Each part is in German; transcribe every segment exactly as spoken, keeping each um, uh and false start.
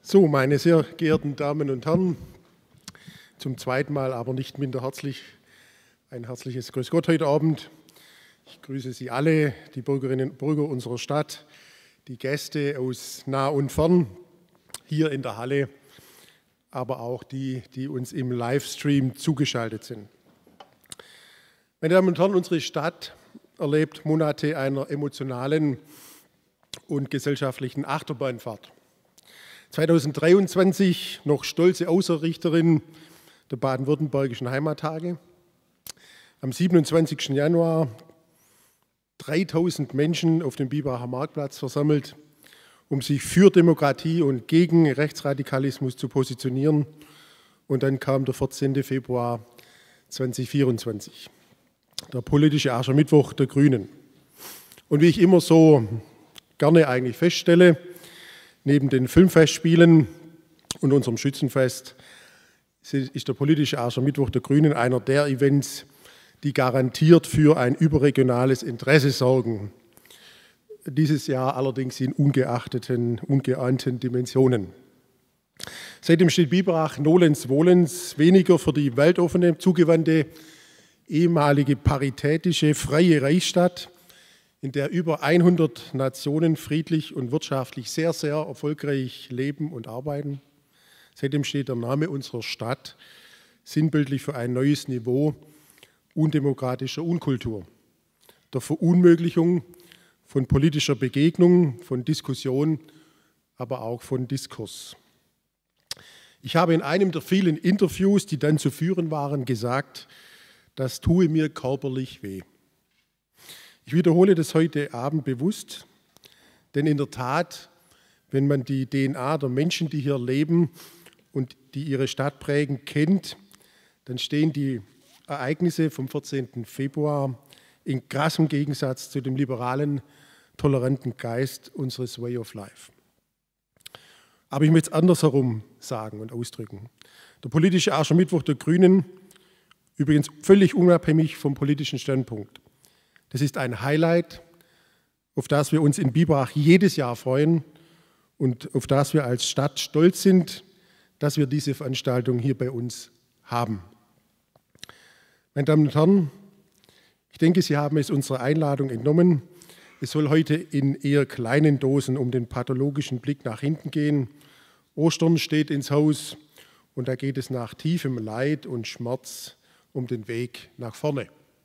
So, meine sehr geehrten Damen und Herren, zum zweiten Mal, aber nicht minder herzlich, ein herzliches Grüß Gott heute Abend. Ich grüße Sie alle, die Bürgerinnen und Bürger unserer Stadt, die Gäste aus nah und fern hier in der Halle, aber auch die, die uns im Livestream zugeschaltet sind. Meine Damen und Herren, unsere Stadt erlebt Monate einer emotionalen und gesellschaftlichen Achterbahnfahrt. zweitausenddreiundzwanzig noch stolze Ausrichterin der baden-württembergischen Heimattage. Am siebenundzwanzigsten Januar dreitausend Menschen auf dem Biberach Marktplatz versammelt, um sich für Demokratie und gegen Rechtsradikalismus zu positionieren. Und dann kam der vierzehnten Februar zweitausendvierundzwanzig, der politische Aschermittwoch der Grünen. Und wie ich immer so gerne eigentlich feststelle, neben den Filmfestspielen und unserem Schützenfest ist der politische Aschermittwoch der Grünen einer der Events, die garantiert für ein überregionales Interesse sorgen. Dieses Jahr allerdings in ungeachteten, ungeahnten Dimensionen. Seitdem steht Biberach nolens volens weniger für die weltoffene, zugewandte, ehemalige paritätische, freie Reichsstadt, in der über hundert Nationen friedlich und wirtschaftlich sehr, sehr erfolgreich leben und arbeiten. Seitdem steht der Name unserer Stadt sinnbildlich für ein neues Niveau undemokratischer Unkultur, der Verunmöglichung von politischer Begegnung, von Diskussion, aber auch von Diskurs. Ich habe in einem der vielen Interviews, die dann zu führen waren, gesagt, das tue mir körperlich weh. Ich wiederhole das heute Abend bewusst, denn in der Tat, wenn man die D N A der Menschen, die hier leben und die ihre Stadt prägen, kennt, dann stehen die Ereignisse vom vierzehnten Februar in krassem Gegensatz zu dem liberalen, toleranten Geist unseres Way of Life. Aber ich möchte es andersherum sagen und ausdrücken. Der politische Aschermittwoch der Grünen, übrigens völlig unabhängig vom politischen Standpunkt, das ist ein Highlight, auf das wir uns in Biberach jedes Jahr freuen und auf das wir als Stadt stolz sind, dass wir diese Veranstaltung hier bei uns haben. Meine Damen und Herren, ich denke, Sie haben es unserer Einladung entnommen. Es soll heute in eher kleinen Dosen um den pathologischen Blick nach hinten gehen. Ostern steht ins Haus und da geht es nach tiefem Leid und Schmerz um den Weg nach vorne.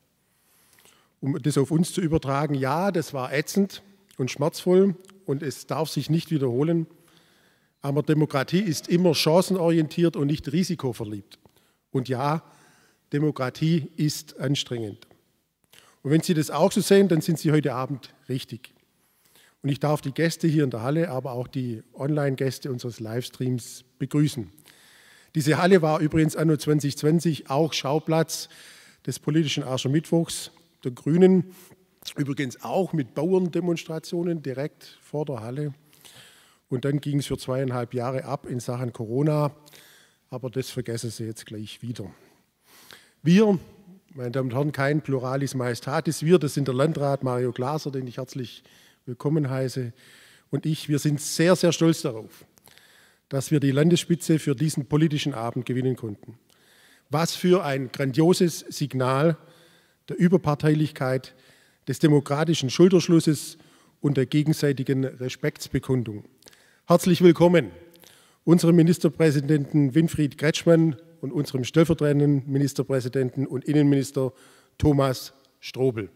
Um das auf uns zu übertragen, ja, das war ätzend und schmerzvoll und es darf sich nicht wiederholen, aber Demokratie ist immer chancenorientiert und nicht risikoverliebt. Und ja, Demokratie ist anstrengend. Und wenn Sie das auch so sehen, dann sind Sie heute Abend richtig. Und ich darf die Gäste hier in der Halle, aber auch die Online-Gäste unseres Livestreams begrüßen. Diese Halle war übrigens anno zwanzig zwanzig auch Schauplatz des politischen Aschermittwochs der Grünen, übrigens auch mit Bauerndemonstrationen direkt vor der Halle. Und dann ging es für zweieinhalb Jahre ab in Sachen Corona, aber das vergessen Sie jetzt gleich wieder. Wir, meine Damen und Herren, kein Pluralis Majestatis, wir, das sind der Landrat Mario Glaser, den ich herzlich willkommen heiße, und ich, wir sind sehr, sehr stolz darauf, dass wir die Landesspitze für diesen politischen Abend gewinnen konnten. Was für ein grandioses Signal der Überparteilichkeit, des demokratischen Schulterschlusses und der gegenseitigen Respektsbekundung. Herzlich willkommen unserem Ministerpräsidenten Winfried Kretschmann und unserem stellvertretenden Ministerpräsidenten und Innenminister Thomas Strobel.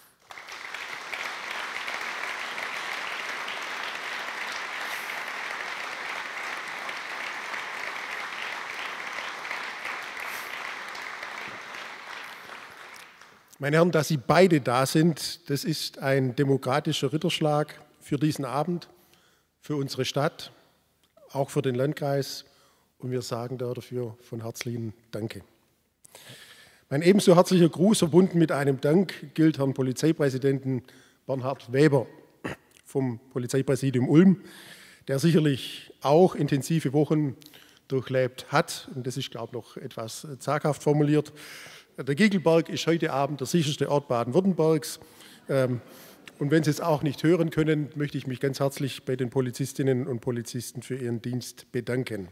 Meine Herren, dass Sie beide da sind, das ist ein demokratischer Ritterschlag für diesen Abend, für unsere Stadt, auch für den Landkreis. Und wir sagen dafür von herzlichen Danke. Mein ebenso herzlicher Gruß, verbunden mit einem Dank, gilt Herrn Polizeipräsidenten Bernhard Weber vom Polizeipräsidium Ulm, der sicherlich auch intensive Wochen durchlebt hat. Und das ist, glaube ich, noch etwas zaghaft formuliert. Der Giegelberg ist heute Abend der sicherste Ort Baden-Württembergs. Und wenn Sie es auch nicht hören können, möchte ich mich ganz herzlich bei den Polizistinnen und Polizisten für ihren Dienst bedanken.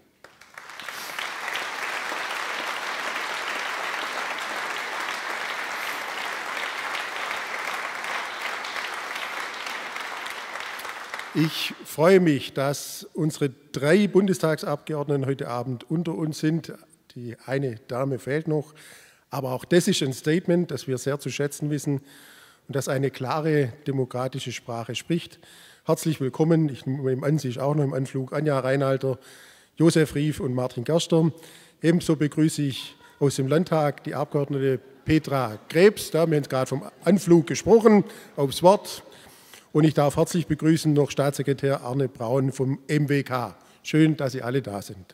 Ich freue mich, dass unsere drei Bundestagsabgeordneten heute Abend unter uns sind. Die eine Dame fehlt noch, aber auch das ist ein Statement, das wir sehr zu schätzen wissen und das eine klare demokratische Sprache spricht. Herzlich willkommen, ich nehme an, Sie ist auch noch im Anflug, Anja Reinhalter, Josef Rief und Martin Gerster. Ebenso begrüße ich aus dem Landtag die Abgeordnete Petra Krebs, da haben wir gerade vom Anflug gesprochen, aufs Wort. Und ich darf herzlich begrüßen noch Staatssekretär Arne Braun vom M W K. Schön, dass Sie alle da sind.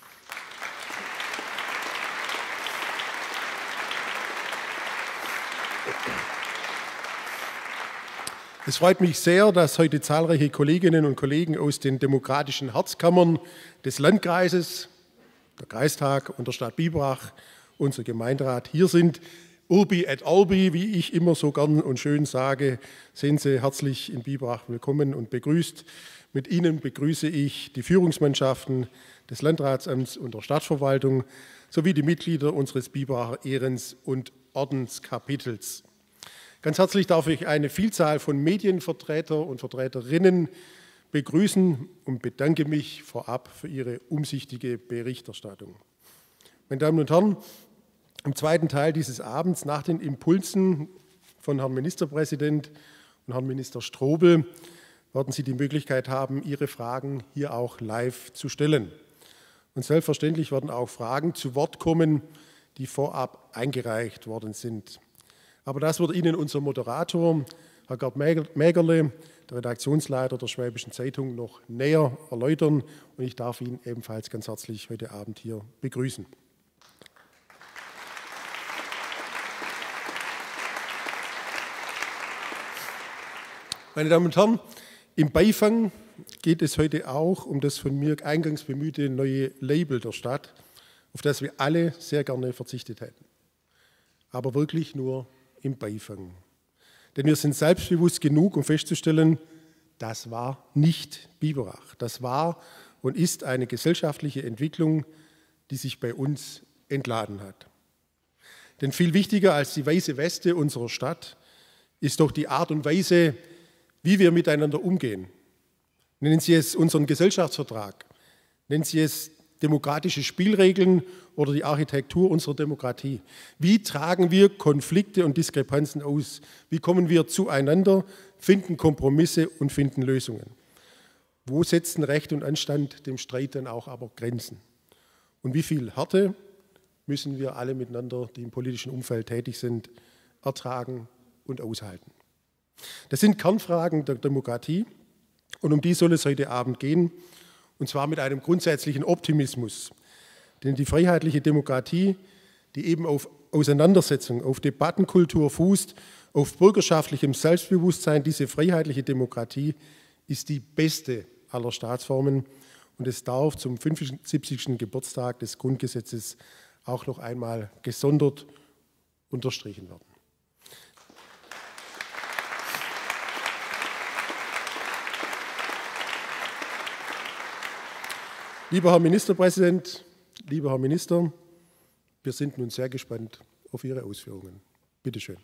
Es freut mich sehr, dass heute zahlreiche Kolleginnen und Kollegen aus den demokratischen Herzkammern des Landkreises, der Kreistag und der Stadt Biberach, unser Gemeinderat, hier sind. Urbi et Orbi, wie ich immer so gern und schön sage, sind Sie herzlich in Biberach willkommen und begrüßt. Mit Ihnen begrüße ich die Führungsmannschaften des Landratsamts und der Stadtverwaltung sowie die Mitglieder unseres Biberacher Ehrens- und Ordenskapitels. Ganz herzlich darf ich eine Vielzahl von Medienvertreter und Vertreterinnen begrüßen und bedanke mich vorab für Ihre umsichtige Berichterstattung. Meine Damen und Herren, im zweiten Teil dieses Abends, nach den Impulsen von Herrn Ministerpräsident und Herrn Minister Strobel, werden Sie die Möglichkeit haben, Ihre Fragen hier auch live zu stellen. Und selbstverständlich werden auch Fragen zu Wort kommen, die vorab eingereicht worden sind. Aber das wird Ihnen unser Moderator, Herr Gerd Mägerle, der Redaktionsleiter der Schwäbischen Zeitung, noch näher erläutern. Und ich darf ihn ebenfalls ganz herzlich heute Abend hier begrüßen. Meine Damen und Herren, im Beifang geht es heute auch um das von mir eingangs bemühte neue Label der Stadt, auf das wir alle sehr gerne verzichtet hätten. Aber wirklich nur im Beifang. Denn wir sind selbstbewusst genug, um festzustellen, das war nicht Biberach. Das war und ist eine gesellschaftliche Entwicklung, die sich bei uns entladen hat. Denn viel wichtiger als die weiße Weste unserer Stadt ist doch die Art und Weise, wie wir miteinander umgehen. Nennen Sie es unseren Gesellschaftsvertrag, nennen Sie es demokratische Spielregeln oder die Architektur unserer Demokratie. Wie tragen wir Konflikte und Diskrepanzen aus? Wie kommen wir zueinander, finden Kompromisse und finden Lösungen? Wo setzen Recht und Anstand dem Streit dann auch aber Grenzen? Und wie viel Härte müssen wir alle miteinander, die im politischen Umfeld tätig sind, ertragen und aushalten? Das sind Kernfragen der Demokratie und um die soll es heute Abend gehen, und zwar mit einem grundsätzlichen Optimismus. Denn die freiheitliche Demokratie, die eben auf Auseinandersetzung, auf Debattenkultur fußt, auf bürgerschaftlichem Selbstbewusstsein, diese freiheitliche Demokratie ist die beste aller Staatsformen und es darf zum fünfundsiebzigsten Geburtstag des Grundgesetzes auch noch einmal gesondert unterstrichen werden. Lieber Herr Ministerpräsident, lieber Herr Minister, wir sind nun sehr gespannt auf Ihre Ausführungen. Bitte schön.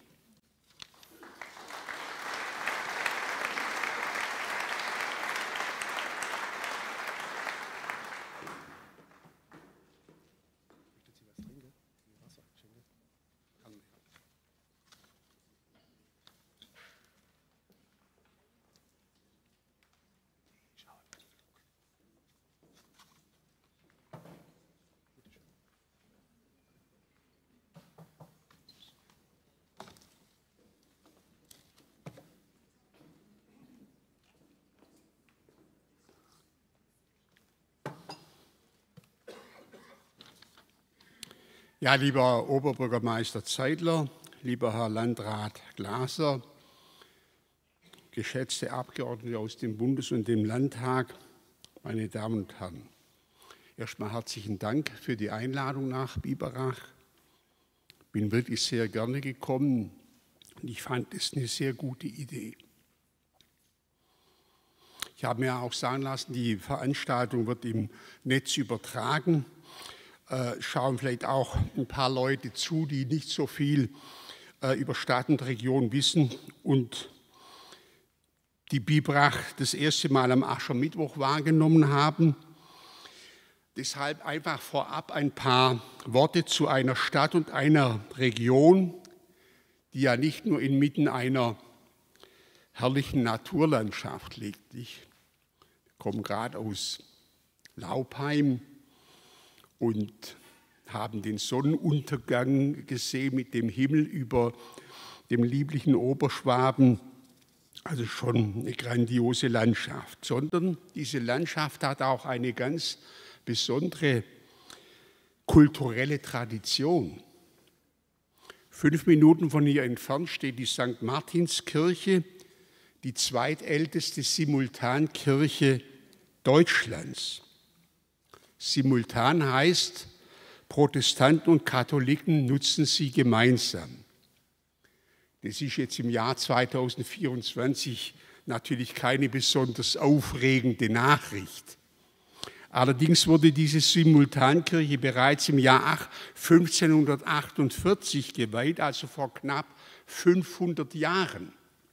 Ja, lieber Oberbürgermeister Zeidler, lieber Herr Landrat Glaser, geschätzte Abgeordnete aus dem Bundes- und dem Landtag, meine Damen und Herren. Erstmal herzlichen Dank für die Einladung nach Biberach. Ich bin wirklich sehr gerne gekommen und ich fand es eine sehr gute Idee. Ich habe mir auch sagen lassen, die Veranstaltung wird im Netz übertragen. Äh, schauen vielleicht auch ein paar Leute zu, die nicht so viel äh, über Stadt und Region wissen und die Bibrach das erste Mal am Aschermittwoch wahrgenommen haben. Deshalb einfach vorab ein paar Worte zu einer Stadt und einer Region, die ja nicht nur inmitten einer herrlichen Naturlandschaft liegt. Ich komme gerade aus Laupheim und haben den Sonnenuntergang gesehen mit dem Himmel über dem lieblichen Oberschwaben. Also schon eine grandiose Landschaft. Sondern diese Landschaft hat auch eine ganz besondere kulturelle Tradition. Fünf Minuten von hier entfernt steht die Sankt Martinskirche, die zweitälteste Simultankirche Deutschlands. Simultan heißt, Protestanten und Katholiken nutzen sie gemeinsam. Das ist jetzt im Jahr zweitausendvierundzwanzig natürlich keine besonders aufregende Nachricht. Allerdings wurde diese Simultankirche bereits im Jahr fünfzehnhundertachtundvierzig geweiht, also vor knapp fünfhundert Jahren.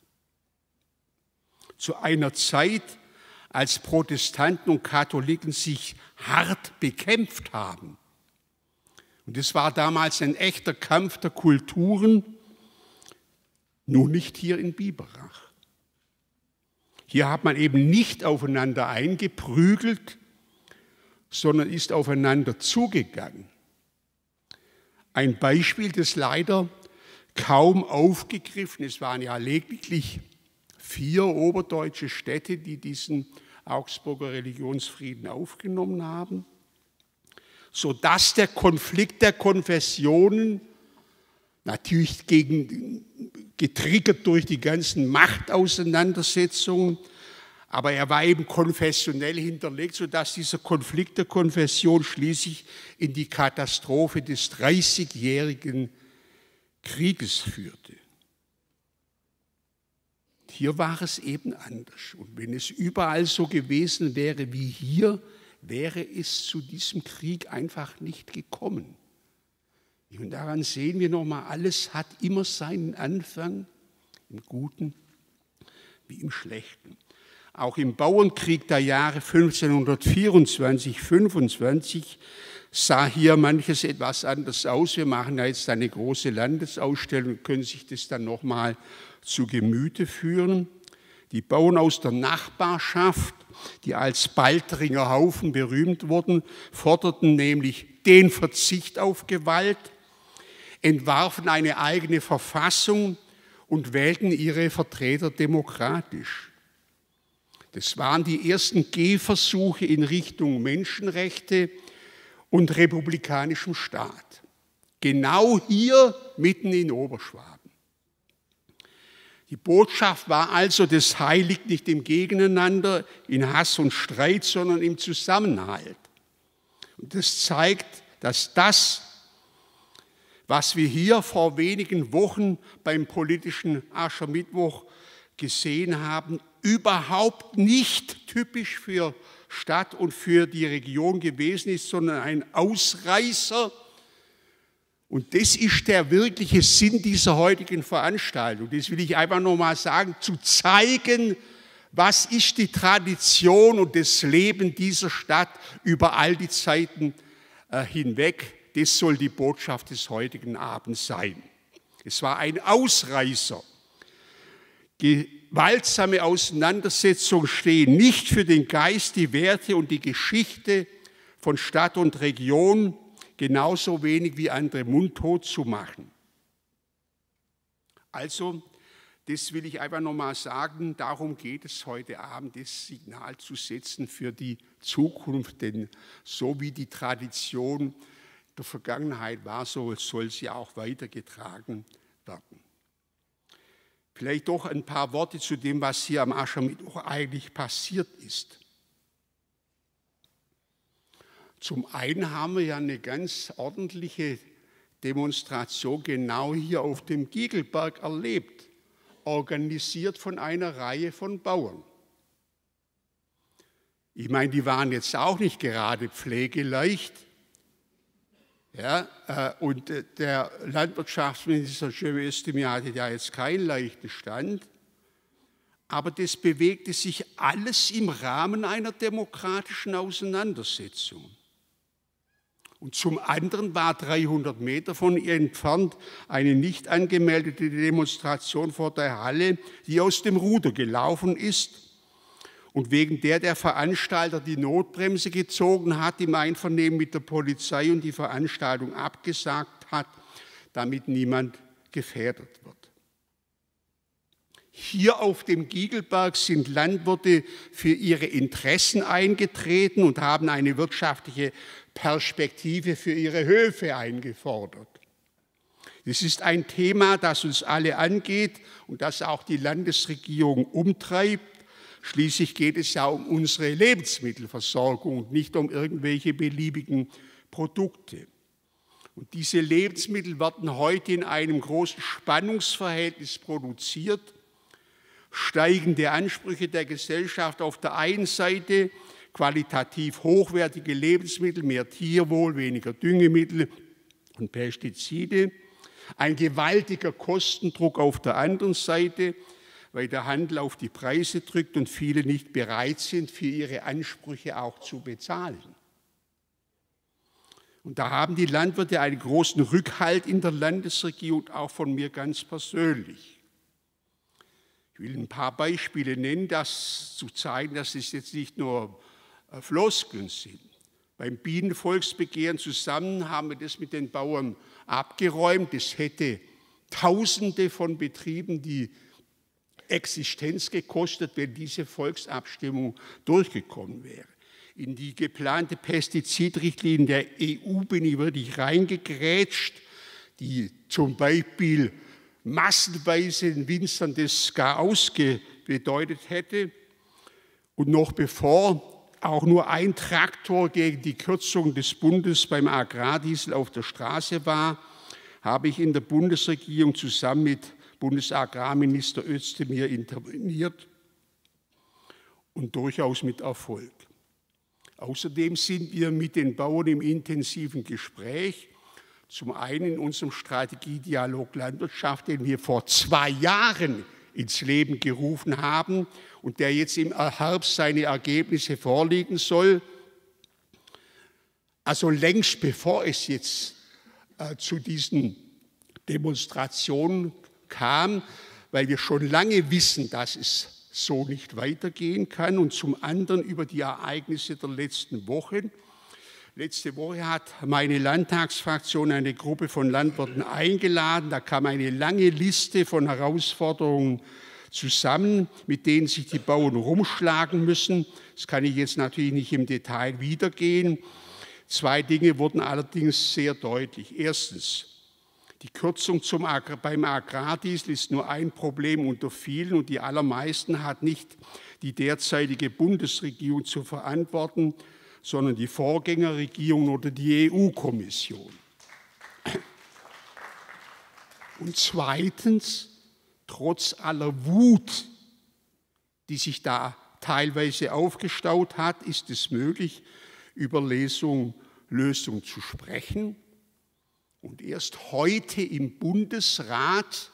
Zu einer Zeit, als Protestanten und Katholiken sich hart bekämpft haben. Und es war damals ein echter Kampf der Kulturen, nur nicht hier in Biberach. Hier hat man eben nicht aufeinander eingeprügelt, sondern ist aufeinander zugegangen. Ein Beispiel, das leider kaum aufgegriffen, es waren ja lediglich vier oberdeutsche Städte, die diesen Augsburger Religionsfrieden aufgenommen haben, sodass der Konflikt der Konfessionen, natürlich gegen, getriggert durch die ganzen Machtauseinandersetzungen, aber er war eben konfessionell hinterlegt, sodass dieser Konflikt der Konfession schließlich in die Katastrophe des dreißigjährigen Krieges führte. Hier war es eben anders. Und wenn es überall so gewesen wäre wie hier, wäre es zu diesem Krieg einfach nicht gekommen. Und daran sehen wir nochmal, alles hat immer seinen Anfang, im Guten wie im Schlechten. Auch im Bauernkrieg der Jahre fünfzehnhundertvierundzwanzig, fünfundzwanzig sah hier manches etwas anders aus. Wir machen ja jetzt eine große Landesausstellung und können sich das dann nochmal zu Gemüte führen. Die Bauern aus der Nachbarschaft, die als Baltringer Haufen berühmt wurden, forderten nämlich den Verzicht auf Gewalt, entwarfen eine eigene Verfassung und wählten ihre Vertreter demokratisch. Das waren die ersten Gehversuche in Richtung Menschenrechte und republikanischem Staat. Genau hier mitten in Oberschwaben. Die Botschaft war also, das Heil liegt nicht im Gegeneinander, in Hass und Streit, sondern im Zusammenhalt. Und das zeigt, dass das, was wir hier vor wenigen Wochen beim politischen Aschermittwoch gesehen haben, überhaupt nicht typisch für Stadt und für die Region gewesen ist, sondern ein Ausreißer. Und das ist der wirkliche Sinn dieser heutigen Veranstaltung. Das will ich einfach nochmal sagen, zu zeigen, was ist die Tradition und das Leben dieser Stadt über all die Zeiten äh, hinweg. Das soll die Botschaft des heutigen Abends sein. Es war ein Ausreißer. Gewaltsame Auseinandersetzungen stehen nicht für den Geist, die Werte und die Geschichte von Stadt und Region, genauso wenig wie andere mundtot zu machen. Also, das will ich einfach nochmal sagen, darum geht es heute Abend, das Signal zu setzen für die Zukunft, denn so wie die Tradition der Vergangenheit war, so soll sie auch weitergetragen werden. Vielleicht doch ein paar Worte zu dem, was hier am Aschermittwoch eigentlich passiert ist. Zum einen haben wir ja eine ganz ordentliche Demonstration genau hier auf dem Giegelberg erlebt, organisiert von einer Reihe von Bauern. Ich meine, die waren jetzt auch nicht gerade pflegeleicht. Ja, äh, und äh, der Landwirtschaftsminister Cem Özdemir hatte ja jetzt keinen leichten Stand. Aber das bewegte sich alles im Rahmen einer demokratischen Auseinandersetzung. Und zum anderen war dreihundert Meter von ihr entfernt eine nicht angemeldete Demonstration vor der Halle, die aus dem Ruder gelaufen ist und wegen der der Veranstalter die Notbremse gezogen hat im Einvernehmen mit der Polizei und die Veranstaltung abgesagt hat, damit niemand gefährdet wird. Hier auf dem Giegelberg sind Landwirte für ihre Interessen eingetreten und haben eine wirtschaftliche Perspektive für ihre Höfe eingefordert. Das ist ein Thema, das uns alle angeht und das auch die Landesregierung umtreibt. Schließlich geht es ja um unsere Lebensmittelversorgung und nicht um irgendwelche beliebigen Produkte. Und diese Lebensmittel werden heute in einem großen Spannungsverhältnis produziert. Steigende Ansprüche der Gesellschaft auf der einen Seite, qualitativ hochwertige Lebensmittel, mehr Tierwohl, weniger Düngemittel und Pestizide. Ein gewaltiger Kostendruck auf der anderen Seite, weil der Handel auf die Preise drückt und viele nicht bereit sind, für ihre Ansprüche auch zu bezahlen. Und da haben die Landwirte einen großen Rückhalt in der Landesregierung, auch von mir ganz persönlich. Ich will ein paar Beispiele nennen, das zu zeigen, dass es jetzt nicht nur Floskeln sind. Beim Bienenvolksbegehren zusammen haben wir das mit den Bauern abgeräumt. Es hätte Tausende von Betrieben die Existenz gekostet, wenn diese Volksabstimmung durchgekommen wäre. In die geplante Pestizidrichtlinie der E U bin ich wirklich reingegrätscht, die zum Beispiel massenweise den Winzern das gar ausbedeutet hätte. Und noch bevor auch nur ein Traktor gegen die Kürzung des Bundes beim Agrardiesel auf der Straße war, habe ich in der Bundesregierung zusammen mit Bundesagrarminister Özdemir interveniert und durchaus mit Erfolg. Außerdem sind wir mit den Bauern im intensiven Gespräch, zum einen in unserem Strategiedialog Landwirtschaft, den wir vor zwei Jahren ins Leben gerufen haben und der jetzt im Herbst seine Ergebnisse vorlegen soll. Also längst bevor es jetzt äh, zu diesen Demonstrationen kam, weil wir schon lange wissen, dass es so nicht weitergehen kann, und zum anderen über die Ereignisse der letzten Wochen. Letzte Woche hat meine Landtagsfraktion eine Gruppe von Landwirten eingeladen. Da kam eine lange Liste von Herausforderungen zusammen, mit denen sich die Bauern rumschlagen müssen. Das kann ich jetzt natürlich nicht im Detail wiedergehen. Zwei Dinge wurden allerdings sehr deutlich. Erstens, die Kürzung zum Agrar, beim Agrardiesel ist nur ein Problem unter vielen und die allermeisten hat nicht die derzeitige Bundesregierung zu verantworten, sondern die Vorgängerregierung oder die E U-Kommission. Und zweitens, trotz aller Wut, die sich da teilweise aufgestaut hat, ist es möglich, über Lesung, Lösung zu sprechen. Und erst heute im Bundesrat,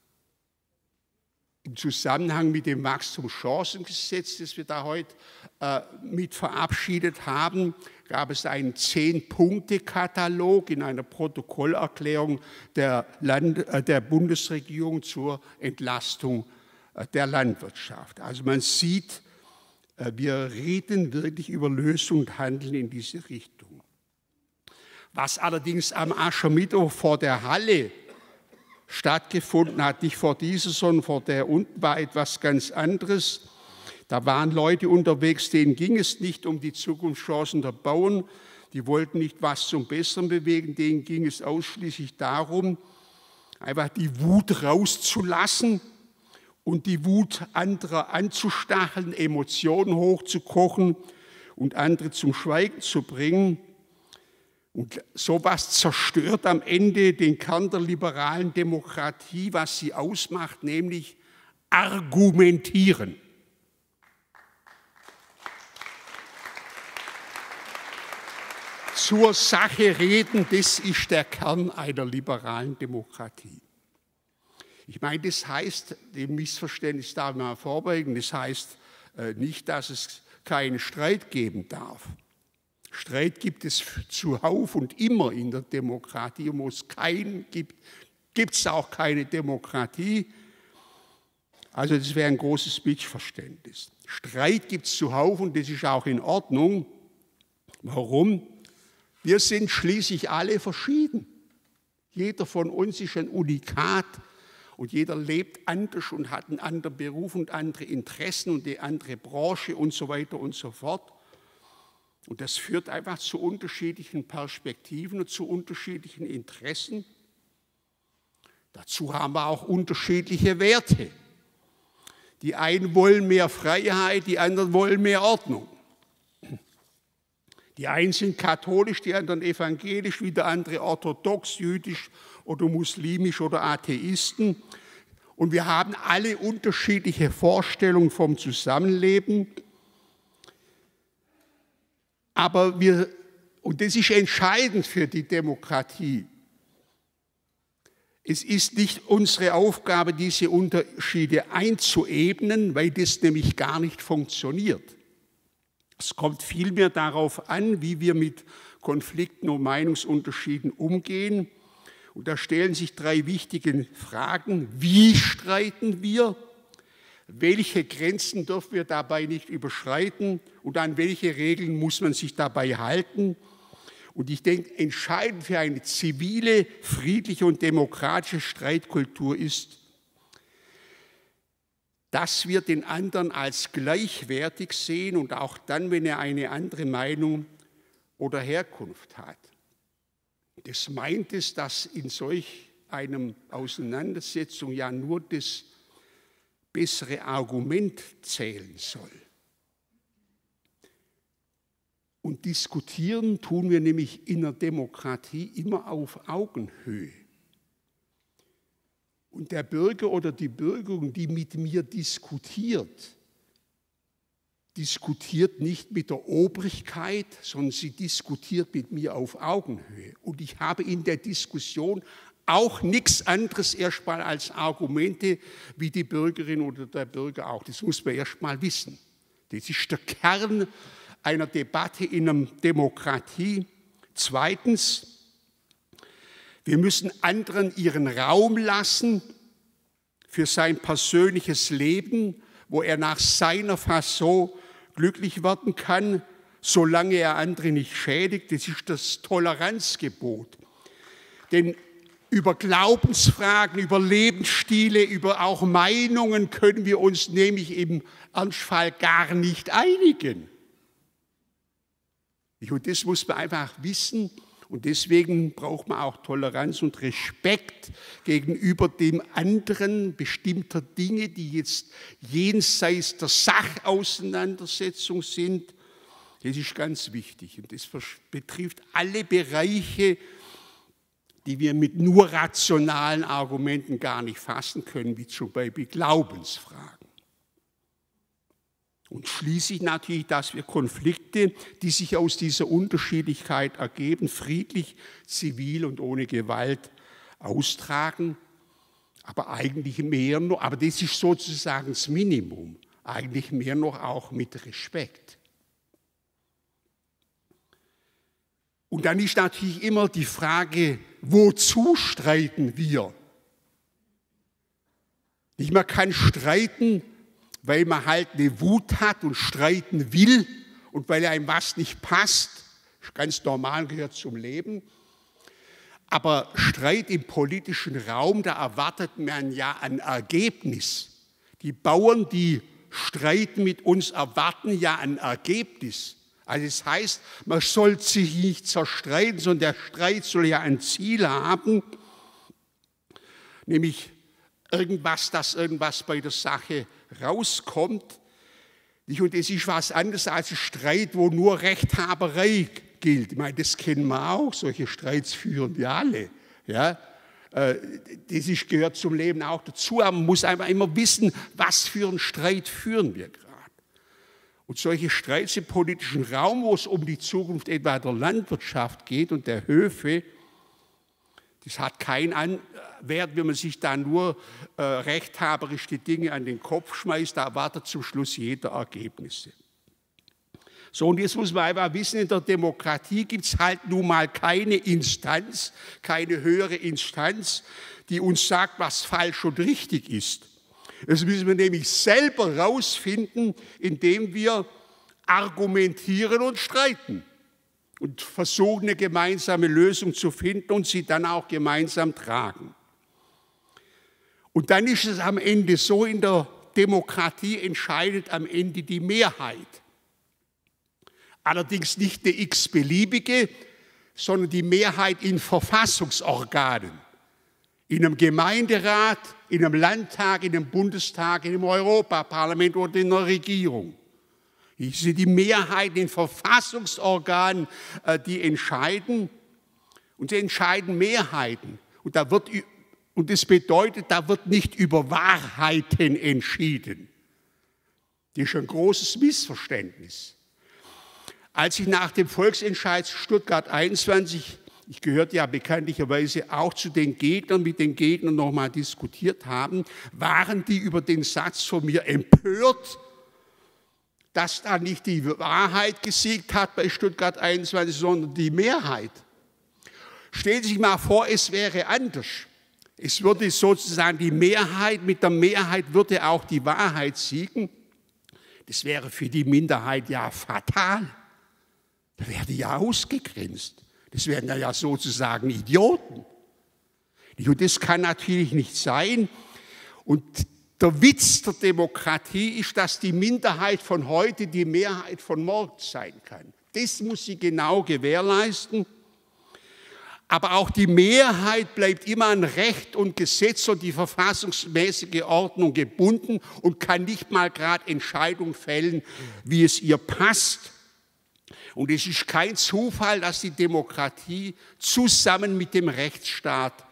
im Zusammenhang mit dem Wachstumschancengesetz, das wir da heute äh, mit verabschiedet haben, gab es einen Zehn-Punkte-Katalog in einer Protokollerklärung der, Land, äh, der Bundesregierung zur Entlastung äh, der Landwirtschaft. Also man sieht, äh, wir reden wirklich über Lösung und Handeln in diese Richtung. Was allerdings am Aschermittwoch vor der Halle stattgefunden hat, nicht vor dieser, sondern vor der unten, war etwas ganz anderes. Da waren Leute unterwegs, denen ging es nicht um die Zukunftschancen der Bauern, die wollten nicht was zum Besseren bewegen, denen ging es ausschließlich darum, einfach die Wut rauszulassen und die Wut anderer anzustacheln, Emotionen hochzukochen und andere zum Schweigen zu bringen. Und sowas zerstört am Ende den Kern der liberalen Demokratie, was sie ausmacht, nämlich argumentieren. zur Sache reden, das ist der Kern einer liberalen Demokratie. Ich meine, das heißt, dem Missverständnis darf man vorbeugen, das heißt äh, nicht, dass es keinen Streit geben darf. Streit gibt es zuhauf und immer in der Demokratie, wo es keinen gibt, gibt es auch keine Demokratie. Also das wäre ein großes Missverständnis. Streit gibt es zuhauf und das ist auch in Ordnung. Warum? Wir sind schließlich alle verschieden. Jeder von uns ist ein Unikat und jeder lebt anders und hat einen anderen Beruf und andere Interessen und eine andere Branche und so weiter und so fort. Und das führt einfach zu unterschiedlichen Perspektiven und zu unterschiedlichen Interessen. Dazu haben wir auch unterschiedliche Werte. Die einen wollen mehr Freiheit, die anderen wollen mehr Ordnung. Die einen sind katholisch, die anderen evangelisch, wieder andere orthodox, jüdisch oder muslimisch oder Atheisten. Und wir haben alle unterschiedliche Vorstellungen vom Zusammenleben. Aber wir, und das ist entscheidend für die Demokratie, es ist nicht unsere Aufgabe, diese Unterschiede einzuebnen, weil das nämlich gar nicht funktioniert. Es kommt vielmehr darauf an, wie wir mit Konflikten und Meinungsunterschieden umgehen. Und da stellen sich drei wichtige Fragen. Wie streiten wir? Welche Grenzen dürfen wir dabei nicht überschreiten? Und an welche Regeln muss man sich dabei halten? Und ich denke, entscheidend für eine zivile, friedliche und demokratische Streitkultur ist, dass wir den anderen als gleichwertig sehen und auch dann, wenn er eine andere Meinung oder Herkunft hat. Das meint es, dass in solch einer Auseinandersetzung ja nur das bessere Argument zählen soll. Und diskutieren tun wir nämlich in der Demokratie immer auf Augenhöhe. Und der Bürger oder die Bürgerin, die mit mir diskutiert, diskutiert nicht mit der Obrigkeit, sondern sie diskutiert mit mir auf Augenhöhe. Und ich habe in der Diskussion auch nichts anderes erstmal als Argumente, wie die Bürgerin oder der Bürger auch. Das muss man erstmal wissen. Das ist der Kern einer Debatte in einer Demokratie. Zweitens, wir müssen anderen ihren Raum lassen für sein persönliches Leben, wo er nach seiner Fasson glücklich werden kann, solange er andere nicht schädigt. Das ist das Toleranzgebot. Denn über Glaubensfragen, über Lebensstile, über auch Meinungen können wir uns nämlich im Ernstfall gar nicht einigen. Und das muss man einfach wissen. Und deswegen braucht man auch Toleranz und Respekt gegenüber dem anderen bestimmter Dinge, die jetzt jenseits der Sachauseinandersetzung sind. Das ist ganz wichtig. Und das betrifft alle Bereiche, die wir mit nur rationalen Argumenten gar nicht fassen können, wie zum Beispiel Glaubensfragen. Und schließlich natürlich, dass wir Konflikte, die sich aus dieser Unterschiedlichkeit ergeben, friedlich, zivil und ohne Gewalt austragen. Aber eigentlich mehr noch, aber das ist sozusagen das Minimum, eigentlich mehr noch auch mit Respekt. Und dann ist natürlich immer die Frage, wozu streiten wir? Nicht, man kann streiten, weil man halt eine Wut hat und streiten will und weil einem was nicht passt, ganz normal, gehört zum Leben. Aber Streit im politischen Raum, da erwartet man ja ein Ergebnis. Die Bauern, die streiten mit uns, erwarten ja ein Ergebnis. Also das heißt, man soll sich nicht zerstreiten, sondern der Streit soll ja ein Ziel haben, nämlich irgendwas, dass irgendwas bei der Sache rauskommt. Und es ist was anderes als ein Streit, wo nur Rechthaberei gilt. Ich meine, das kennen wir auch, solche Streits führen wir alle. Ja? Das ist, gehört zum Leben auch dazu, aber man muss einfach immer wissen, was für einen Streit führen wir gerade. Und solche Streits im politischen Raum, wo es um die Zukunft etwa der Landwirtschaft geht und der Höfe, das hat keinen Wert, wenn man sich da nur äh, rechthaberisch die Dinge an den Kopf schmeißt, da erwartet zum Schluss jeder Ergebnisse. So, und jetzt muss man einfach wissen, in der Demokratie gibt es halt nun mal keine Instanz, keine höhere Instanz, die uns sagt, was falsch und richtig ist. Das müssen wir nämlich selber rausfinden, indem wir argumentieren und streiten und versuchen, eine gemeinsame Lösung zu finden und sie dann auch gemeinsam tragen. Und dann ist es am Ende so, in der Demokratie entscheidet am Ende die Mehrheit. Allerdings nicht eine x-beliebige, sondern die Mehrheit in Verfassungsorganen, in einem Gemeinderat, in einem Landtag, in einem Bundestag, in einem Europaparlament oder in einer Regierung. Es sind die Mehrheit in Verfassungsorganen, die entscheiden, und sie entscheiden Mehrheiten. Und, da wird, und das bedeutet, da wird nicht über Wahrheiten entschieden. Das ist ein großes Missverständnis. Als ich nach dem Volksentscheid Stuttgart einundzwanzig, ich gehörte ja bekanntlicherweise auch zu den Gegnern, mit den Gegnern nochmal diskutiert haben, waren die über den Satz von mir empört, dass da nicht die Wahrheit gesiegt hat bei Stuttgart einundzwanzig, sondern die Mehrheit. Stellen Sie sich mal vor, es wäre anders. Es würde sozusagen die Mehrheit, mit der Mehrheit würde auch die Wahrheit siegen. Das wäre für die Minderheit ja fatal. Da wäre die ja ausgegrenzt. Das wären ja sozusagen Idioten. Und das kann natürlich nicht sein. Und der Witz der Demokratie ist, dass die Minderheit von heute die Mehrheit von morgen sein kann. Das muss sie genau gewährleisten. Aber auch die Mehrheit bleibt immer an Recht und Gesetz und die verfassungsmäßige Ordnung gebunden und kann nicht mal gerade Entscheidungen fällen, wie es ihr passt. Und es ist kein Zufall, dass die Demokratie zusammen mit dem Rechtsstaat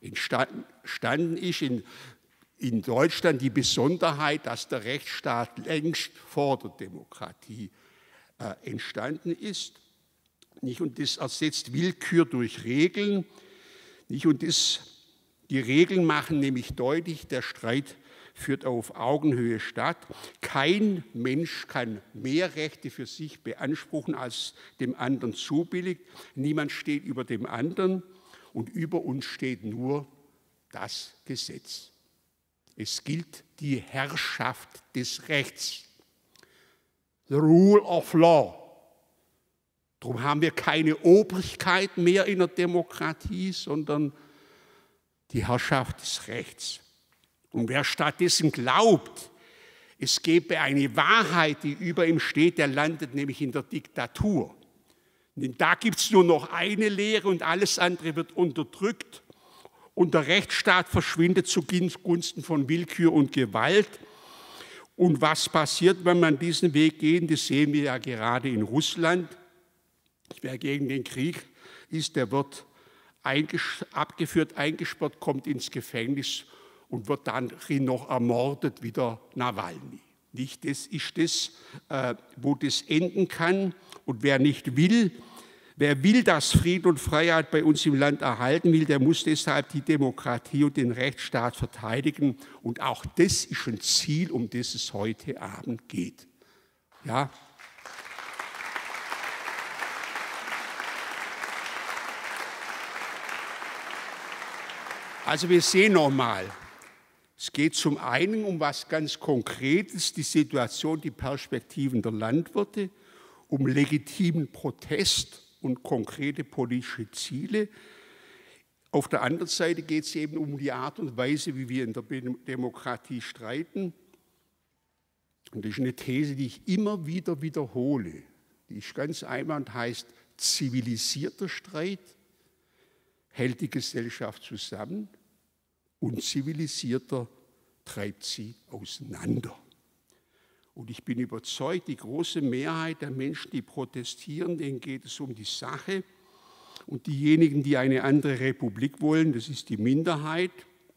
entstanden ist. In, in Deutschland die Besonderheit, dass der Rechtsstaat längst vor der Demokratie äh, entstanden ist. Nicht? Und das ersetzt Willkür durch Regeln. Nicht? Und das, die Regeln machen nämlich deutlich, der Streit führt auf Augenhöhe statt. Kein Mensch kann mehr Rechte für sich beanspruchen, als dem anderen zubilligt. Niemand steht über dem anderen und über uns steht nur das Gesetz. Es gilt die Herrschaft des Rechts. The rule of law. Darum haben wir keine Obrigkeit mehr in der Demokratie, sondern die Herrschaft des Rechts. Und wer stattdessen glaubt, es gäbe eine Wahrheit, die über ihm steht, der landet nämlich in der Diktatur. Denn da gibt es nur noch eine Lehre und alles andere wird unterdrückt. Und der Rechtsstaat verschwindet zugunsten von Willkür und Gewalt. Und was passiert, wenn man diesen Weg geht, das sehen wir ja gerade in Russland. Wer gegen den Krieg ist, der wird abgeführt, eingesperrt, kommt ins Gefängnis und wird dann noch ermordet wie der Nawalny. Nicht? Das ist das, wo das enden kann. Und wer nicht will, wer will, dass Frieden und Freiheit bei uns im Land erhalten will, der muss deshalb die Demokratie und den Rechtsstaat verteidigen. Und auch das ist ein Ziel, um das es heute Abend geht. Ja. Also wir sehen nochmal, es geht zum einen um was ganz Konkretes, die Situation, die Perspektiven der Landwirte, um legitimen Protest und konkrete politische Ziele. Auf der anderen Seite geht es eben um die Art und Weise, wie wir in der Demokratie streiten. Und das ist eine These, die ich immer wieder wiederhole. Die ist ganz einfach und heißt, zivilisierter Streit hält die Gesellschaft zusammen, unzivilisierter treibt sie auseinander. Und ich bin überzeugt, die große Mehrheit der Menschen, die protestieren, denen geht es um die Sache. Und diejenigen, die eine andere Republik wollen, das ist die Minderheit.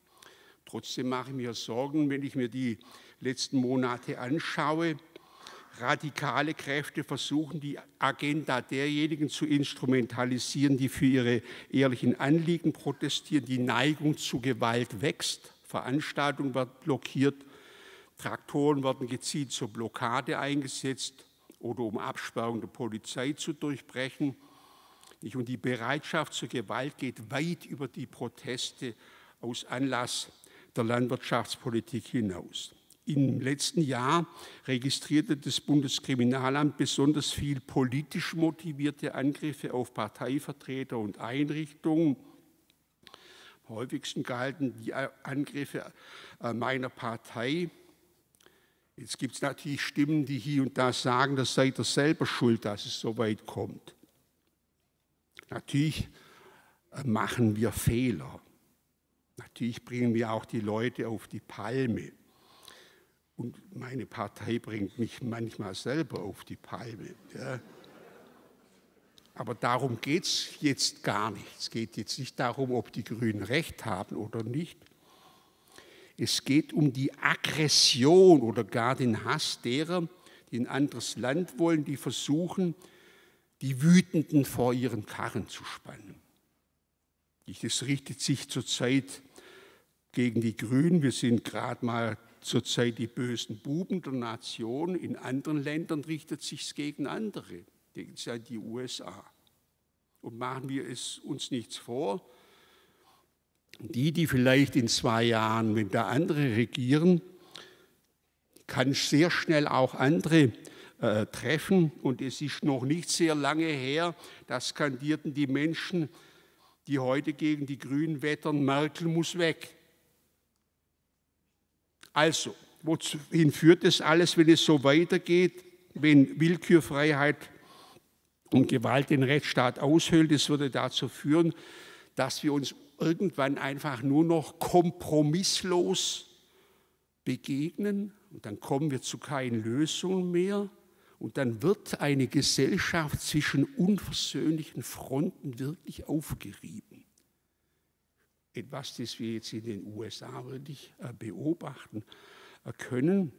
Trotzdem mache ich mir Sorgen, wenn ich mir die letzten Monate anschaue. radikale Kräfte versuchen, die Agenda derjenigen zu instrumentalisieren, die für ihre ehrlichen Anliegen protestieren. Die Neigung zu Gewalt wächst, Veranstaltungen werden blockiert, Traktoren werden gezielt zur Blockade eingesetzt oder um Absperrung der Polizei zu durchbrechen. Und die Bereitschaft zur Gewalt geht weit über die Proteste aus Anlass der Landwirtschaftspolitik hinaus. Im letzten Jahr registrierte das Bundeskriminalamt besonders viel politisch motivierte Angriffe auf Parteivertreter und Einrichtungen. Am häufigsten galten die Angriffe meiner Partei. Jetzt gibt es natürlich Stimmen, die hier und da sagen, das seid ihr selber schuld, dass es so weit kommt. Natürlich machen wir Fehler. Natürlich bringen wir auch die Leute auf die Palme. Und meine Partei bringt mich manchmal selber auf die Palme. Ja. Aber darum geht es jetzt gar nicht. Es geht jetzt nicht darum, ob die Grünen recht haben oder nicht. Es geht um die Aggression oder gar den Hass derer, die ein anderes Land wollen, die versuchen, die Wütenden vor ihren Karren zu spannen. Das richtet sich zurzeit gegen die Grünen. Wir sind gerade mal zurzeit die bösen Buben der Nation. In anderen Ländern richtet sich es gegen andere, gegen die U S A. Und machen wir es uns nichts vor, die, die vielleicht in zwei Jahren, wenn da andere regieren, kann sehr schnell auch andere äh, treffen. Und es ist noch nicht sehr lange her, da skandierten die Menschen, die heute gegen die Grünen wettern, Merkel muss weg. Also, wohin führt das alles, wenn es so weitergeht, wenn Willkürfreiheit und Gewalt den Rechtsstaat aushöhlt? Das würde dazu führen, dass wir uns irgendwann einfach nur noch kompromisslos begegnen und dann kommen wir zu keinen Lösungen mehr und dann wird eine Gesellschaft zwischen unversöhnlichen Fronten wirklich aufgerieben. Etwas, das wir jetzt in den U S A wirklich beobachten können.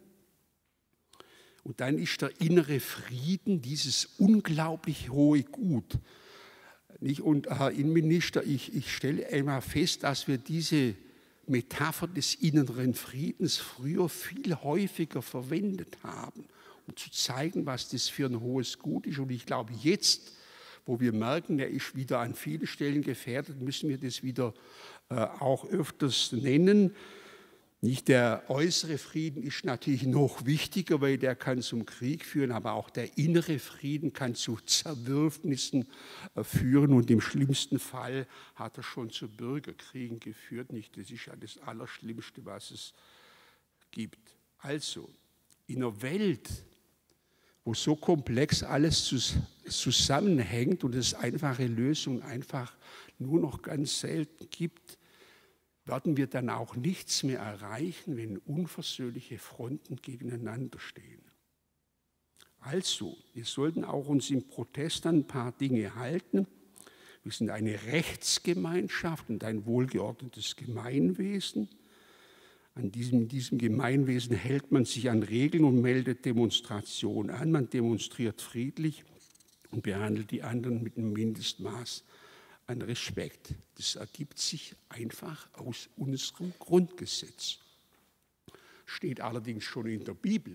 Und dann ist der innere Frieden dieses unglaublich hohe Gut. Und Herr Innenminister, ich, ich stelle einmal fest, dass wir diese Metapher des inneren Friedens früher viel häufiger verwendet haben, um zu zeigen, was das für ein hohes Gut ist. Und ich glaube, jetzt, wo wir merken, er ist wieder an vielen Stellen gefährdet, müssen wir das wieder äh, auch öfters nennen. Nicht der äußere Frieden ist natürlich noch wichtiger, weil der kann zum Krieg führen, aber auch der innere Frieden kann zu Zerwürfnissen führen und im schlimmsten Fall hat er schon zu Bürgerkriegen geführt. Nicht, das ist ja das Allerschlimmste, was es gibt. Also, in einer Welt, wo so komplex alles zusammenhängt und es einfache Lösungen einfach nur noch ganz selten gibt, werden wir dann auch nichts mehr erreichen, wenn unversöhnliche Fronten gegeneinander stehen. Also, wir sollten auch uns im Protest an ein paar Dinge halten. Wir sind eine Rechtsgemeinschaft und ein wohlgeordnetes Gemeinwesen. An diesem, in diesem Gemeinwesen hält man sich an Regeln und meldet Demonstrationen an. Man demonstriert friedlich und behandelt die anderen mit einem Mindestmaß an Respekt. Das ergibt sich einfach aus unserem Grundgesetz. Steht allerdings schon in der Bibel.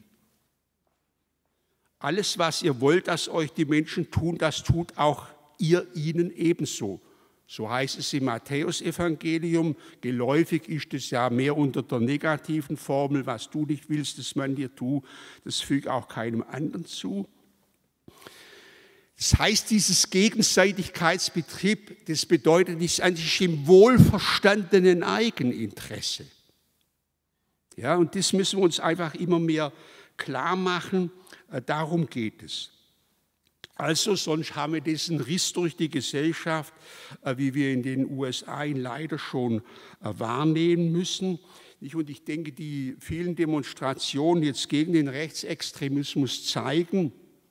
Alles, was ihr wollt, dass euch die Menschen tun, das tut auch ihr ihnen ebenso. So heißt es im Matthäusevangelium. Geläufig ist es ja mehr unter der negativen Formel, was du nicht willst, dass man dir tut, das fügt auch keinem anderen zu. Das heißt, dieses Gegenseitigkeitsbetrieb, das bedeutet nicht eigentlich im wohlverstandenen Eigeninteresse. Ja, und das müssen wir uns einfach immer mehr klar machen, darum geht es. Also, sonst haben wir diesen Riss durch die Gesellschaft, wie wir in den U S A ihn leider schon wahrnehmen müssen. Und ich denke, die vielen Demonstrationen jetzt gegen den Rechtsextremismus zeigen,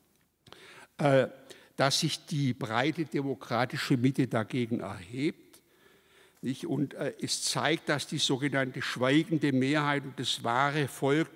dass sich die breite demokratische Mitte dagegen erhebt. Und es zeigt, dass die sogenannte schweigende Mehrheit und das wahre Volk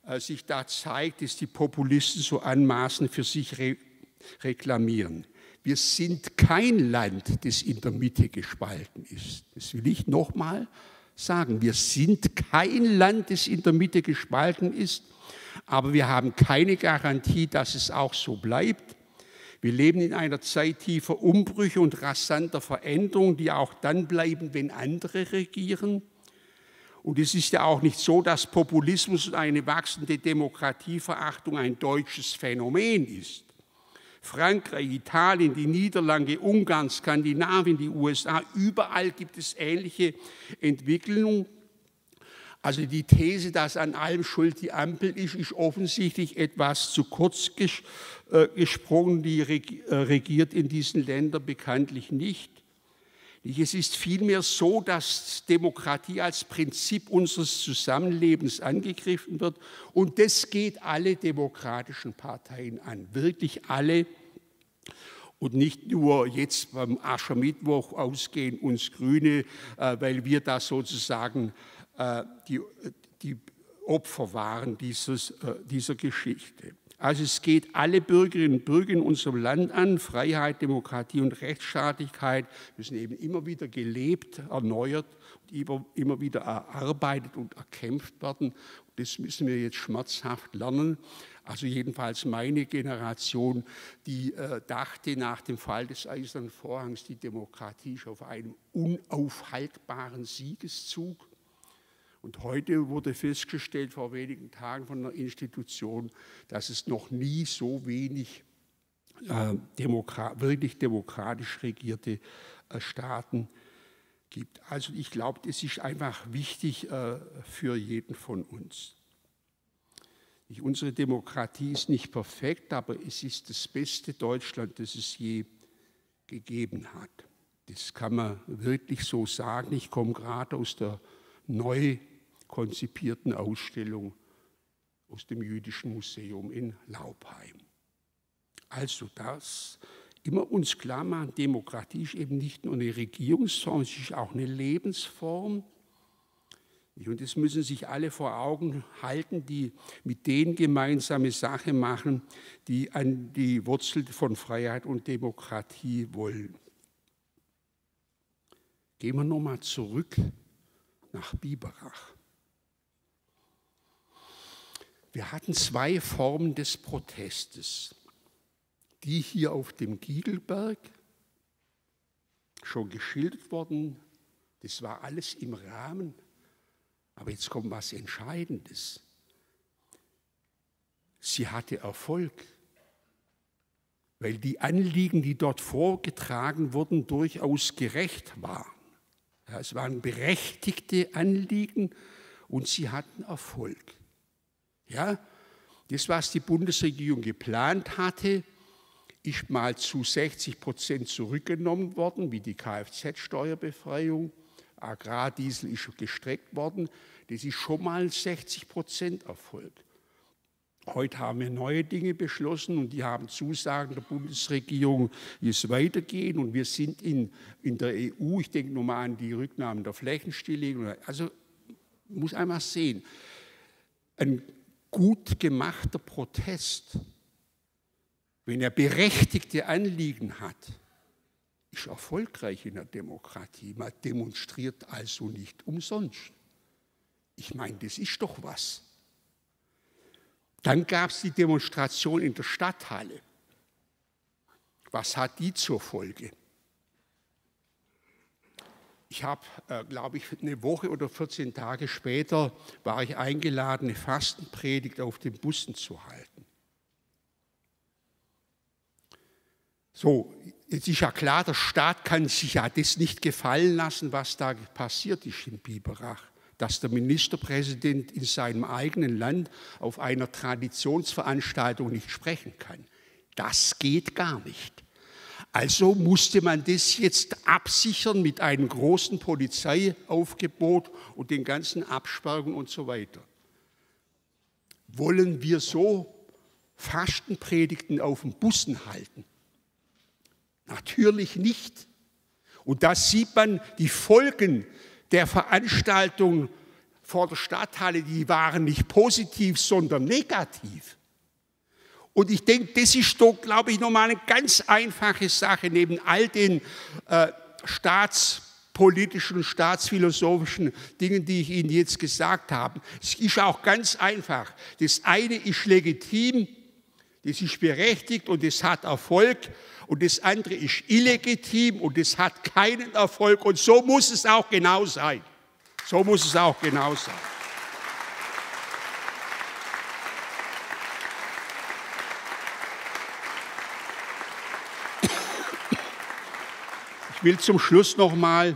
äh, sich da zeigt, dass die Populisten so anmaßend für sich re reklamieren. Wir sind kein Land, das in der Mitte gespalten ist. Das will ich nochmal sagen. Wir sind kein Land, das in der Mitte gespalten ist, aber wir haben keine Garantie, dass es auch so bleibt. Wir leben in einer Zeit tiefer Umbrüche und rasanter Veränderungen, die auch dann bleiben, wenn andere regieren. Und es ist ja auch nicht so, dass Populismus und eine wachsende Demokratieverachtung ein deutsches Phänomen ist. Frankreich, Italien, die Niederlande, Ungarn, Skandinavien, die U S A, überall gibt es ähnliche Entwicklungen. Also die These, dass an allem schuld die Ampel ist, ist offensichtlich etwas zu kurz ges äh, gesprungen. Die reg äh, regiert in diesen Ländern bekanntlich nicht. Es ist vielmehr so, dass Demokratie als Prinzip unseres Zusammenlebens angegriffen wird. Und das geht alle demokratischen Parteien an, wirklich alle. Und nicht nur jetzt beim Aschermittwoch ausgehen uns Grüne, äh, weil wir da sozusagen äh, die, die Opfer waren dieses, äh, dieser Geschichte. Also es geht alle Bürgerinnen und Bürger in unserem Land an. Freiheit, Demokratie und Rechtsstaatlichkeit müssen eben immer wieder gelebt, erneuert und immer wieder erarbeitet und erkämpft werden. Das müssen wir jetzt schmerzhaft lernen. Also jedenfalls meine Generation, die äh, dachte nach dem Fall des Eisernen Vorhangs, die Demokratie ist auf einem unaufhaltbaren Siegeszug. Und heute wurde festgestellt, vor wenigen Tagen von einer Institution, dass es noch nie so wenig äh, Demokrat, wirklich demokratisch regierte äh, Staaten gibt. Also ich glaube, das ist einfach wichtig äh, für jeden von uns. Ich, unsere Demokratie ist nicht perfekt, aber es ist das beste Deutschland, das es je gegeben hat. Das kann man wirklich so sagen. Ich komme gerade aus der neu konzipierten Ausstellung aus dem Jüdischen Museum in Laupheim. Also das immer uns klar machen, Demokratie ist eben nicht nur eine Regierungsform, es ist auch eine Lebensform. Und das müssen sich alle vor Augen halten, die mit denen gemeinsame Sache machen, die an die Wurzel von Freiheit und Demokratie wollen. Gehen wir nochmal zurück nach Biberach. Wir hatten zwei Formen des Protestes. Die hier auf dem Giegelberg, schon geschildert worden, das war alles im Rahmen. Aber jetzt kommt was Entscheidendes. Sie hatte Erfolg, weil die Anliegen, die dort vorgetragen wurden, durchaus gerecht waren. Ja, es waren berechtigte Anliegen und sie hatten Erfolg. Ja, das, was die Bundesregierung geplant hatte, ist mal zu sechzig Prozent zurückgenommen worden, wie die Kfz-Steuerbefreiung. Agrardiesel ist gestreckt worden. Das ist schon mal sechzig Prozent Erfolg. Heute haben wir neue Dinge beschlossen und die haben Zusagen der Bundesregierung, wie es weitergeht. Und wir sind in, in der E U, ich denke nur mal an die Rücknahmen der Flächenstilllegung. Also man muss einmal sehen, ein gut gemachter Protest, wenn er berechtigte Anliegen hat, ist erfolgreich in der Demokratie. Man demonstriert also nicht umsonst. Ich meine, das ist doch was. Dann gab es die Demonstration in der Stadthalle. Was hat die zur Folge? Ich habe, äh, glaube ich, eine Woche oder vierzehn Tage später war ich eingeladen, eine Fastenpredigt auf den Bussen zu halten. So, jetzt ist ja klar, der Staat kann sich ja das nicht gefallen lassen, was da passiert ist in Biberach, dass der Ministerpräsident in seinem eigenen Land auf einer Traditionsveranstaltung nicht sprechen kann. Das geht gar nicht. Also musste man das jetzt absichern mit einem großen Polizeiaufgebot und den ganzen Absperrungen und so weiter. Wollen wir so Fastenpredigten auf den Bussen halten? Natürlich nicht. Und da sieht man die Folgen der Veranstaltung vor der Stadthalle, die waren nicht positiv, sondern negativ. Und ich denke, das ist doch, glaube ich, nochmal eine ganz einfache Sache, neben all den äh, staatspolitischen und staatsphilosophischen Dingen, die ich Ihnen jetzt gesagt habe. Es ist auch ganz einfach. Das eine ist legitim, das ist berechtigt und das hat Erfolg. Und das andere ist illegitim und das hat keinen Erfolg. Und so muss es auch genau sein. So muss es auch genau sein. Ich will zum Schluss noch mal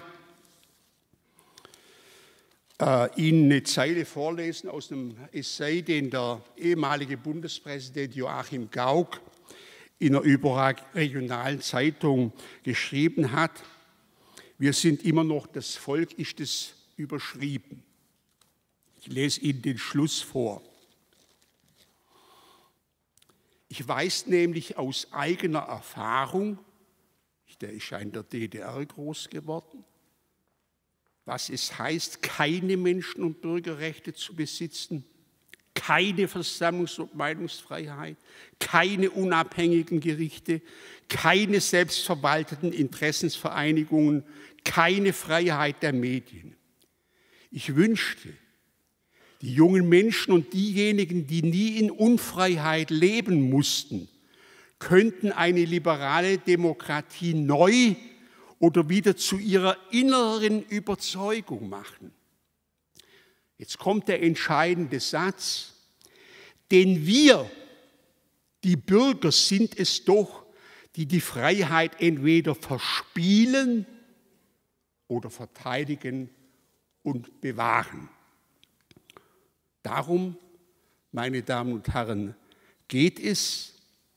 äh, Ihnen eine Zeile vorlesen aus einem Essay, den der ehemalige Bundespräsident Joachim Gauck in einer überregionalen Zeitung geschrieben hat. Wir sind immer noch das Volk, ist es überschrieben. Ich lese Ihnen den Schluss vor. Ich weiß nämlich aus eigener Erfahrung, der ist ja in der D D R groß geworden, was es heißt, keine Menschen- und Bürgerrechte zu besitzen, keine Versammlungs- und Meinungsfreiheit, keine unabhängigen Gerichte, keine selbstverwalteten Interessensvereinigungen, keine Freiheit der Medien. Ich wünschte, die jungen Menschen und diejenigen, die nie in Unfreiheit leben mussten, könnten eine liberale Demokratie neu oder wieder zu ihrer inneren Überzeugung machen. Jetzt kommt der entscheidende Satz, denn wir, die Bürger, sind es doch, die die Freiheit entweder verspielen oder verteidigen und bewahren. Darum, meine Damen und Herren, geht es.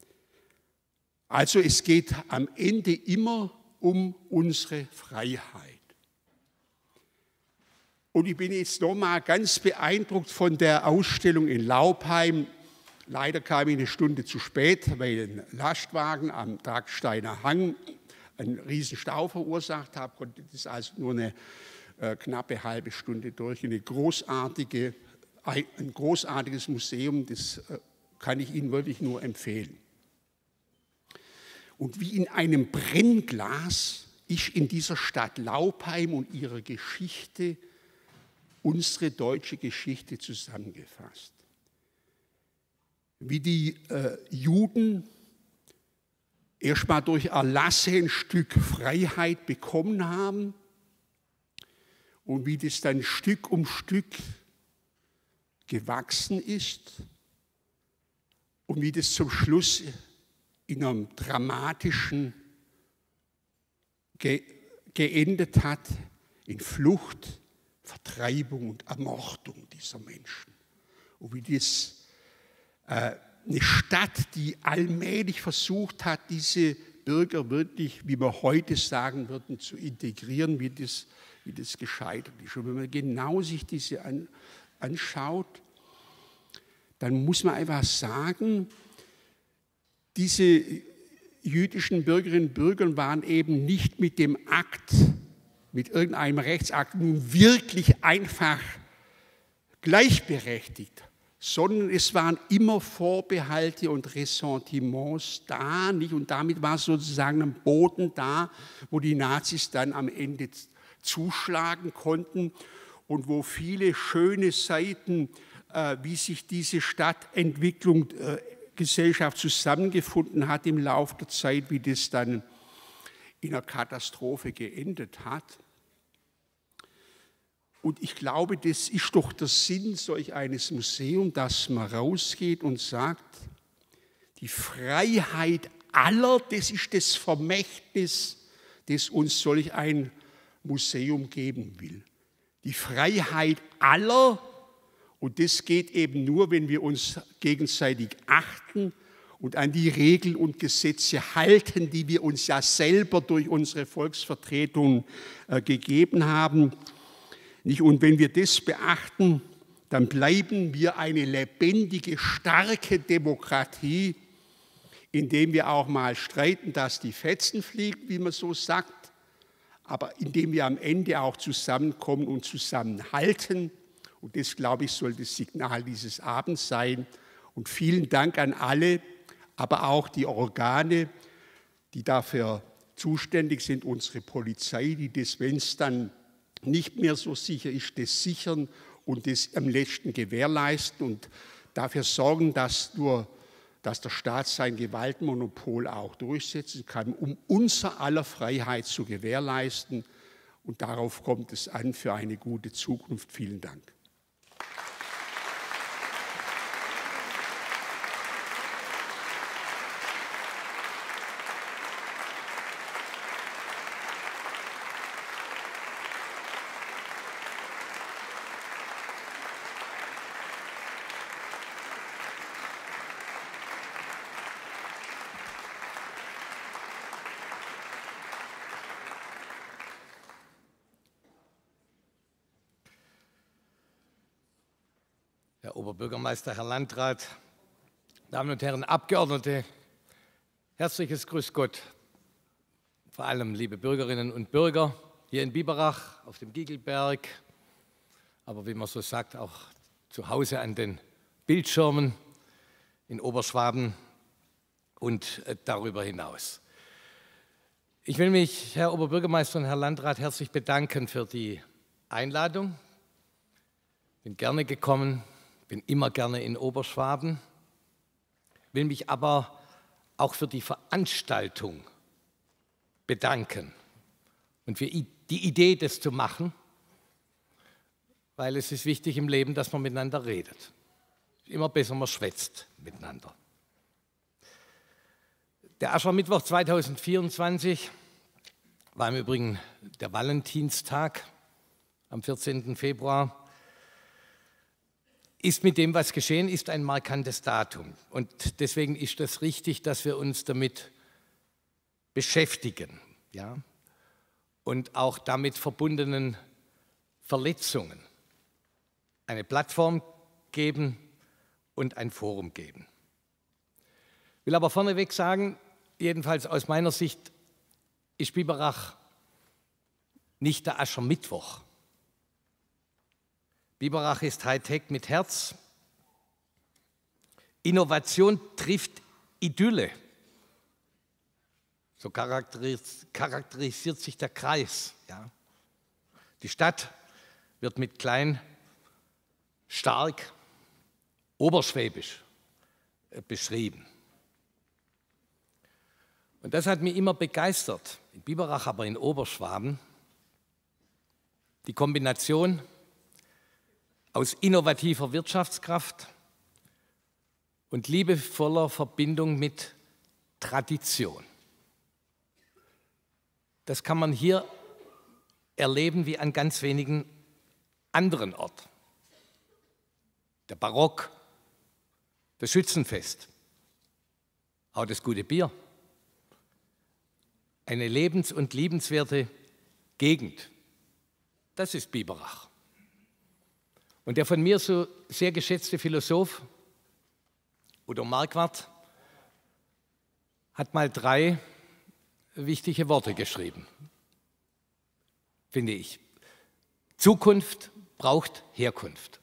Also es geht am Ende immer um unsere Freiheit. Und ich bin jetzt nochmal ganz beeindruckt von der Ausstellung in Laupheim. Leider kam ich eine Stunde zu spät, weil ein Lastwagen am Dagsteiner Hang einen riesen Stau verursacht hat. Konnte das also nur eine äh, knappe halbe Stunde durch. Eine großartige, ein großartiges Museum, das äh, kann ich Ihnen wirklich nur empfehlen. Und wie in einem Brennglas ist in dieser Stadt Laupheim und ihrer Geschichte unsere deutsche Geschichte zusammengefasst. Wie die äh, Juden erstmal durch Erlasse ein Stück Freiheit bekommen haben und wie das dann Stück um Stück gewachsen ist und wie das zum Schluss in einem dramatischen ge geendet hat, in Flucht, Vertreibung und Ermordung dieser Menschen. Und wie das äh, eine Stadt, die allmählich versucht hat, diese Bürger wirklich, wie wir heute sagen würden, zu integrieren, wie das, wie das gescheitert ist. Und wenn man genau sich diese an, anschaut, dann muss man einfach sagen, diese jüdischen Bürgerinnen und Bürger waren eben nicht mit dem Akt, mit irgendeinem Rechtsakt nun wirklich einfach gleichberechtigt, sondern es waren immer Vorbehalte und Ressentiments da, nicht? Und damit war sozusagen ein Boden da, wo die Nazis dann am Ende zuschlagen konnten und wo viele schöne Seiten, äh, wie sich diese Stadtentwicklung äh, Gesellschaft zusammengefunden hat im Laufe der Zeit, wie das dann in einer Katastrophe geendet hat. Und ich glaube, das ist doch der Sinn solch eines Museums, dass man rausgeht und sagt, die Freiheit aller, das ist das Vermächtnis, das uns solch ein Museum geben will. Die Freiheit aller. Und das geht eben nur, wenn wir uns gegenseitig achten und an die Regeln und Gesetze halten, die wir uns ja selber durch unsere Volksvertretung äh, gegeben haben. Und wenn wir das beachten, dann bleiben wir eine lebendige, starke Demokratie, indem wir auch mal streiten, dass die Fetzen fliegen, wie man so sagt, aber indem wir am Ende auch zusammenkommen und zusammenhalten Und das, glaube ich, soll das Signal dieses Abends sein. Und vielen Dank an alle, aber auch die Organe, die dafür zuständig sind, unsere Polizei, die das, wenn es dann nicht mehr so sicher ist, das sichern und das am letzten gewährleisten und dafür sorgen, dass, nur, dass der Staat sein Gewaltmonopol auch durchsetzen kann, um unser aller Freiheit zu gewährleisten. Und darauf kommt es an für eine gute Zukunft. Vielen Dank. Herr Oberbürgermeister, Herr Landrat, Damen und Herren Abgeordnete, herzliches Grüß Gott, vor allem liebe Bürgerinnen und Bürger hier in Biberach auf dem Giegelberg, aber wie man so sagt, auch zu Hause an den Bildschirmen in Oberschwaben und darüber hinaus. Ich will mich, Herr Oberbürgermeister und Herr Landrat, herzlich bedanken für die Einladung. Ich bin gerne gekommen. Bin immer gerne in Oberschwaben, will mich aber auch für die Veranstaltung bedanken und für die Idee, das zu machen, weil es ist wichtig im Leben, dass man miteinander redet. Immer besser, man schwätzt miteinander. Der Aschermittwoch zweitausendvierundzwanzig war im Übrigen der Valentinstag am vierzehnten Februar. Ist mit dem, was geschehen ist, ein markantes Datum. Und deswegen ist es richtig, dass wir uns damit beschäftigen, ja? Und auch damit verbundenen Verletzungen eine Plattform geben und ein Forum geben. Ich will aber vorneweg sagen, jedenfalls aus meiner Sicht ist Biberach nicht der Aschermittwoch. Biberach ist Hightech mit Herz. Innovation trifft Idylle. So charakteris charakterisiert sich der Kreis. Ja. Die Stadt wird mit klein, stark, oberschwäbisch beschrieben. Und das hat mich immer begeistert, in Biberach, aber in Oberschwaben, die Kombination aus innovativer Wirtschaftskraft und liebevoller Verbindung mit Tradition. Das kann man hier erleben wie an ganz wenigen anderen Orten. Der Barock, das Schützenfest, auch das gute Bier. Eine lebens- und liebenswerte Gegend, das ist Biberach. Und der von mir so sehr geschätzte Philosoph Udo Marquardt hat mal drei wichtige Worte geschrieben, finde ich. Zukunft braucht Herkunft.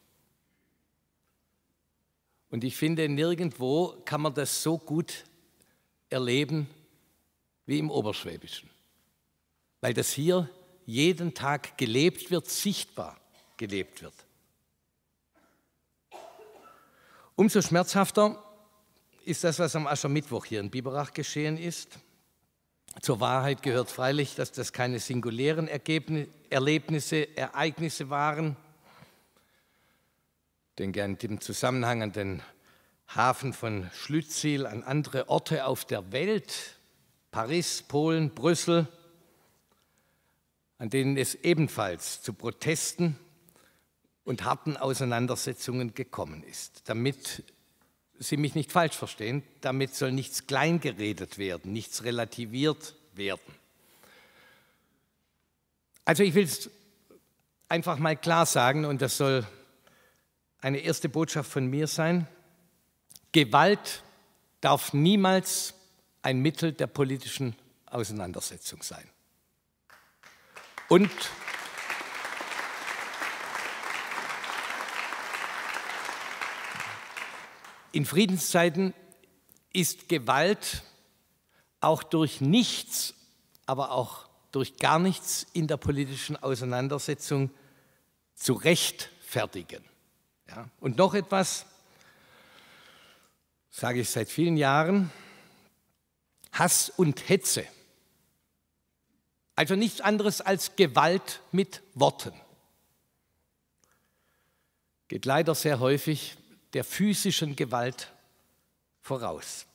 Und ich finde, nirgendwo kann man das so gut erleben wie im Oberschwäbischen, weil das hier jeden Tag gelebt wird, sichtbar gelebt wird. Umso schmerzhafter ist das, was am Aschermittwoch hier in Biberach geschehen ist. Zur Wahrheit gehört freilich, dass das keine singulären Ergebnis, Erlebnisse, Ereignisse waren. Ich denke an den Zusammenhang an den Hafen von Schlüttsiel, an andere Orte auf der Welt, Paris, Polen, Brüssel, an denen es ebenfalls zu Protesten und harten Auseinandersetzungen gekommen ist. Damit Sie mich nicht falsch verstehen, damit soll nichts kleingeredet werden, nichts relativiert werden. Also ich will es einfach mal klar sagen, und das soll eine erste Botschaft von mir sein: Gewalt darf niemals ein Mittel der politischen Auseinandersetzung sein. Und In Friedenszeiten ist Gewalt auch durch nichts, aber auch durch gar nichts in der politischen Auseinandersetzung zu rechtfertigen. Ja? Und noch etwas, sage ich seit vielen Jahren, Hass und Hetze. Also nichts anderes als Gewalt mit Worten. Geht leider sehr häufig der physischen Gewalt voraus.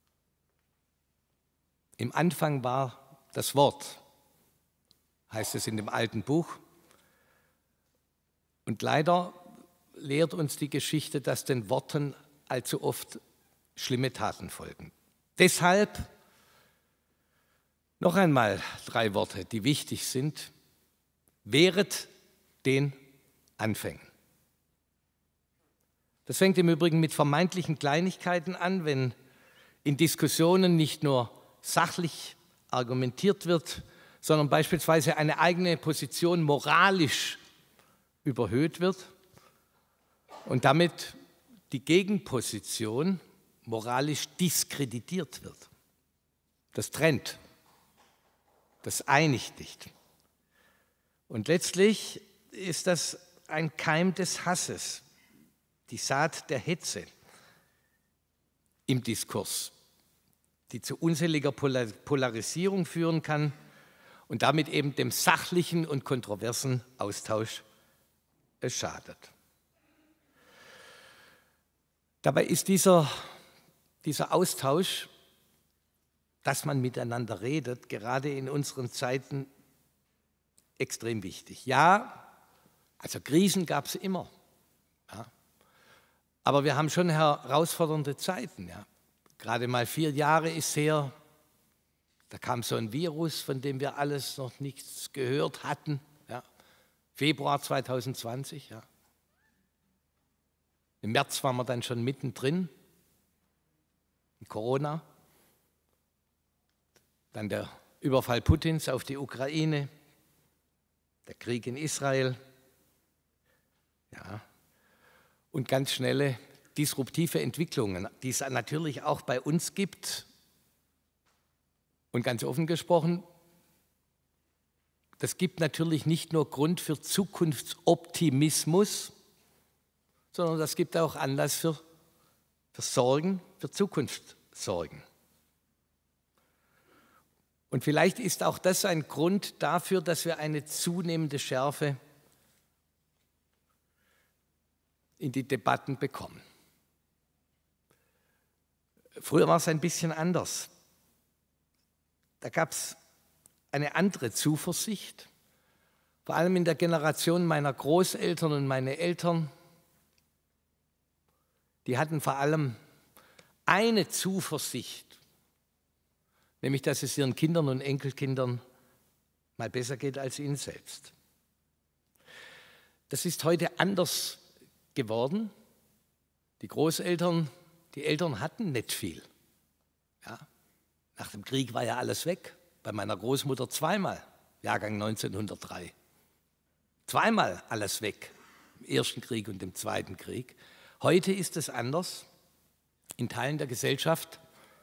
Im Anfang war das Wort, heißt es in dem alten Buch. Und leider lehrt uns die Geschichte, dass den Worten allzu oft schlimme Taten folgen. Deshalb noch einmal drei Worte, die wichtig sind. Wehret den Anfängen. Das fängt im Übrigen mit vermeintlichen Kleinigkeiten an, wenn in Diskussionen nicht nur sachlich argumentiert wird, sondern beispielsweise eine eigene Position moralisch überhöht wird und damit die Gegenposition moralisch diskreditiert wird. Das trennt, das einigt nicht. Und letztlich ist das ein Keim des Hasses, die Saat der Hetze im Diskurs, die zu unzähliger Polarisierung führen kann und damit eben dem sachlichen und kontroversen Austausch es schadet. Dabei ist dieser, dieser Austausch, dass man miteinander redet, gerade in unseren Zeiten extrem wichtig. Ja, also Krisen gab es immer. Ja. Aber wir haben schon herausfordernde Zeiten. Ja. Gerade mal vier Jahre ist her, da kam so ein Virus, von dem wir alles noch nichts gehört hatten. Ja. Februar zweitausendzwanzig. Ja. Im März waren wir dann schon mittendrin in Corona. Dann der Überfall Putins auf die Ukraine, der Krieg in Israel. Ja. Und ganz schnelle disruptive Entwicklungen, die es natürlich auch bei uns gibt. Und ganz offen gesprochen, das gibt natürlich nicht nur Grund für Zukunftsoptimismus, sondern das gibt auch Anlass für, für Sorgen, für Zukunftssorgen. Und vielleicht ist auch das ein Grund dafür, dass wir eine zunehmende Schärfe in die Debatten bekommen. Früher war es ein bisschen anders. Da gab es eine andere Zuversicht, vor allem in der Generation meiner Großeltern und meine Eltern. Die hatten vor allem eine Zuversicht, nämlich dass es ihren Kindern und Enkelkindern mal besser geht als ihnen selbst. Das ist heute anders geworden. Die Großeltern, die Eltern hatten nicht viel. Ja. Nach dem Krieg war ja alles weg. Bei meiner Großmutter zweimal, Jahrgang neunzehnhundertdrei. Zweimal alles weg, im Ersten Krieg und im Zweiten Krieg. Heute ist es anders. In Teilen der Gesellschaft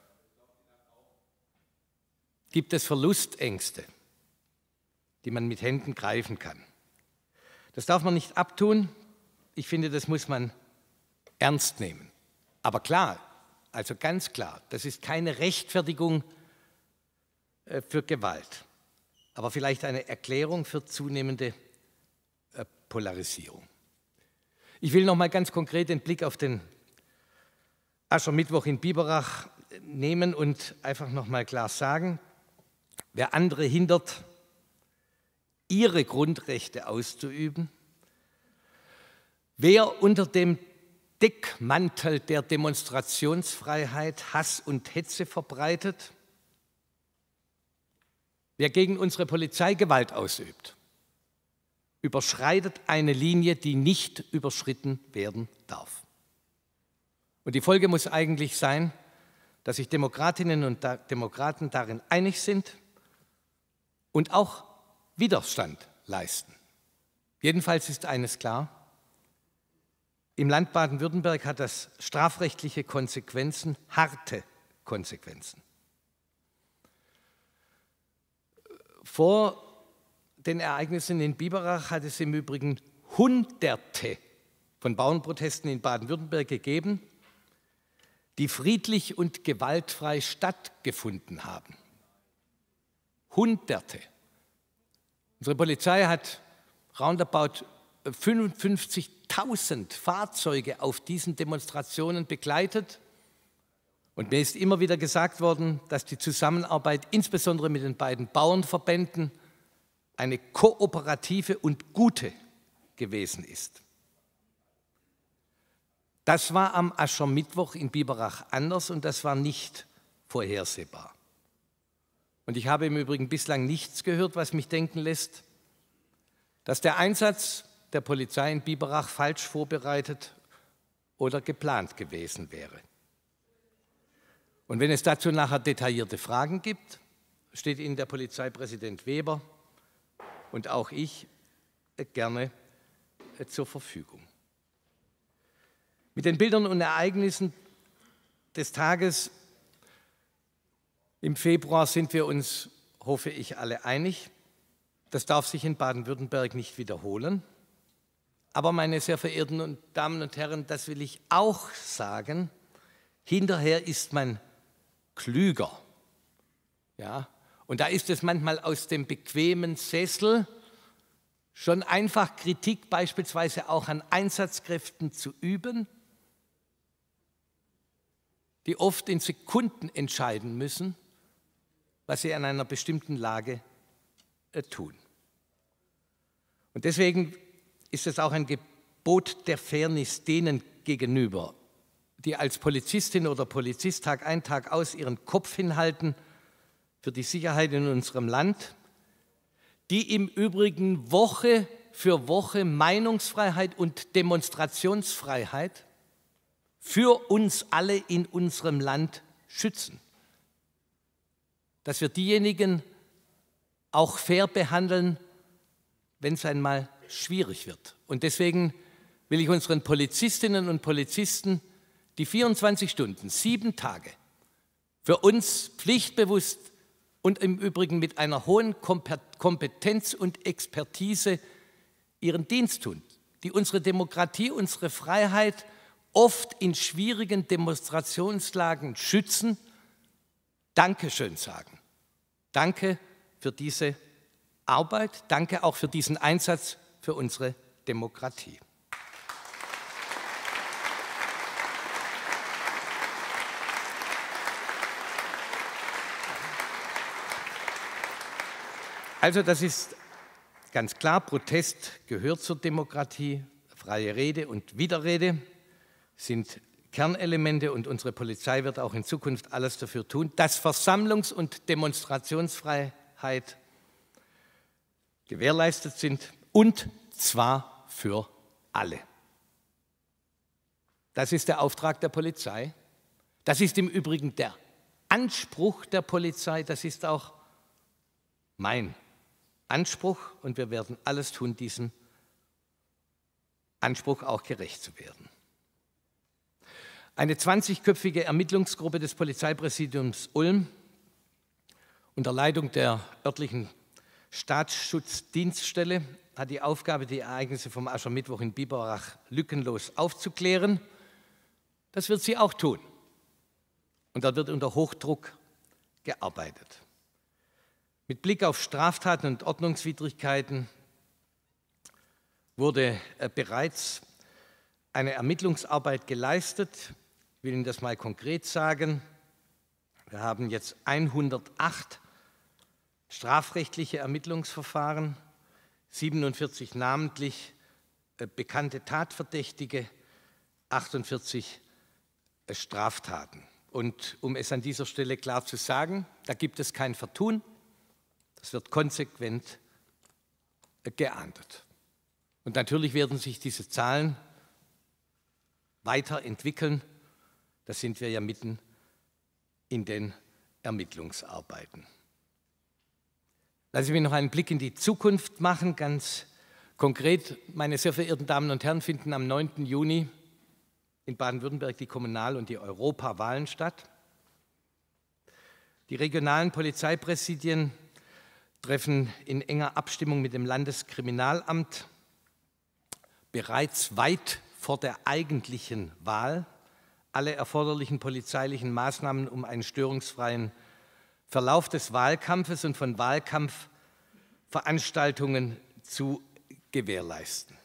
gibt es Verlustängste, die man mit Händen greifen kann. Das darf man nicht abtun. Ich finde, das muss man ernst nehmen. Aber klar, also ganz klar, das ist keine Rechtfertigung für Gewalt, aber vielleicht eine Erklärung für zunehmende Polarisierung. Ich will noch mal ganz konkret den Blick auf den Aschermittwoch in Biberach nehmen und einfach noch mal klar sagen, wer andere hindert, ihre Grundrechte auszuüben, wer unter dem Deckmantel der Demonstrationsfreiheit Hass und Hetze verbreitet, wer gegen unsere Polizei Gewalt ausübt, überschreitet eine Linie, die nicht überschritten werden darf. Und die Folge muss eigentlich sein, dass sich Demokratinnen und Demokraten darin einig sind und auch Widerstand leisten. Jedenfalls ist eines klar: Im Land Baden-Württemberg hat das strafrechtliche Konsequenzen, harte Konsequenzen. Vor den Ereignissen in Biberach hat es im Übrigen Hunderte von Bauernprotesten in Baden-Württemberg gegeben, die friedlich und gewaltfrei stattgefunden haben. Hunderte. Unsere Polizei hat roundabout fünfundfünfzigtausend Fahrzeuge auf diesen Demonstrationen begleitet. Und mir ist immer wieder gesagt worden, dass die Zusammenarbeit insbesondere mit den beiden Bauernverbänden eine kooperative und gute gewesen ist. Das war am Aschermittwoch in Biberach anders und das war nicht vorhersehbar. Und ich habe im Übrigen bislang nichts gehört, was mich denken lässt, dass der Einsatz der Polizei in Biberach falsch vorbereitet oder geplant gewesen wäre. Und wenn es dazu nachher detaillierte Fragen gibt, steht Ihnen der Polizeipräsident Weber und auch ich gerne zur Verfügung. Mit den Bildern und Ereignissen des Tages im Februar sind wir uns, hoffe ich, alle einig. Das darf sich in Baden-Württemberg nicht wiederholen. Aber, meine sehr verehrten Damen und Herren, das will ich auch sagen, hinterher ist man klüger. Ja? Und da ist es manchmal aus dem bequemen Sessel schon einfach Kritik beispielsweise auch an Einsatzkräften zu üben, die oft in Sekunden entscheiden müssen, was sie an einer bestimmten Lage äh, tun. Und deswegen ist es auch ein Gebot der Fairness denen gegenüber, die als Polizistin oder Polizist Tag ein, Tag aus ihren Kopf hinhalten für die Sicherheit in unserem Land, die im Übrigen Woche für Woche Meinungsfreiheit und Demonstrationsfreiheit für uns alle in unserem Land schützen. Dass wir diejenigen auch fair behandeln, wenn es einmal schwierig wird. Und deswegen will ich unseren Polizistinnen und Polizisten, die vierundzwanzig Stunden, sieben Tage für uns pflichtbewusst und im Übrigen mit einer hohen Kompetenz und Expertise ihren Dienst tun, die unsere Demokratie, unsere Freiheit oft in schwierigen Demonstrationslagen schützen, Dankeschön sagen. Danke für diese Arbeit, danke auch für diesen Einsatz für unsere Demokratie. Also das ist ganz klar, Protest gehört zur Demokratie, freie Rede und Widerrede sind Kernelemente und unsere Polizei wird auch in Zukunft alles dafür tun, dass Versammlungs- und Demonstrationsfreiheit gewährleistet sind und zwar für alle. Das ist der Auftrag der Polizei. Das ist im Übrigen der Anspruch der Polizei. Das ist auch mein Anspruch und wir werden alles tun, diesem Anspruch auch gerecht zu werden. Eine zwanzigköpfige Ermittlungsgruppe des Polizeipräsidiums Ulm unter Leitung der örtlichen Staatsschutzdienststelle hat die Aufgabe, die Ereignisse vom Aschermittwoch in Biberach lückenlos aufzuklären. Das wird sie auch tun. Und da wird unter Hochdruck gearbeitet. Mit Blick auf Straftaten und Ordnungswidrigkeiten wurde bereits eine Ermittlungsarbeit geleistet. Ich will Ihnen das mal konkret sagen. Wir haben jetzt hundertacht strafrechtliche Ermittlungsverfahren, siebenundvierzig namentlich bekannte Tatverdächtige, achtundvierzig Straftaten. Und um es an dieser Stelle klar zu sagen, da gibt es kein Vertun, das wird konsequent geahndet. Und natürlich werden sich diese Zahlen weiterentwickeln. Da sind wir ja mitten in den Ermittlungsarbeiten. Lassen Sie mich noch einen Blick in die Zukunft machen. Ganz konkret, meine sehr verehrten Damen und Herren, finden am neunten Juni in Baden-Württemberg die Kommunal- und die Europawahlen statt. Die regionalen Polizeipräsidien treffen in enger Abstimmung mit dem Landeskriminalamt bereits weit vor der eigentlichen Wahl alle erforderlichen polizeilichen Maßnahmen, um einen störungsfreien Verlauf des Wahlkampfes und von Wahlkampfveranstaltungen zu gewährleisten.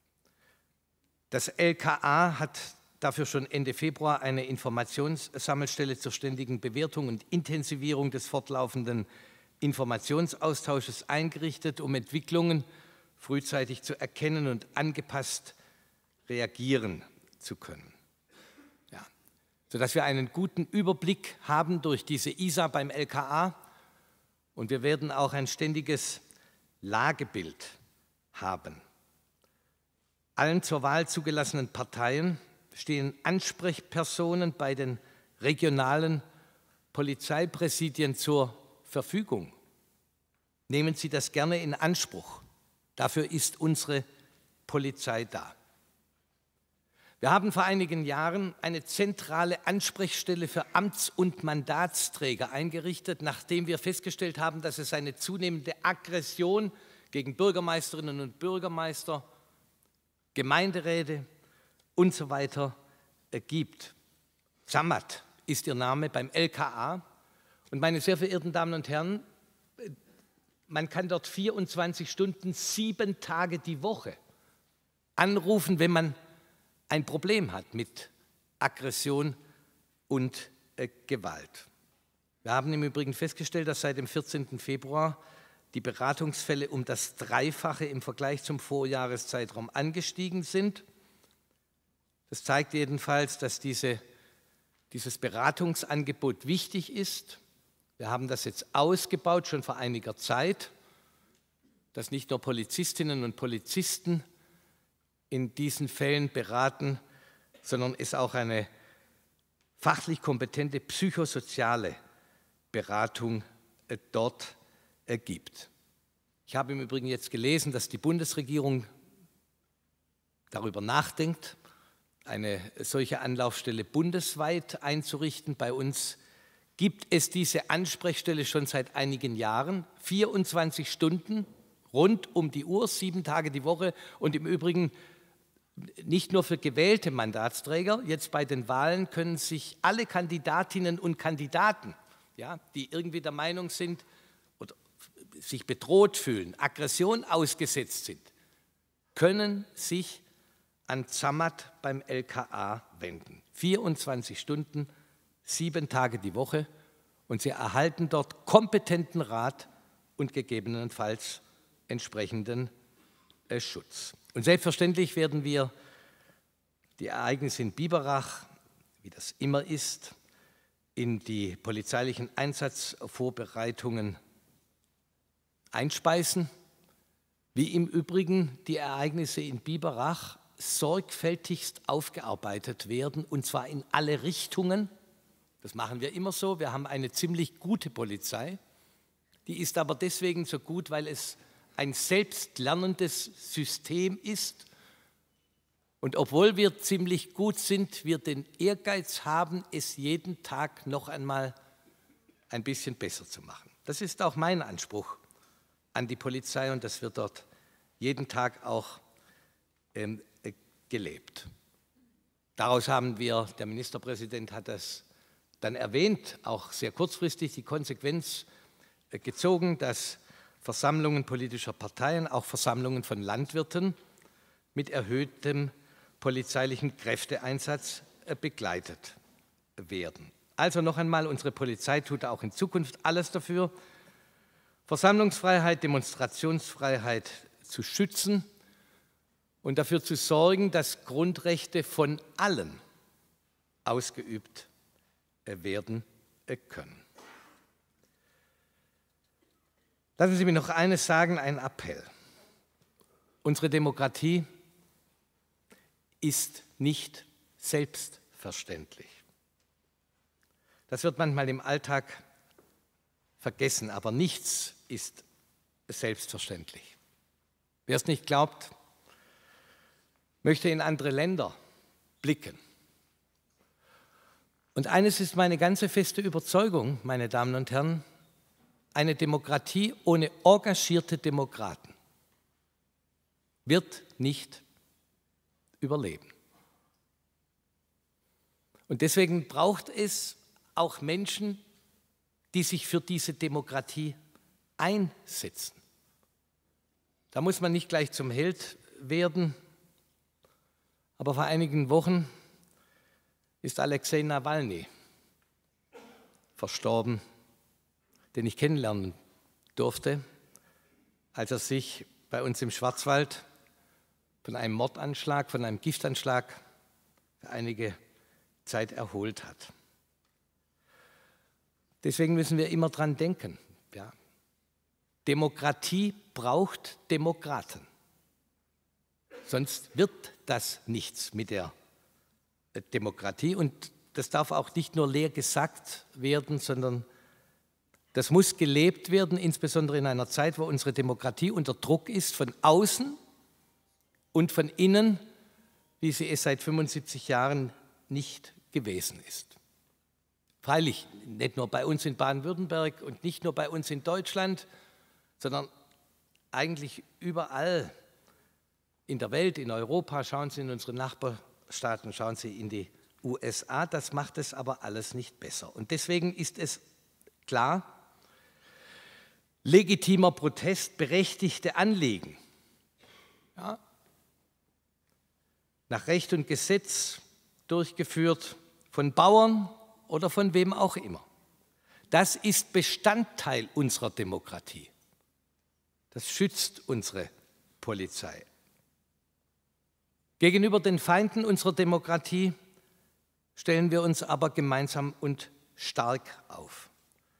Das L K A hat dafür schon Ende Februar eine Informationssammelstelle zur ständigen Bewertung und Intensivierung des fortlaufenden Informationsaustausches eingerichtet, um Entwicklungen frühzeitig zu erkennen und angepasst reagieren zu können. Ja, sodass wir einen guten Überblick haben durch diese I S A beim L K A und wir werden auch ein ständiges Lagebild haben. Allen zur Wahl zugelassenen Parteien stehen Ansprechpersonen bei den regionalen Polizeipräsidien zur Verfügung. Nehmen Sie das gerne in Anspruch. Dafür ist unsere Polizei da. Wir haben vor einigen Jahren eine zentrale Ansprechstelle für Amts- und Mandatsträger eingerichtet, nachdem wir festgestellt haben, dass es eine zunehmende Aggression gegen Bürgermeisterinnen und Bürgermeister, Gemeinderäte und so weiter gibt. Zamat ist ihr Name beim L K A. Und meine sehr verehrten Damen und Herren, man kann dort vierundzwanzig Stunden, sieben Tage die Woche anrufen, wenn man ein Problem hat mit Aggression und äh, Gewalt. Wir haben im Übrigen festgestellt, dass seit dem vierzehnten Februar die Beratungsfälle um das Dreifache im Vergleich zum Vorjahreszeitraum angestiegen sind. Das zeigt jedenfalls, dass diese, dieses Beratungsangebot wichtig ist. Wir haben das jetzt ausgebaut, schon vor einiger Zeit, dass nicht nur Polizistinnen und Polizisten in diesen Fällen beraten, sondern es auch eine fachlich kompetente psychosoziale Beratung äh, dort äh, gibt. Ich habe im Übrigen jetzt gelesen, dass die Bundesregierung darüber nachdenkt, eine solche Anlaufstelle bundesweit einzurichten. Bei uns gibt es diese Ansprechstelle schon seit einigen Jahren, vierundzwanzig Stunden, rund um die Uhr, sieben Tage die Woche und im Übrigen nicht nur für gewählte Mandatsträger. Jetzt bei den Wahlen können sich alle Kandidatinnen und Kandidaten, ja, die irgendwie der Meinung sind oder sich bedroht fühlen, Aggression ausgesetzt sind, können sich an Zamat beim L K A wenden. vierundzwanzig Stunden, sieben Tage die Woche und sie erhalten dort kompetenten Rat und gegebenenfalls entsprechenden äh, Schutz. Und selbstverständlich werden wir die Ereignisse in Biberach, wie das immer ist, in die polizeilichen Einsatzvorbereitungen einspeisen, wie im Übrigen die Ereignisse in Biberach sorgfältigst aufgearbeitet werden, und zwar in alle Richtungen. Das machen wir immer so. Wir haben eine ziemlich gute Polizei. Die ist aber deswegen so gut, weil es ein selbstlernendes System ist. Und obwohl wir ziemlich gut sind, wir den Ehrgeiz haben, es jeden Tag noch einmal ein bisschen besser zu machen. Das ist auch mein Anspruch an die Polizei und das wird dort jeden Tag auch ähm, gelebt. Daraus haben wir, der Ministerpräsident hat das dann erwähnt, auch sehr kurzfristig die Konsequenz äh, gezogen, dass Versammlungen politischer Parteien, auch Versammlungen von Landwirten mit erhöhtem polizeilichen Kräfteeinsatz äh, begleitet werden. Also noch einmal, unsere Polizei tut auch in Zukunft alles dafür, Versammlungsfreiheit, Demonstrationsfreiheit zu schützen und dafür zu sorgen, dass Grundrechte von allen ausgeübt werden können. Lassen Sie mich noch eines sagen, ein Appell. Unsere Demokratie ist nicht selbstverständlich. Das wird manchmal im Alltag vergessen, aber nichts ist selbstverständlich. Wer es nicht glaubt, möchte in andere Länder blicken. Und eines ist meine ganze feste Überzeugung, meine Damen und Herren, eine Demokratie ohne engagierte Demokraten wird nicht überleben. Und deswegen braucht es auch Menschen, die sich für diese Demokratie einsetzen. Da muss man nicht gleich zum Held werden, aber vor einigen Wochen ist Alexei Nawalny verstorben, den ich kennenlernen durfte, als er sich bei uns im Schwarzwald von einem Mordanschlag, von einem Giftanschlag für einige Zeit erholt hat. Deswegen müssen wir immer dran denken. Ja. Demokratie braucht Demokraten. Sonst wird das nichts mit der Demokratie. Und das darf auch nicht nur leer gesagt werden, sondern das muss gelebt werden, insbesondere in einer Zeit, wo unsere Demokratie unter Druck ist, von außen und von innen, wie sie es seit fünfundsiebzig Jahren nicht gewesen ist. Freilich nicht nur bei uns in Baden-Württemberg und nicht nur bei uns in Deutschland, sondern eigentlich überall in der Welt, in Europa. Schauen Sie in unsere Nachbarstaaten, schauen Sie in die U S A. Das macht es aber alles nicht besser. Und deswegen ist es klar, legitimer Protest, berechtigte Anliegen, ja, nach Recht und Gesetz durchgeführt von Bauern oder von wem auch immer. Das ist Bestandteil unserer Demokratie. Das schützt unsere Polizei. Gegenüber den Feinden unserer Demokratie stellen wir uns aber gemeinsam und stark auf,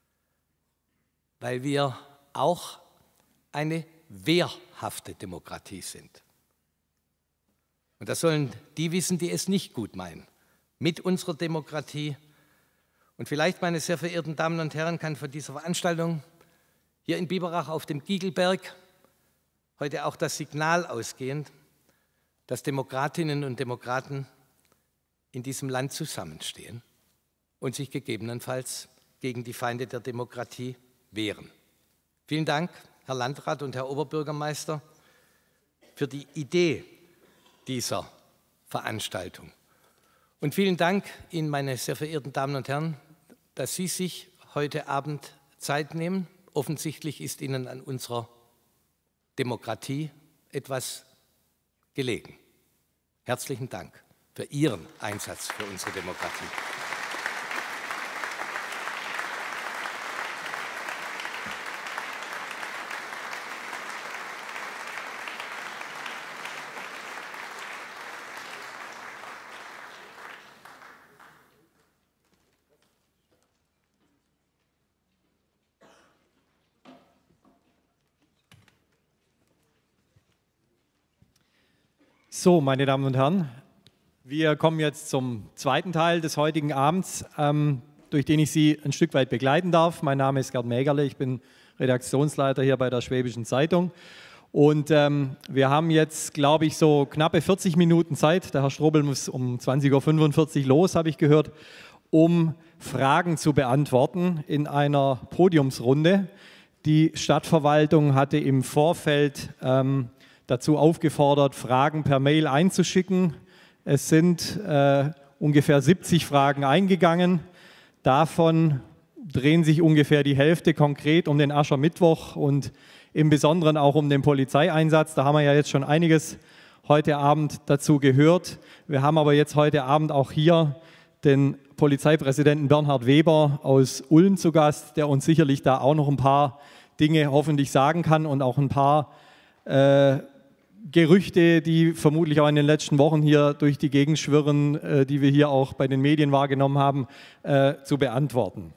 weil wir auch eine wehrhafte Demokratie sind. Und das sollen die wissen, die es nicht gut meinen mit unserer Demokratie. Und vielleicht, meine sehr verehrten Damen und Herren, kann von dieser Veranstaltung hier in Biberach auf dem Giegelberg heute auch das Signal ausgehen, dass Demokratinnen und Demokraten in diesem Land zusammenstehen und sich gegebenenfalls gegen die Feinde der Demokratie wehren. Vielen Dank, Herr Landrat und Herr Oberbürgermeister, für die Idee dieser Veranstaltung. Und vielen Dank Ihnen, meine sehr verehrten Damen und Herren, dass Sie sich heute Abend Zeit nehmen. Offensichtlich ist Ihnen an unserer Demokratie etwas gelegen. Herzlichen Dank für Ihren Einsatz für unsere Demokratie. So, meine Damen und Herren, wir kommen jetzt zum zweiten Teil des heutigen Abends, ähm, durch den ich Sie ein Stück weit begleiten darf. Mein Name ist Gerd Mägerle, ich bin Redaktionsleiter hier bei der Schwäbischen Zeitung. Und ähm, wir haben jetzt, glaube ich, so knappe vierzig Minuten Zeit. Der Herr Strobel muss um zwanzig Uhr fünfundvierzig los, habe ich gehört, um Fragen zu beantworten in einer Podiumsrunde. Die Stadtverwaltung hatte im Vorfeld ähm, dazu aufgefordert, Fragen per Mail einzuschicken. Es sind äh, ungefähr siebzig Fragen eingegangen. Davon drehen sich ungefähr die Hälfte konkret um den Aschermittwoch und im Besonderen auch um den Polizeieinsatz. Da haben wir ja jetzt schon einiges heute Abend dazu gehört. Wir haben aber jetzt heute Abend auch hier den Polizeipräsidenten Bernhard Weber aus Ulm zu Gast, der uns sicherlich da auch noch ein paar Dinge hoffentlich sagen kann und auch ein paar äh, Gerüchte, die vermutlich auch in den letzten Wochen hier durch die Gegend schwirren, äh, die wir hier auch bei den Medien wahrgenommen haben, äh, zu beantworten.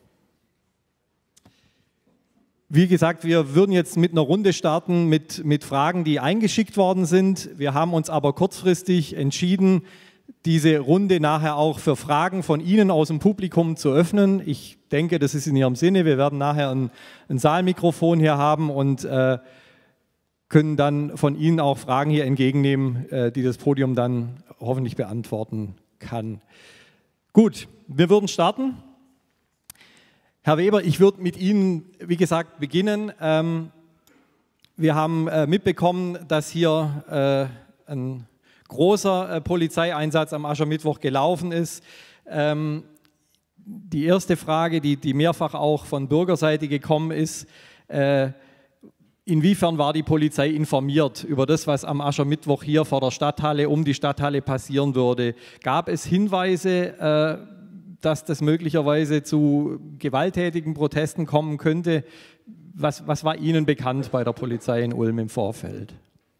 Wie gesagt, wir würden jetzt mit einer Runde starten mit, mit Fragen, die eingeschickt worden sind. Wir haben uns aber kurzfristig entschieden, diese Runde nachher auch für Fragen von Ihnen aus dem Publikum zu öffnen. Ich denke, das ist in Ihrem Sinne. Wir werden nachher ein, ein Saalmikrofon hier haben und äh, können dann von Ihnen auch Fragen hier entgegennehmen, die das Podium dann hoffentlich beantworten kann. Gut, wir würden starten. Herr Weber, ich würde mit Ihnen, wie gesagt, beginnen. Ähm, wir haben äh, mitbekommen, dass hier äh, ein großer äh, Polizeieinsatz am Aschermittwoch gelaufen ist. Ähm, die erste Frage, die, die mehrfach auch von Bürgerseite gekommen ist, äh, inwiefern war die Polizei informiert über das, was am Aschermittwoch hier vor der Stadthalle, um die Stadthalle passieren würde? Gab es Hinweise, äh, dass das möglicherweise zu gewalttätigen Protesten kommen könnte? Was, was war Ihnen bekannt bei der Polizei in Ulm im Vorfeld?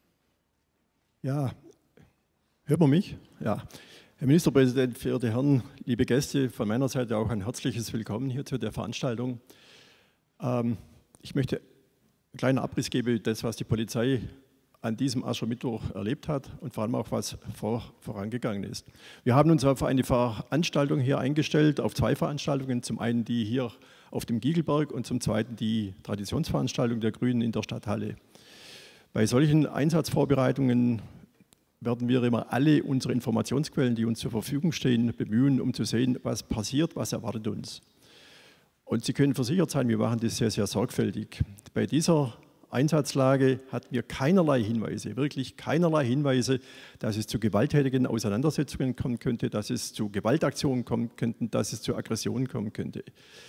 Ja, hört man mich? Ja. Herr Ministerpräsident, verehrte Herren, liebe Gäste, von meiner Seite auch ein herzliches Willkommen hier zu der Veranstaltung. Ähm, ich möchte einen kleinen Abriss geben, das, was die Polizei an diesem Aschermittwoch erlebt hat und vor allem auch, was vor, vorangegangen ist. Wir haben uns auf eine Veranstaltung hier eingestellt, auf zwei Veranstaltungen. Zum einen die hier auf dem Giegelberg und zum zweiten die Traditionsveranstaltung der Grünen in der Stadthalle. Bei solchen Einsatzvorbereitungen werden wir immer alle unsere Informationsquellen, die uns zur Verfügung stehen, bemühen, um zu sehen, was passiert, was erwartet uns. Und Sie können versichert sein, wir machen das sehr, sehr sorgfältig. Bei dieser Einsatzlage hatten wir keinerlei Hinweise, wirklich keinerlei Hinweise, dass es zu gewalttätigen Auseinandersetzungen kommen könnte, dass es zu Gewaltaktionen kommen könnte, dass es zu Aggressionen kommen könnte.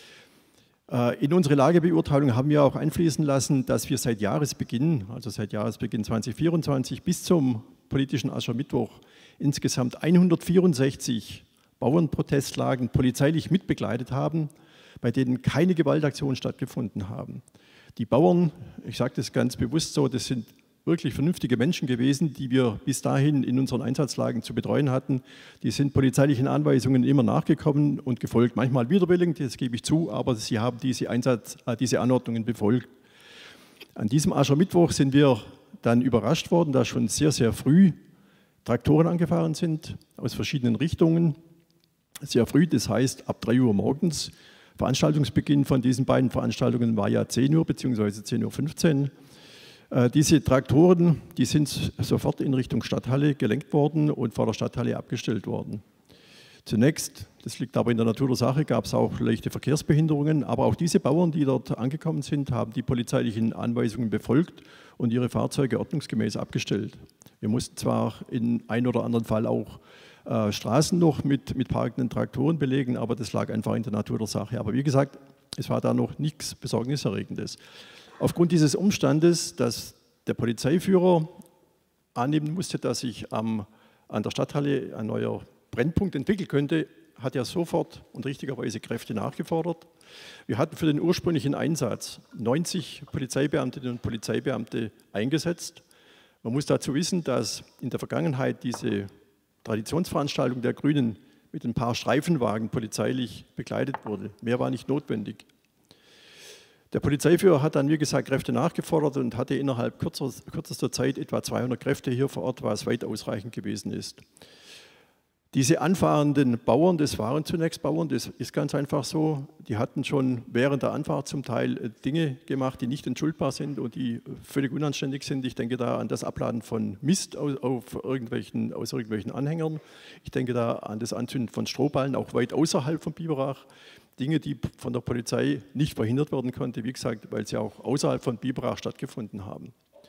In unsere Lagebeurteilung haben wir auch einfließen lassen, dass wir seit Jahresbeginn, also seit Jahresbeginn zweitausendvierundzwanzig bis zum politischen Aschermittwoch insgesamt hundertvierundsechzig Bauernprotestlagen polizeilich mitbegleitet haben, bei denen keine Gewaltaktionen stattgefunden haben. Die Bauern, ich sage das ganz bewusst so, das sind wirklich vernünftige Menschen gewesen, die wir bis dahin in unseren Einsatzlagen zu betreuen hatten. Die sind polizeilichen Anweisungen immer nachgekommen und gefolgt, manchmal widerwillig, das gebe ich zu, aber sie haben diese, Einsatz, äh, diese Anordnungen befolgt. An diesem Aschermittwoch sind wir dann überrascht worden, dass schon sehr, sehr früh Traktoren angefahren sind, aus verschiedenen Richtungen. Sehr früh, das heißt ab drei Uhr morgens. Veranstaltungsbeginn von diesen beiden Veranstaltungen war ja zehn Uhr bzw. zehn Uhr fünfzehn. Äh, diese Traktoren, die sind sofort in Richtung Stadthalle gelenkt worden und vor der Stadthalle abgestellt worden. Zunächst, das liegt aber in der Natur der Sache, gab es auch leichte Verkehrsbehinderungen, aber auch diese Bauern, die dort angekommen sind, haben die polizeilichen Anweisungen befolgt und ihre Fahrzeuge ordnungsgemäß abgestellt. Wir mussten zwar in einem oder anderen Fall auch äh, Straßen noch mit, mit parkenden Traktoren belegen, aber das lag einfach in der Natur der Sache. Aber wie gesagt, es war da noch nichts Besorgniserregendes. Aufgrund dieses Umstandes, dass der Polizeiführer annehmen musste, dass sich am, an der Stadthalle ein neuer Brennpunkt entwickeln könnte, hat er sofort und richtigerweise Kräfte nachgefordert. Wir hatten für den ursprünglichen Einsatz neunzig Polizeibeamtinnen und Polizeibeamte eingesetzt. Man muss dazu wissen, dass in der Vergangenheit diese Traditionsveranstaltung der Grünen mit ein paar Streifenwagen polizeilich begleitet wurde. Mehr war nicht notwendig. Der Polizeiführer hat dann, wie gesagt, Kräfte nachgefordert und hatte innerhalb kürzer, kürzester Zeit etwa zweihundert Kräfte hier vor Ort, was weit ausreichend gewesen ist. Diese anfahrenden Bauern, das waren zunächst Bauern, das ist ganz einfach so, die hatten schon während der Anfahrt zum Teil Dinge gemacht, die nicht entschuldbar sind und die völlig unanständig sind. Ich denke da an das Abladen von Mist aus, auf irgendwelchen, aus irgendwelchen Anhängern. Ich denke da an das Anzünden von Strohballen, auch weit außerhalb von Biberach. Dinge, die von der Polizei nicht verhindert werden konnten, wie gesagt, weil sie auch außerhalb von Biberach stattgefunden haben.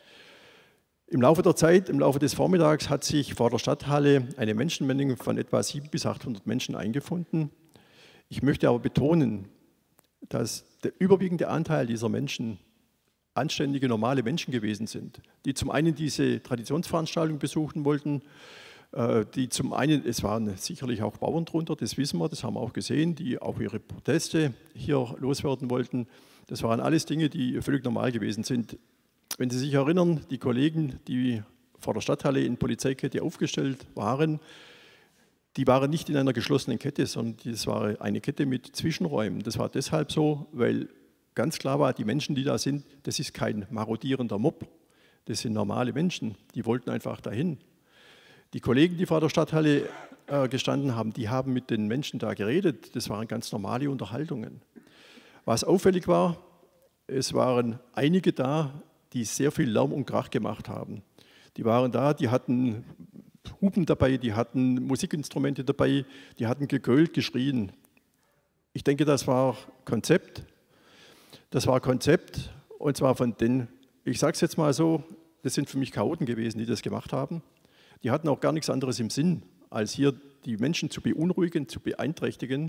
Im Laufe der Zeit, im Laufe des Vormittags, hat sich vor der Stadthalle eine Menschenmenge von etwa siebenhundert bis achthundert Menschen eingefunden. Ich möchte aber betonen, dass der überwiegende Anteil dieser Menschen anständige, normale Menschen gewesen sind, die zum einen diese Traditionsveranstaltung besuchen wollten, die zum einen, es waren sicherlich auch Bauern drunter, das wissen wir, das haben wir auch gesehen, die auch ihre Proteste hier loswerden wollten. Das waren alles Dinge, die völlig normal gewesen sind. Wenn Sie sich erinnern, die Kollegen, die vor der Stadthalle in Polizeikette aufgestellt waren, die waren nicht in einer geschlossenen Kette, sondern das war eine Kette mit Zwischenräumen. Das war deshalb so, weil ganz klar war, die Menschen, die da sind, das ist kein marodierender Mob, das sind normale Menschen, die wollten einfach dahin. Die Kollegen, die vor der Stadthalle äh, gestanden haben, die haben mit den Menschen da geredet, das waren ganz normale Unterhaltungen. Was auffällig war, es waren einige da, die sehr viel Lärm und Krach gemacht haben. Die waren da, die hatten Hupen dabei, die hatten Musikinstrumente dabei, die hatten gegrölt, geschrien. Ich denke, das war Konzept. Das war Konzept und zwar von den, ich sage es jetzt mal so, das sind für mich Chaoten gewesen, die das gemacht haben. Die hatten auch gar nichts anderes im Sinn, als hier die Menschen zu beunruhigen, zu beeinträchtigen.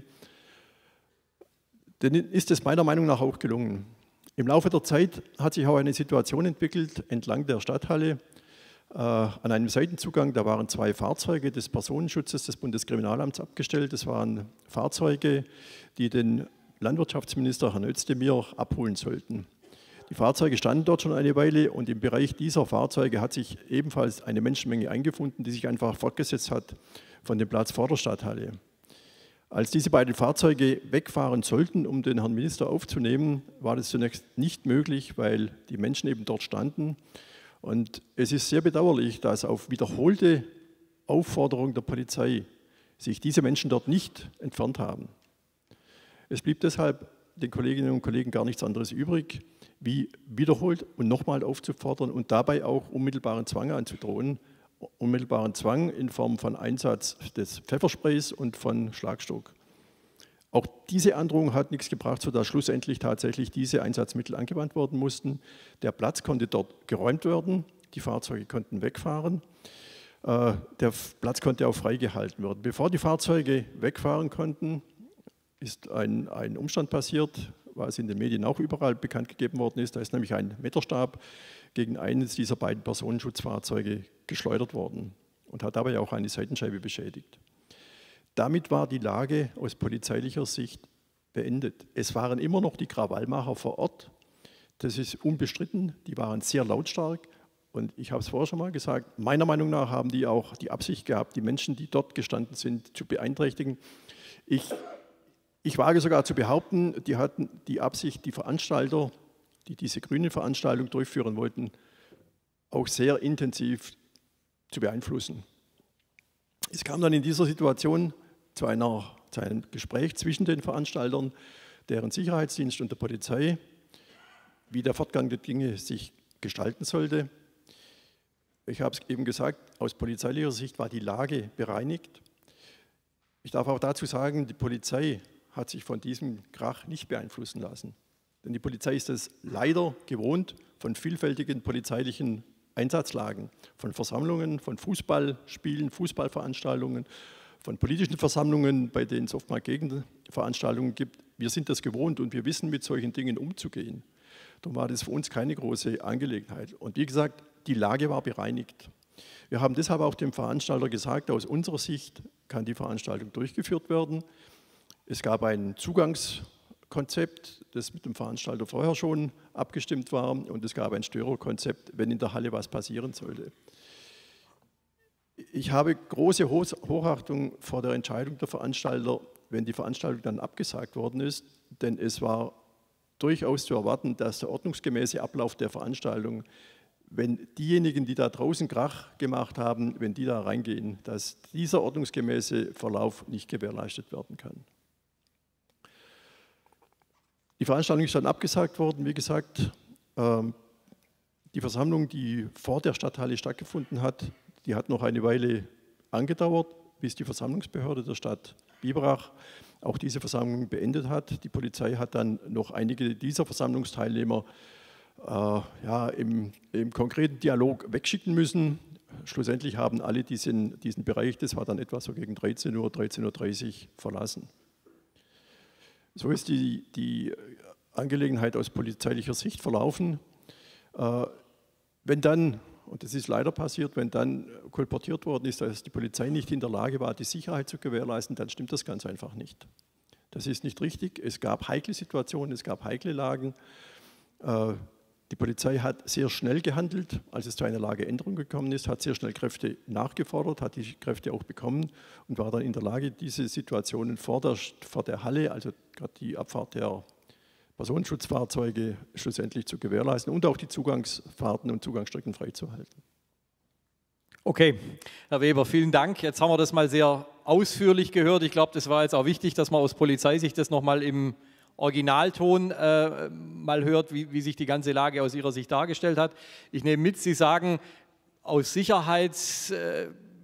Denn ist es meiner Meinung nach auch gelungen. Im Laufe der Zeit hat sich auch eine Situation entwickelt, entlang der Stadthalle, äh, an einem Seitenzugang, da waren zwei Fahrzeuge des Personenschutzes des Bundeskriminalamts abgestellt. Das waren Fahrzeuge, die den Landwirtschaftsminister Herrn Özdemir abholen sollten. Die Fahrzeuge standen dort schon eine Weile und im Bereich dieser Fahrzeuge hat sich ebenfalls eine Menschenmenge eingefunden, die sich einfach fortgesetzt hat von dem Platz vor der Stadthalle. Als diese beiden Fahrzeuge wegfahren sollten, um den Herrn Minister aufzunehmen, war das zunächst nicht möglich, weil die Menschen eben dort standen. Und es ist sehr bedauerlich, dass auf wiederholte Aufforderung der Polizei sich diese Menschen dort nicht entfernt haben. Es blieb deshalb den Kolleginnen und Kollegen gar nichts anderes übrig, wie wiederholt und nochmal aufzufordern und dabei auch unmittelbaren Zwang anzudrohen. Unmittelbaren Zwang in Form von Einsatz des Pfeffersprays und von Schlagstock. Auch diese Androhung hat nichts gebracht, sodass schlussendlich tatsächlich diese Einsatzmittel angewandt werden mussten. Der Platz konnte dort geräumt werden, die Fahrzeuge konnten wegfahren, der Platz konnte auch freigehalten werden. Bevor die Fahrzeuge wegfahren konnten, ist ein, ein Umstand passiert, was in den Medien auch überall bekannt gegeben worden ist. Da ist nämlich ein Meterstab gegen eines dieser beiden Personenschutzfahrzeuge geschleudert worden und hat dabei auch eine Seitenscheibe beschädigt. Damit war die Lage aus polizeilicher Sicht beendet. Es waren immer noch die Krawallmacher vor Ort, das ist unbestritten, die waren sehr lautstark und ich habe es vorher schon mal gesagt, meiner Meinung nach haben die auch die Absicht gehabt, die Menschen, die dort gestanden sind, zu beeinträchtigen. Ich Ich wage sogar zu behaupten, die hatten die Absicht, die Veranstalter, die diese grüne Veranstaltung durchführen wollten, auch sehr intensiv zu beeinflussen. Es kam dann in dieser Situation zu, einer, zu einem Gespräch zwischen den Veranstaltern, deren Sicherheitsdienst und der Polizei, wie der Fortgang der Dinge sich gestalten sollte. Ich habe es eben gesagt, aus polizeilicher Sicht war die Lage bereinigt. Ich darf auch dazu sagen, die Polizei hat sich von diesem Krach nicht beeinflussen lassen. Denn die Polizei ist es leider gewohnt von vielfältigen polizeilichen Einsatzlagen, von Versammlungen, von Fußballspielen, Fußballveranstaltungen, von politischen Versammlungen, bei denen es oftmals Gegenveranstaltungen gibt. Wir sind das gewohnt und wir wissen, mit solchen Dingen umzugehen. Darum war das für uns keine große Angelegenheit. Und wie gesagt, die Lage war bereinigt. Wir haben deshalb auch dem Veranstalter gesagt, aus unserer Sicht kann die Veranstaltung durchgeführt werden. Es gab ein Zugangskonzept, das mit dem Veranstalter vorher schon abgestimmt war, und es gab ein Störerkonzept, wenn in der Halle was passieren sollte. Ich habe große Hochachtung vor der Entscheidung der Veranstalter, wenn die Veranstaltung dann abgesagt worden ist, denn es war durchaus zu erwarten, dass der ordnungsgemäße Ablauf der Veranstaltung, wenn diejenigen, die da draußen Krach gemacht haben, wenn die da reingehen, dass dieser ordnungsgemäße Verlauf nicht gewährleistet werden kann. Die Veranstaltung ist dann abgesagt worden. Wie gesagt, die Versammlung, die vor der Stadthalle stattgefunden hat, die hat noch eine Weile angedauert, bis die Versammlungsbehörde der Stadt Biberach auch diese Versammlung beendet hat. Die Polizei hat dann noch einige dieser Versammlungsteilnehmer äh, ja, im, im konkreten Dialog wegschicken müssen. Schlussendlich haben alle diesen, diesen Bereich, das war dann etwa so gegen dreizehn Uhr, dreizehn Uhr dreißig verlassen. So ist die, die Angelegenheit aus polizeilicher Sicht verlaufen. Äh, wenn dann, und das ist leider passiert, wenn dann kolportiert worden ist, dass die Polizei nicht in der Lage war, die Sicherheit zu gewährleisten, dann stimmt das ganz einfach nicht. Das ist nicht richtig. Es gab heikle Situationen, es gab heikle Lagen. Äh, die Polizei hat sehr schnell gehandelt, als es zu einer Lageänderung gekommen ist, hat sehr schnell Kräfte nachgefordert, hat die Kräfte auch bekommen und war dann in der Lage, diese Situationen vor der, vor der Halle, also gerade die Abfahrt der Personenschutzfahrzeuge, schlussendlich zu gewährleisten und auch die Zugangsfahrten und Zugangsstrecken freizuhalten. Okay, Herr Weber, vielen Dank. Jetzt haben wir das mal sehr ausführlich gehört. Ich glaube, das war jetzt auch wichtig, dass man aus Polizeisicht das nochmal im Originalton äh, mal hört, wie, wie sich die ganze Lage aus Ihrer Sicht dargestellt hat. Ich nehme mit, Sie sagen, aus Sicherheits, äh,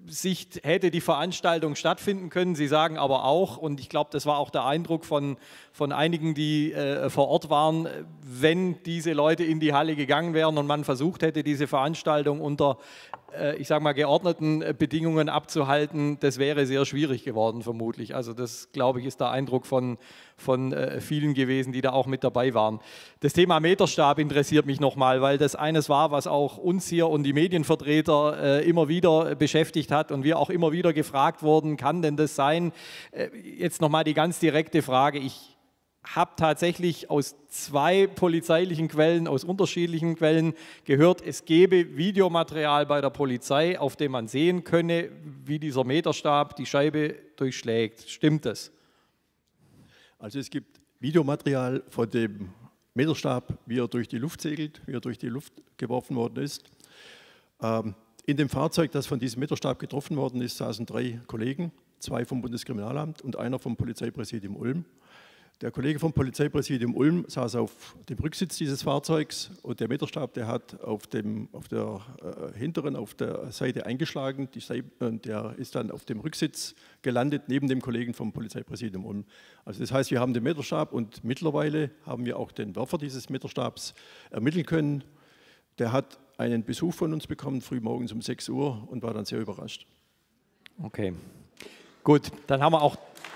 Sicht hätte die Veranstaltung stattfinden können. Sie sagen aber auch, und ich glaube, das war auch der Eindruck von, von einigen, die äh, vor Ort waren, wenn diese Leute in die Halle gegangen wären und man versucht hätte, diese Veranstaltung unter, äh, ich sage mal, geordneten Bedingungen abzuhalten, das wäre sehr schwierig geworden vermutlich. Also das, glaube ich, ist der Eindruck von, von äh, vielen gewesen, die da auch mit dabei waren. Das Thema Meterstab interessiert mich nochmal, weil das eines war, was auch uns hier und die Medienvertreter äh, immer wieder beschäftigt hat und wir auch immer wieder gefragt wurden, kann denn das sein? Äh, jetzt nochmal die ganz direkte Frage. Ich habe tatsächlich aus zwei polizeilichen Quellen, aus unterschiedlichen Quellen gehört, es gebe Videomaterial bei der Polizei, auf dem man sehen könne, wie dieser Meterstab die Scheibe durchschlägt. Stimmt das? Also es gibt Videomaterial von dem Meterstab, wie er durch die Luft segelt, wie er durch die Luft geworfen worden ist. Ähm, in dem Fahrzeug, das von diesem Meterstab getroffen worden ist, saßen drei Kollegen, zwei vom Bundeskriminalamt und einer vom Polizeipräsidium Ulm. Der Kollege vom Polizeipräsidium Ulm saß auf dem Rücksitz dieses Fahrzeugs und der Meterstab, der hat auf, dem, auf der äh, hinteren, auf der Seite eingeschlagen. Die Seite, äh, der ist dann auf dem Rücksitz gelandet, neben dem Kollegen vom Polizeipräsidium Ulm. Also das heißt, wir haben den Meterstab und mittlerweile haben wir auch den Werfer dieses Meterstabs ermitteln können. Der hat einen Besuch von uns bekommen, früh morgens um sechs Uhr und war dann sehr überrascht. Okay, gut, dann haben wir auch...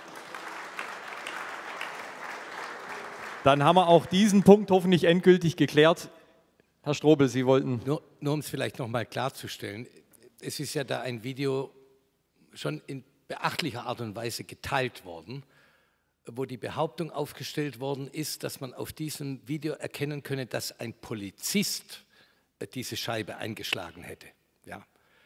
Dann haben wir auch diesen Punkt hoffentlich endgültig geklärt. Herr Strobel, Sie wollten... Nur, nur um es vielleicht noch mal klarzustellen, es ist ja da ein Video schon in beachtlicher Art und Weise geteilt worden, wo die Behauptung aufgestellt worden ist, dass man auf diesem Video erkennen könne, dass ein Polizist diese Scheibe eingeschlagen hätte. Ja.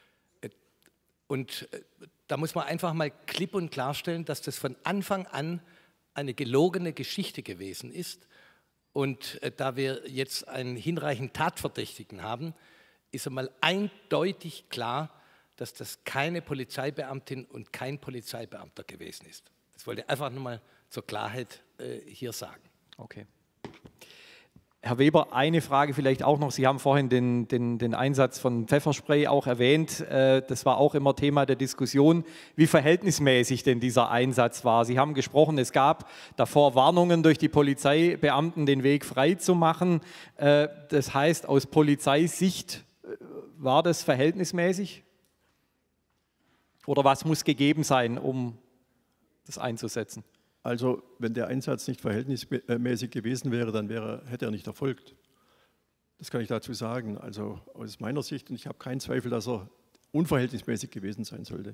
Und da muss man einfach mal klipp und klarstellen, dass das von Anfang an eine gelogene Geschichte gewesen ist. Und äh, da wir jetzt einen hinreichenden Tatverdächtigen haben, ist einmal eindeutig klar, dass das keine Polizeibeamtin und kein Polizeibeamter gewesen ist. Das wollte ich einfach nur mal zur Klarheit äh, hier sagen. Okay. Herr Weber, eine Frage vielleicht auch noch. Sie haben vorhin den, den, den Einsatz von Pfefferspray auch erwähnt. Das war auch immer Thema der Diskussion, wie verhältnismäßig denn dieser Einsatz war. Sie haben gesprochen, es gab davor Warnungen durch die Polizeibeamten, den Weg frei zu machen. Das heißt, aus Polizeisicht war das verhältnismäßig? Oder was muss gegeben sein, um das einzusetzen? Also wenn der Einsatz nicht verhältnismäßig gewesen wäre, dann wäre, hätte er nicht erfolgt. Das kann ich dazu sagen. Also aus meiner Sicht, und ich habe keinen Zweifel, dass er unverhältnismäßig gewesen sein sollte.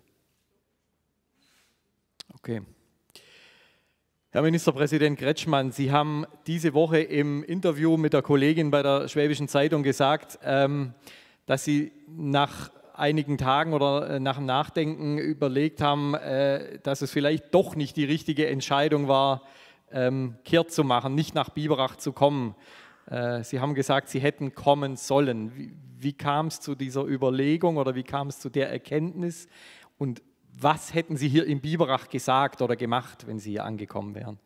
Okay. Herr Ministerpräsident Kretschmann, Sie haben diese Woche im Interview mit der Kollegin bei der Schwäbischen Zeitung gesagt, dass Sie nach einigen Tagen oder nach dem Nachdenken überlegt haben, dass es vielleicht doch nicht die richtige Entscheidung war, kehrt zu machen, nicht nach Biberach zu kommen. Sie haben gesagt, Sie hätten kommen sollen. Wie, wie kam es zu dieser Überlegung oder wie kam es zu der Erkenntnis? Und was hätten Sie hier in Biberach gesagt oder gemacht, wenn Sie hier angekommen wären?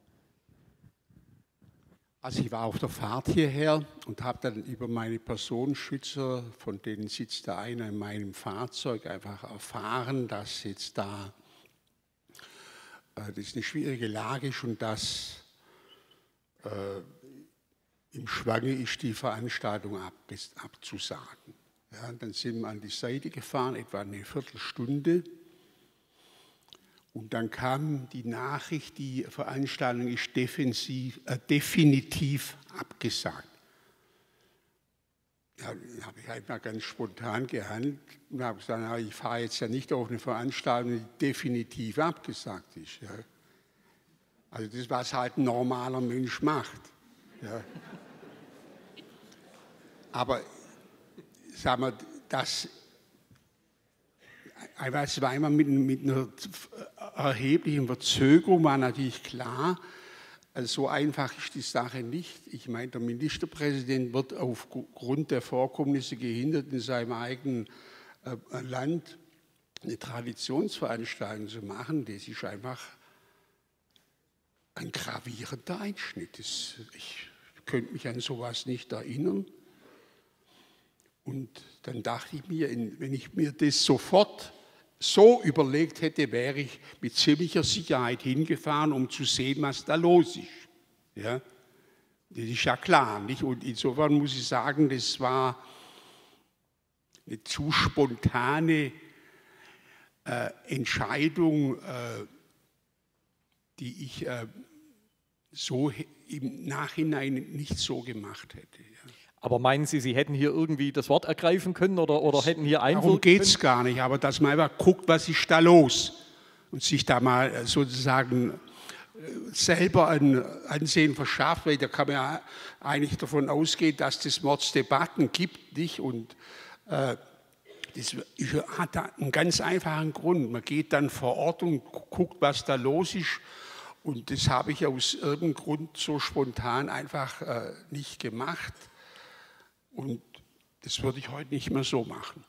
Also ich war auf der Fahrt hierher und habe dann über meine Personenschützer, von denen sitzt der eine in meinem Fahrzeug, einfach erfahren, dass jetzt da äh, das eine schwierige Lage ist und dass äh, im Schwange ist, die Veranstaltung abzusagen. Ja, dann sind wir an die Seite gefahren, etwa eine Viertelstunde. Und dann kam die Nachricht, die Veranstaltung ist defensiv, äh, definitiv abgesagt. Ja, dann habe ich halt mal ganz spontan gehandelt und habe gesagt, na, ich fahre jetzt ja nicht auf eine Veranstaltung, die definitiv abgesagt ist. Ja. Also das, was halt ein normaler Mensch macht. Ja. Aber sagen wir, das es war immer mit, mit einer erheblichen Verzögerung, war natürlich klar, also so einfach ist die Sache nicht. Ich meine, der Ministerpräsident wird aufgrund der Vorkommnisse gehindert, in seinem eigenen äh, Land eine Traditionsveranstaltung zu machen. Das ist einfach ein gravierender Einschnitt. Das, ich könnte mich an sowas nicht erinnern. Und dann dachte ich mir, wenn ich mir das sofort so überlegt hätte, wäre ich mit ziemlicher Sicherheit hingefahren, um zu sehen, was da los ist. Ja? Das ist ja klar, nicht? Und insofern muss ich sagen, das war eine zu spontane äh, Entscheidung, äh, die ich äh, so im Nachhinein nicht so gemacht hätte. Ja. Aber meinen Sie, Sie hätten hier irgendwie das Wort ergreifen können oder, oder hätten hier einwirken Darum geht es können? gar nicht, aber dass man einfach guckt, was ist da los und sich da mal sozusagen selber ein Ansehen verschafft, weil da kann man ja eigentlich davon ausgehen, dass es Mordsdebatten gibt, nicht? Und äh, das hat da einen ganz einfachen Grund. Man geht dann vor Ort und guckt, was da los ist. Und das habe ich aus irgendeinem Grund so spontan einfach äh, nicht gemacht. Und das würde ich heute nicht mehr so machen.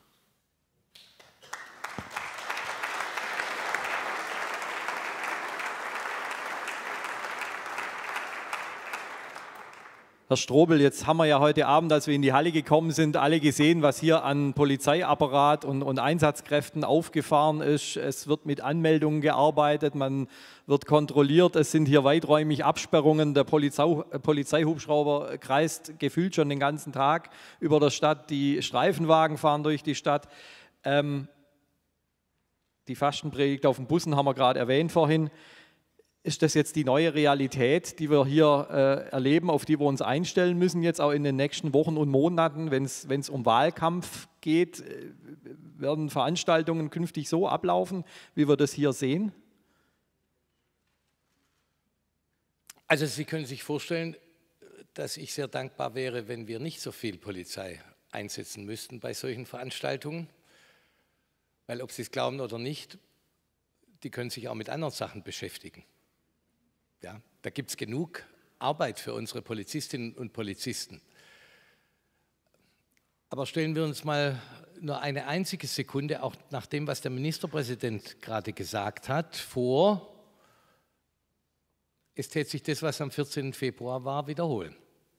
Herr Strobel, jetzt haben wir ja heute Abend, als wir in die Halle gekommen sind, alle gesehen, was hier an Polizeiapparat und, und Einsatzkräften aufgefahren ist. Es wird mit Anmeldungen gearbeitet, man wird kontrolliert, es sind hier weiträumig Absperrungen. Der Polizei, Polizeihubschrauber kreist gefühlt schon den ganzen Tag über der Stadt. Die Streifenwagen fahren durch die Stadt. Ähm, die Fastenpredigt auf den Bussen haben wir gerade erwähnt vorhin. Ist das jetzt die neue Realität, die wir hier äh, erleben, auf die wir uns einstellen müssen, jetzt auch in den nächsten Wochen und Monaten, wenn es um Wahlkampf geht? Äh, werden Veranstaltungen künftig so ablaufen, wie wir das hier sehen? Also Sie können sich vorstellen, dass ich sehr dankbar wäre, wenn wir nicht so viel Polizei einsetzen müssten bei solchen Veranstaltungen. Weil ob Sie es glauben oder nicht, die können sich auch mit anderen Sachen beschäftigen. Ja, da gibt es genug Arbeit für unsere Polizistinnen und Polizisten. Aber stellen wir uns mal nur eine einzige Sekunde, auch nach dem, was der Ministerpräsident gerade gesagt hat, vor, es täte sich das, was am vierzehnten Februar war, wiederholen.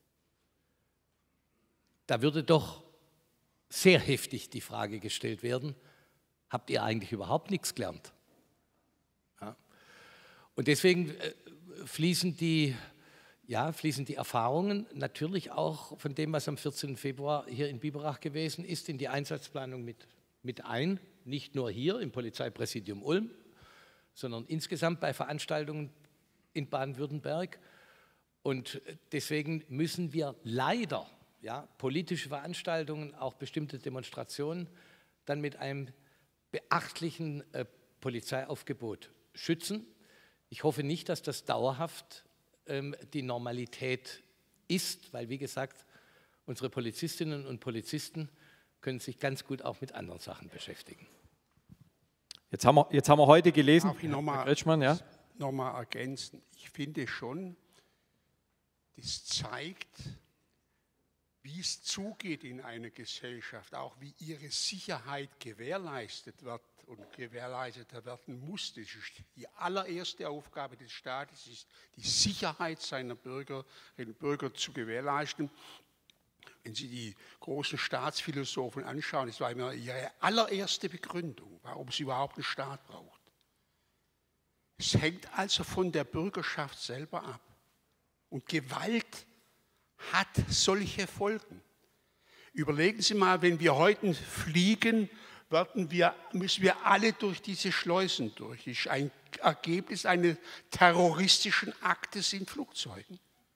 Da würde doch sehr heftig die Frage gestellt werden, habt ihr eigentlich überhaupt nichts gelernt? Ja. Und deswegen äh, fließen die, ja, fließen die Erfahrungen natürlich auch von dem, was am vierzehnten Februar hier in Biberach gewesen ist, in die Einsatzplanung mit, mit ein. Nicht nur hier im Polizeipräsidium Ulm, sondern insgesamt bei Veranstaltungen in Baden-Württemberg. Und deswegen müssen wir leider ja, politische Veranstaltungen, auch bestimmte Demonstrationen, dann mit einem beachtlichen äh, Polizeiaufgebot schützen. Ich hoffe nicht, dass das dauerhaft ähm, die Normalität ist, weil, wie gesagt, unsere Polizistinnen und Polizisten können sich ganz gut auch mit anderen Sachen beschäftigen. Jetzt haben wir, jetzt haben wir heute gelesen, Darf ich noch mal, Herr Kretschmann, ja? noch mal ergänzen. Ich finde schon, das zeigt, wie es zugeht in einer Gesellschaft, auch wie ihre Sicherheit gewährleistet wird und gewährleistet werden muss. Das ist die allererste Aufgabe des Staates, ist die Sicherheit seiner Bürgerinnen und Bürger zu gewährleisten. Wenn Sie die großen Staatsphilosophen anschauen, das war immer ihre allererste Begründung, warum sie überhaupt einen Staat braucht. Es hängt also von der Bürgerschaft selber ab. Und Gewalt hat solche Folgen. Überlegen Sie mal, wenn wir heute fliegen, werden wir, müssen wir alle durch diese Schleusen durch. Das ist ein Ergebnis eines terroristischen Aktes in Flugzeugen.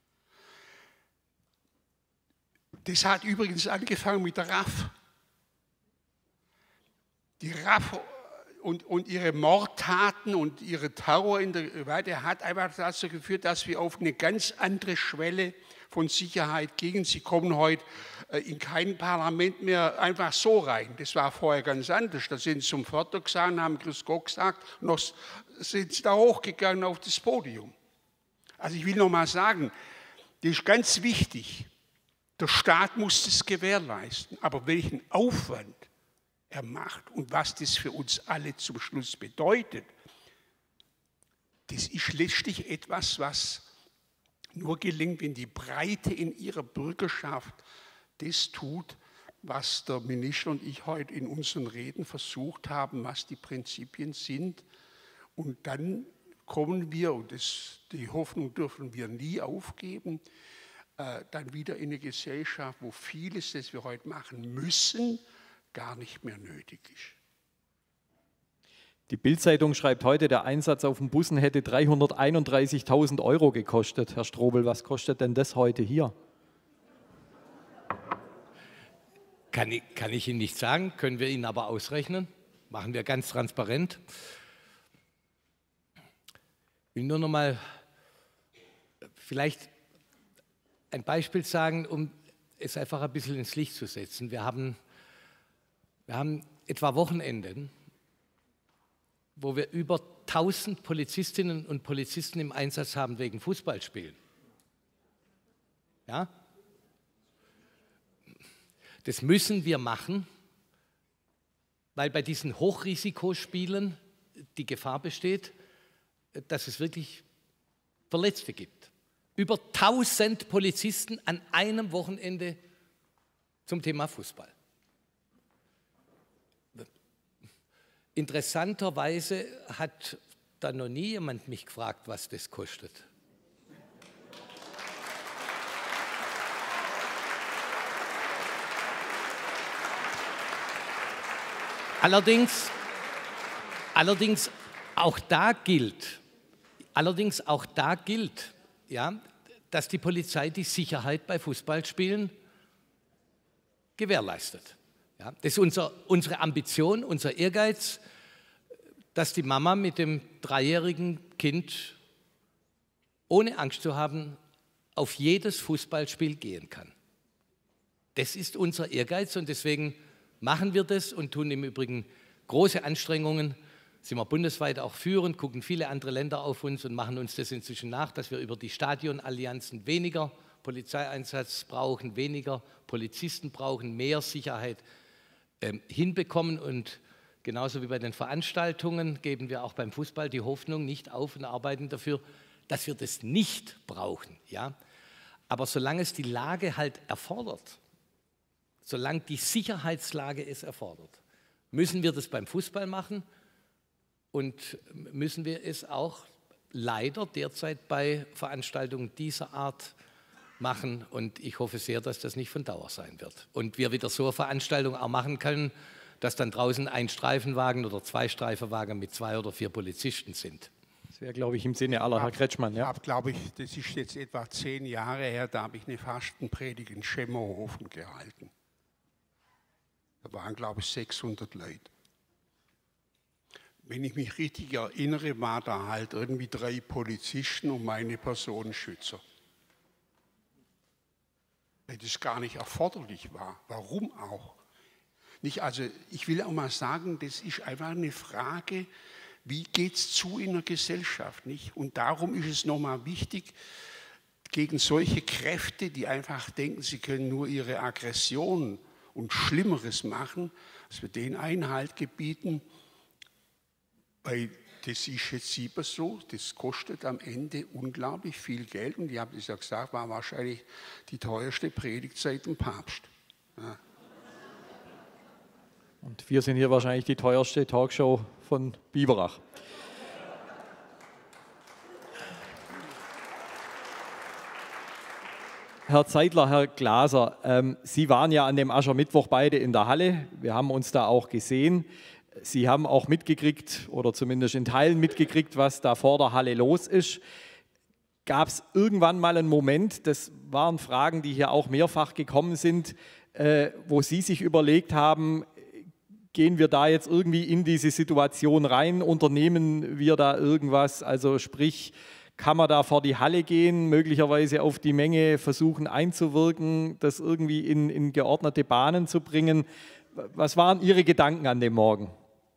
Das hat übrigens angefangen mit der R A F. Die R A F und, und ihre Mordtaten und ihre Terror in der Weite hat einfach dazu geführt, dass wir auf eine ganz andere Schwelle von Sicherheit gingen. Sie kommen heute in kein Parlament mehr einfach so rein. Das war vorher ganz anders. Da sind sie zum Vater gesagt, haben Grüß Gott gesagt, noch sind sie da hochgegangen auf das Podium. Also ich will noch mal sagen, das ist ganz wichtig. Der Staat muss das gewährleisten, aber welchen Aufwand er macht und was das für uns alle zum Schluss bedeutet, das ist letztlich etwas, was nur gelingt, wenn die Breite in ihrer Bürgerschaft das tut, was der Minister und ich heute in unseren Reden versucht haben, was die Prinzipien sind. Und dann kommen wir, und das, die Hoffnung dürfen wir nie aufgeben, äh, dann wieder in eine Gesellschaft, wo vieles, das wir heute machen müssen, gar nicht mehr nötig ist. Die Bild-Zeitung schreibt heute, der Einsatz auf den Bussen hätte dreihunderteinunddreißigtausend Euro gekostet. Herr Strobel, was kostet denn das heute hier? Kann ich, kann ich Ihnen nicht sagen, können wir Ihnen aber ausrechnen. Machen wir ganz transparent. Ich will nur noch mal vielleicht ein Beispiel sagen, um es einfach ein bisschen ins Licht zu setzen. Wir haben, wir haben etwa Wochenenden, wo wir über tausend Polizistinnen und Polizisten im Einsatz haben wegen Fußballspielen. Ja? Das müssen wir machen, weil bei diesen Hochrisikospielen die Gefahr besteht, dass es wirklich Verletzte gibt. Über tausend Polizisten an einem Wochenende zum Thema Fußball. Interessanterweise hat da noch nie jemand mich gefragt, was das kostet. Allerdings, allerdings auch da gilt, allerdings auch da gilt, ja, dass die Polizei die Sicherheit bei Fußballspielen gewährleistet. Ja, das ist unser, unsere Ambition, unser Ehrgeiz, dass die Mama mit dem dreijährigen Kind ohne Angst zu haben auf jedes Fußballspiel gehen kann. Das ist unser Ehrgeiz und deswegen machen wir das und tun im Übrigen große Anstrengungen, sind wir bundesweit auch führend, gucken viele andere Länder auf uns und machen uns das inzwischen nach, dass wir über die Stadionallianzen weniger Polizeieinsatz brauchen, weniger Polizisten brauchen, mehr Sicherheit ähm, hinbekommen. Und genauso wie bei den Veranstaltungen geben wir auch beim Fußball die Hoffnung nicht auf und arbeiten dafür, dass wir das nicht brauchen. Ja? Aber solange es die Lage halt erfordert, solange die Sicherheitslage es erfordert, müssen wir das beim Fußball machen und müssen wir es auch leider derzeit bei Veranstaltungen dieser Art machen. Und ich hoffe sehr, dass das nicht von Dauer sein wird. Und wir wieder so eine Veranstaltung auch machen können, dass dann draußen ein Streifenwagen oder zwei Streifenwagen mit zwei oder vier Polizisten sind. Das wäre, glaube ich, im Sinne aller, Herr Kretschmann. Ja, glaube ich, das ist jetzt etwa zehn Jahre her, da habe ich eine Fastenpredigt in Schemmerhofen gehalten. Da waren, glaube ich, sechshundert Leute. Wenn ich mich richtig erinnere, war da halt irgendwie drei Polizisten und meine Personenschützer. Weil das gar nicht erforderlich war. Warum auch? Nicht, also ich will auch mal sagen, das ist einfach eine Frage, wie geht es zu in der Gesellschaft, nicht? Und darum ist es nochmal wichtig, gegen solche Kräfte, die einfach denken, sie können nur ihre Aggression und Schlimmeres machen, dass wir denen Einhalt gebieten, weil das ist jetzt sieht man so, das kostet am Ende unglaublich viel Geld und ich habe das ja gesagt, war wahrscheinlich die teuerste Predigt seit dem Papst. Ja. Und wir sind hier wahrscheinlich die teuerste Talkshow von Biberach. Herr Zeitler, Herr Glaser, ähm, Sie waren ja an dem Aschermittwoch beide in der Halle. Wir haben uns da auch gesehen. Sie haben auch mitgekriegt oder zumindest in Teilen mitgekriegt, was da vor der Halle los ist. Gab es irgendwann mal einen Moment, das waren Fragen, die hier auch mehrfach gekommen sind, äh, wo Sie sich überlegt haben, gehen wir da jetzt irgendwie in diese Situation rein, unternehmen wir da irgendwas, also sprich, kann man da vor die Halle gehen, möglicherweise auf die Menge versuchen einzuwirken, das irgendwie in, in geordnete Bahnen zu bringen. Was waren Ihre Gedanken an dem Morgen?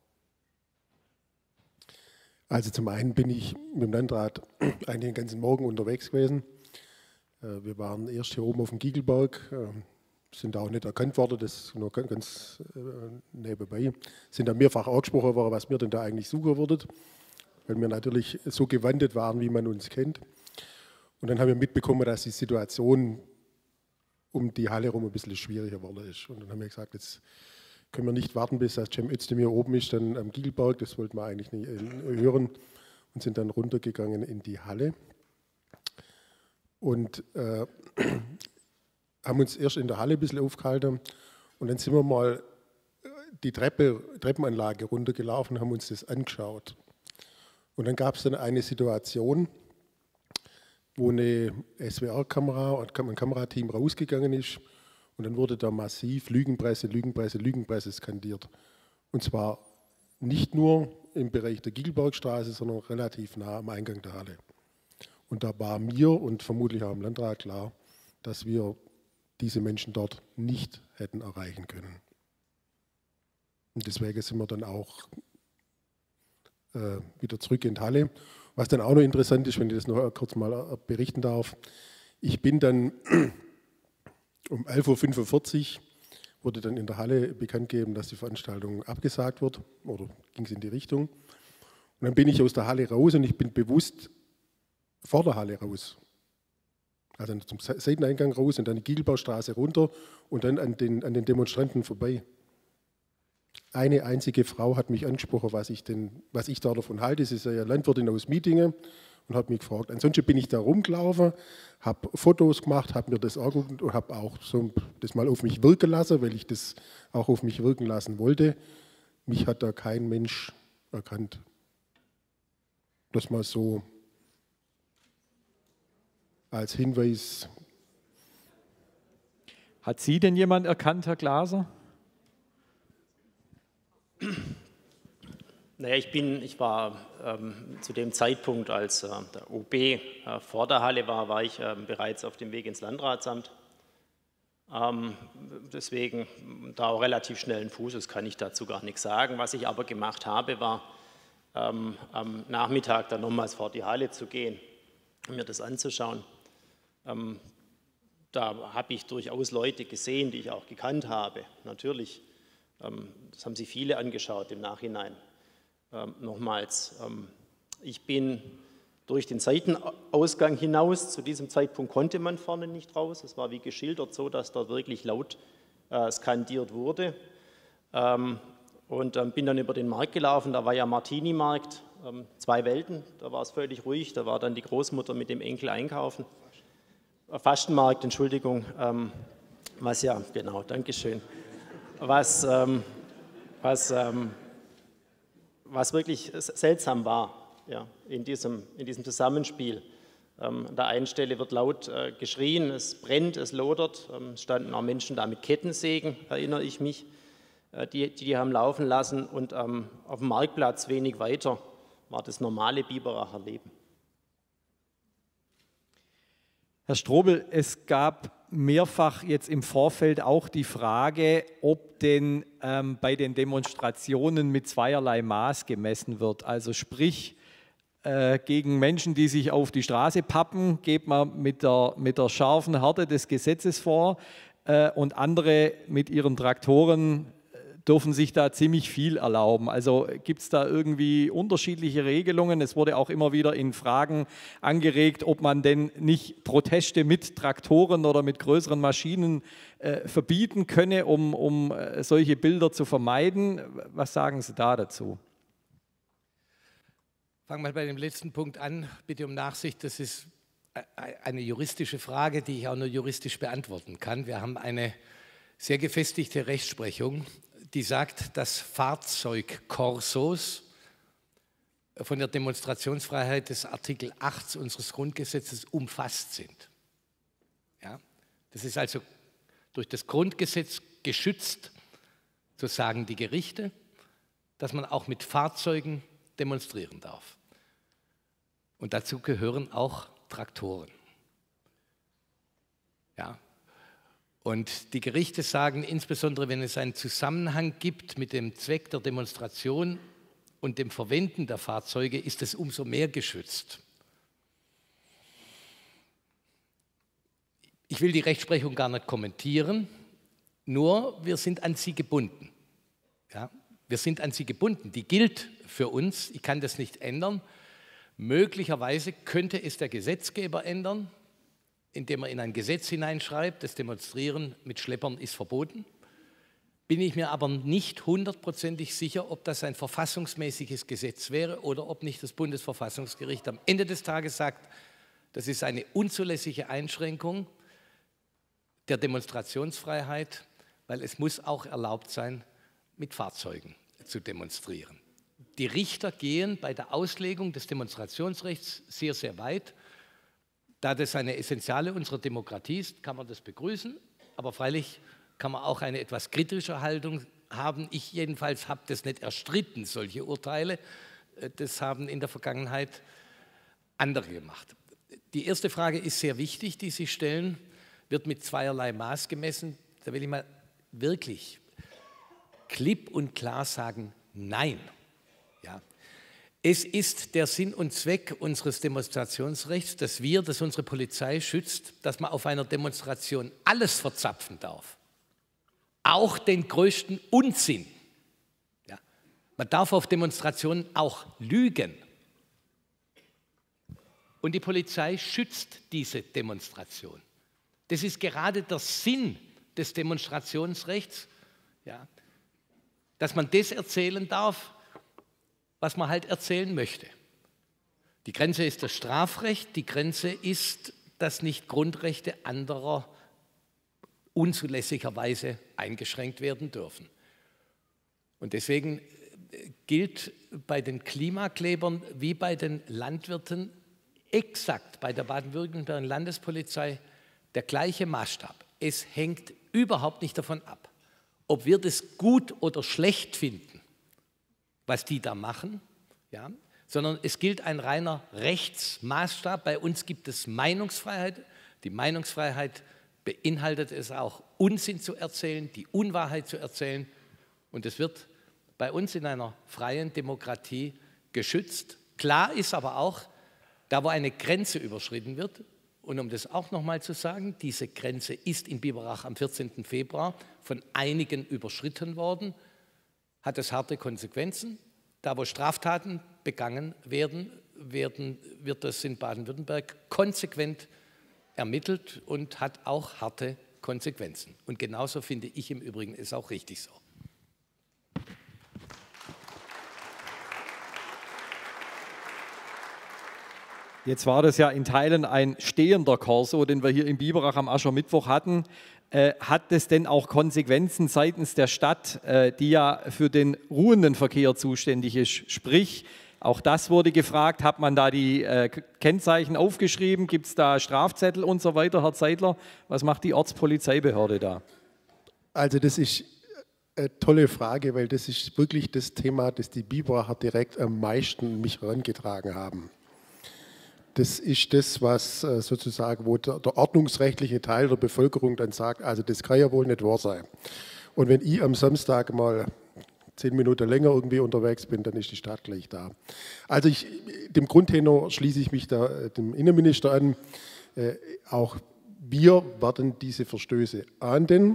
Also zum einen bin ich mit dem Landrat eigentlich den ganzen Morgen unterwegs gewesen. Wir waren erst hier oben auf dem Giegelberg, sind da auch nicht erkannt worden, das ist nur ganz nebenbei. Sind da mehrfach angesprochen worden, was wir denn da eigentlich suchen würdet, weil wir natürlich so gewandet waren, wie man uns kennt. Und dann haben wir mitbekommen, dass die Situation um die Halle herum ein bisschen schwieriger geworden ist. Und dann haben wir gesagt, jetzt können wir nicht warten, bis das Cem Özdemir oben ist, dann am Gielberg, das wollten wir eigentlich nicht hören, und sind dann runtergegangen in die Halle. Und äh, haben uns erst in der Halle ein bisschen aufgehalten und dann sind wir mal die Treppe, Treppenanlage runtergelaufen und haben uns das angeschaut. Und dann gab es dann eine Situation, wo eine S W R-Kamera und ein Kamerateam rausgegangen ist und dann wurde da massiv Lügenpresse, Lügenpresse, Lügenpresse skandiert. Und zwar nicht nur im Bereich der Gielbergstraße, sondern relativ nah am Eingang der Halle. Und da war mir und vermutlich auch im Landrat klar, dass wir diese Menschen dort nicht hätten erreichen können. Und deswegen sind wir dann auch äh, wieder zurück in die Halle. Was dann auch noch interessant ist, wenn ich das noch kurz mal berichten darf, ich bin dann um elf Uhr fünfundvierzig wurde dann in der Halle bekannt gegeben, dass die Veranstaltung abgesagt wird, oder ging es in die Richtung. Und dann bin ich aus der Halle raus und ich bin bewusst vor der Halle raus. Also zum Seiteneingang raus und dann die Gielbergstraße runter und dann an den, an den Demonstranten vorbei. Eine einzige Frau hat mich angesprochen, was ich, denn, was ich da davon halte. Sie ist ja Landwirtin aus Mietingen und hat mich gefragt. Ansonsten bin ich da rumgelaufen, habe Fotos gemacht, habe mir das angeguckt und habe auch so das mal auf mich wirken lassen, weil ich das auch auf mich wirken lassen wollte. Mich hat da kein Mensch erkannt. Das mal so als Hinweis. Hat Sie denn jemand erkannt, Herr Glaser? Naja, ich, bin, ich war ähm, zu dem Zeitpunkt, als äh, der O B äh, vor der Halle war, war ich äh, bereits auf dem Weg ins Landratsamt. Ähm, deswegen da auch relativ schnellen Fußes kann ich dazu gar nichts sagen. Was ich aber gemacht habe, war ähm, am Nachmittag dann nochmals vor die Halle zu gehen, um mir das anzuschauen. Ähm, da habe ich durchaus Leute gesehen, die ich auch gekannt habe, natürlich. Ähm, das haben sich viele angeschaut im Nachhinein. Ähm, nochmals, ähm, ich bin durch den Seitenausgang hinaus, zu diesem Zeitpunkt konnte man vorne nicht raus, es war wie geschildert so, dass dort wirklich laut äh, skandiert wurde. Ähm, und ähm, bin dann über den Markt gelaufen, da war ja Martini-Markt, ähm, zwei Welten, da war es völlig ruhig, da war dann die Großmutter mit dem Enkel einkaufen. Äh, Fastenmarkt, Entschuldigung, ähm, was ja, genau, Dankeschön. Was, ähm, was, ähm, was wirklich seltsam war, ja, in, diesem, in diesem Zusammenspiel. Ähm, an der einen Stelle wird laut äh, geschrien, es brennt, es lodert, ähm, es standen auch Menschen da mit Kettensägen, erinnere ich mich, äh, die, die die haben laufen lassen, und ähm, auf dem Marktplatz wenig weiter war das normale Biberacher Leben. Herr Strobel, es gab mehrfach jetzt im Vorfeld auch die Frage, ob denn ähm, bei den Demonstrationen mit zweierlei Maß gemessen wird. Also sprich, äh, gegen Menschen, die sich auf die Straße pappen, geht man mit der, mit der scharfen Härte des Gesetzes vor, äh, und andere mit ihren Traktoren dürfen sich da ziemlich viel erlauben. Also gibt es da irgendwie unterschiedliche Regelungen? Es wurde auch immer wieder in Fragen angeregt, ob man denn nicht Proteste mit Traktoren oder mit größeren Maschinen äh, verbieten könne, um, um äh, solche Bilder zu vermeiden. Was sagen Sie da dazu? Fangen wir bei dem letzten Punkt an. Bitte um Nachsicht, das ist eine juristische Frage, die ich auch nur juristisch beantworten kann. Wir haben eine sehr gefestigte Rechtsprechung, die sagt, dass Fahrzeugkorsos von der Demonstrationsfreiheit des Artikel acht unseres Grundgesetzes umfasst sind. Ja? Das ist also durch das Grundgesetz geschützt, so sagen die Gerichte, dass man auch mit Fahrzeugen demonstrieren darf. Und dazu gehören auch Traktoren. Ja. Und die Gerichte sagen, insbesondere wenn es einen Zusammenhang gibt mit dem Zweck der Demonstration und dem Verwenden der Fahrzeuge, ist es umso mehr geschützt. Ich will die Rechtsprechung gar nicht kommentieren, nur wir sind an sie gebunden. Ja, wir sind an sie gebunden, die gilt für uns, ich kann das nicht ändern. Möglicherweise könnte es der Gesetzgeber ändern, indem er in ein Gesetz hineinschreibt, das Demonstrieren mit Schleppern ist verboten. Bin ich mir aber nicht hundertprozentig sicher, ob das ein verfassungsmäßiges Gesetz wäre oder ob nicht das Bundesverfassungsgericht am Ende des Tages sagt, das ist eine unzulässige Einschränkung der Demonstrationsfreiheit, weil es muss auch erlaubt sein, mit Fahrzeugen zu demonstrieren. Die Richter gehen bei der Auslegung des Demonstrationsrechts sehr, sehr weit. Da das eine Essentiale unserer Demokratie ist, kann man das begrüßen, aber freilich kann man auch eine etwas kritische Haltung haben. Ich jedenfalls habe das nicht erstritten, solche Urteile. Das haben in der Vergangenheit andere gemacht. Die erste Frage ist sehr wichtig, die Sie stellen, wird mit zweierlei Maß gemessen. Da will ich mal wirklich klipp und klar sagen, nein. Ja. Es ist der Sinn und Zweck unseres Demonstrationsrechts, dass wir, dass unsere Polizei schützt, dass man auf einer Demonstration alles verzapfen darf. Auch den größten Unsinn. Ja. Man darf auf Demonstrationen auch lügen. Und die Polizei schützt diese Demonstration. Das ist gerade der Sinn des Demonstrationsrechts, ja, dass man das erzählen darf, was man halt erzählen möchte. Die Grenze ist das Strafrecht, die Grenze ist, dass nicht Grundrechte anderer unzulässigerweise eingeschränkt werden dürfen. Und deswegen gilt bei den Klimaklebern wie bei den Landwirten exakt bei der baden-württembergischen Landespolizei der gleiche Maßstab. Es hängt überhaupt nicht davon ab, ob wir das gut oder schlecht finden, was die da machen, ja, sondern es gilt ein reiner Rechtsmaßstab. Bei uns gibt es Meinungsfreiheit. Die Meinungsfreiheit beinhaltet es auch, Unsinn zu erzählen, die Unwahrheit zu erzählen. Und es wird bei uns in einer freien Demokratie geschützt. Klar ist aber auch, da wo eine Grenze überschritten wird, und um das auch noch mal zu sagen, diese Grenze ist in Biberach am vierzehnten Februar von einigen überschritten worden, hat es harte Konsequenzen. Da wo Straftaten begangen werden, werden wird das in Baden-Württemberg konsequent ermittelt und hat auch harte Konsequenzen. Und genauso finde ich im Übrigen ist auch richtig so. Jetzt war das ja in Teilen ein stehender Korso, den wir hier in Biberach am Aschermittwoch hatten. Äh, hat das denn auch Konsequenzen seitens der Stadt, äh, die ja für den ruhenden Verkehr zuständig ist? Sprich, auch das wurde gefragt, hat man da die äh, Kennzeichen aufgeschrieben, gibt es da Strafzettel und so weiter, Herr Zeidler? Was macht die Ortspolizeibehörde da? Also das ist eine tolle Frage, weil das ist wirklich das Thema, das die Biberacher direkt am meisten an mich herangetragen haben. Das ist das, was sozusagen, wo der, der ordnungsrechtliche Teil der Bevölkerung dann sagt, also das kann ja wohl nicht wahr sein. Und wenn ich am Samstag mal zehn Minuten länger irgendwie unterwegs bin, dann ist die Stadt gleich da. Also ich, dem Grundtenor schließe ich mich da dem Innenminister an. Äh, auch wir werden diese Verstöße ahnden.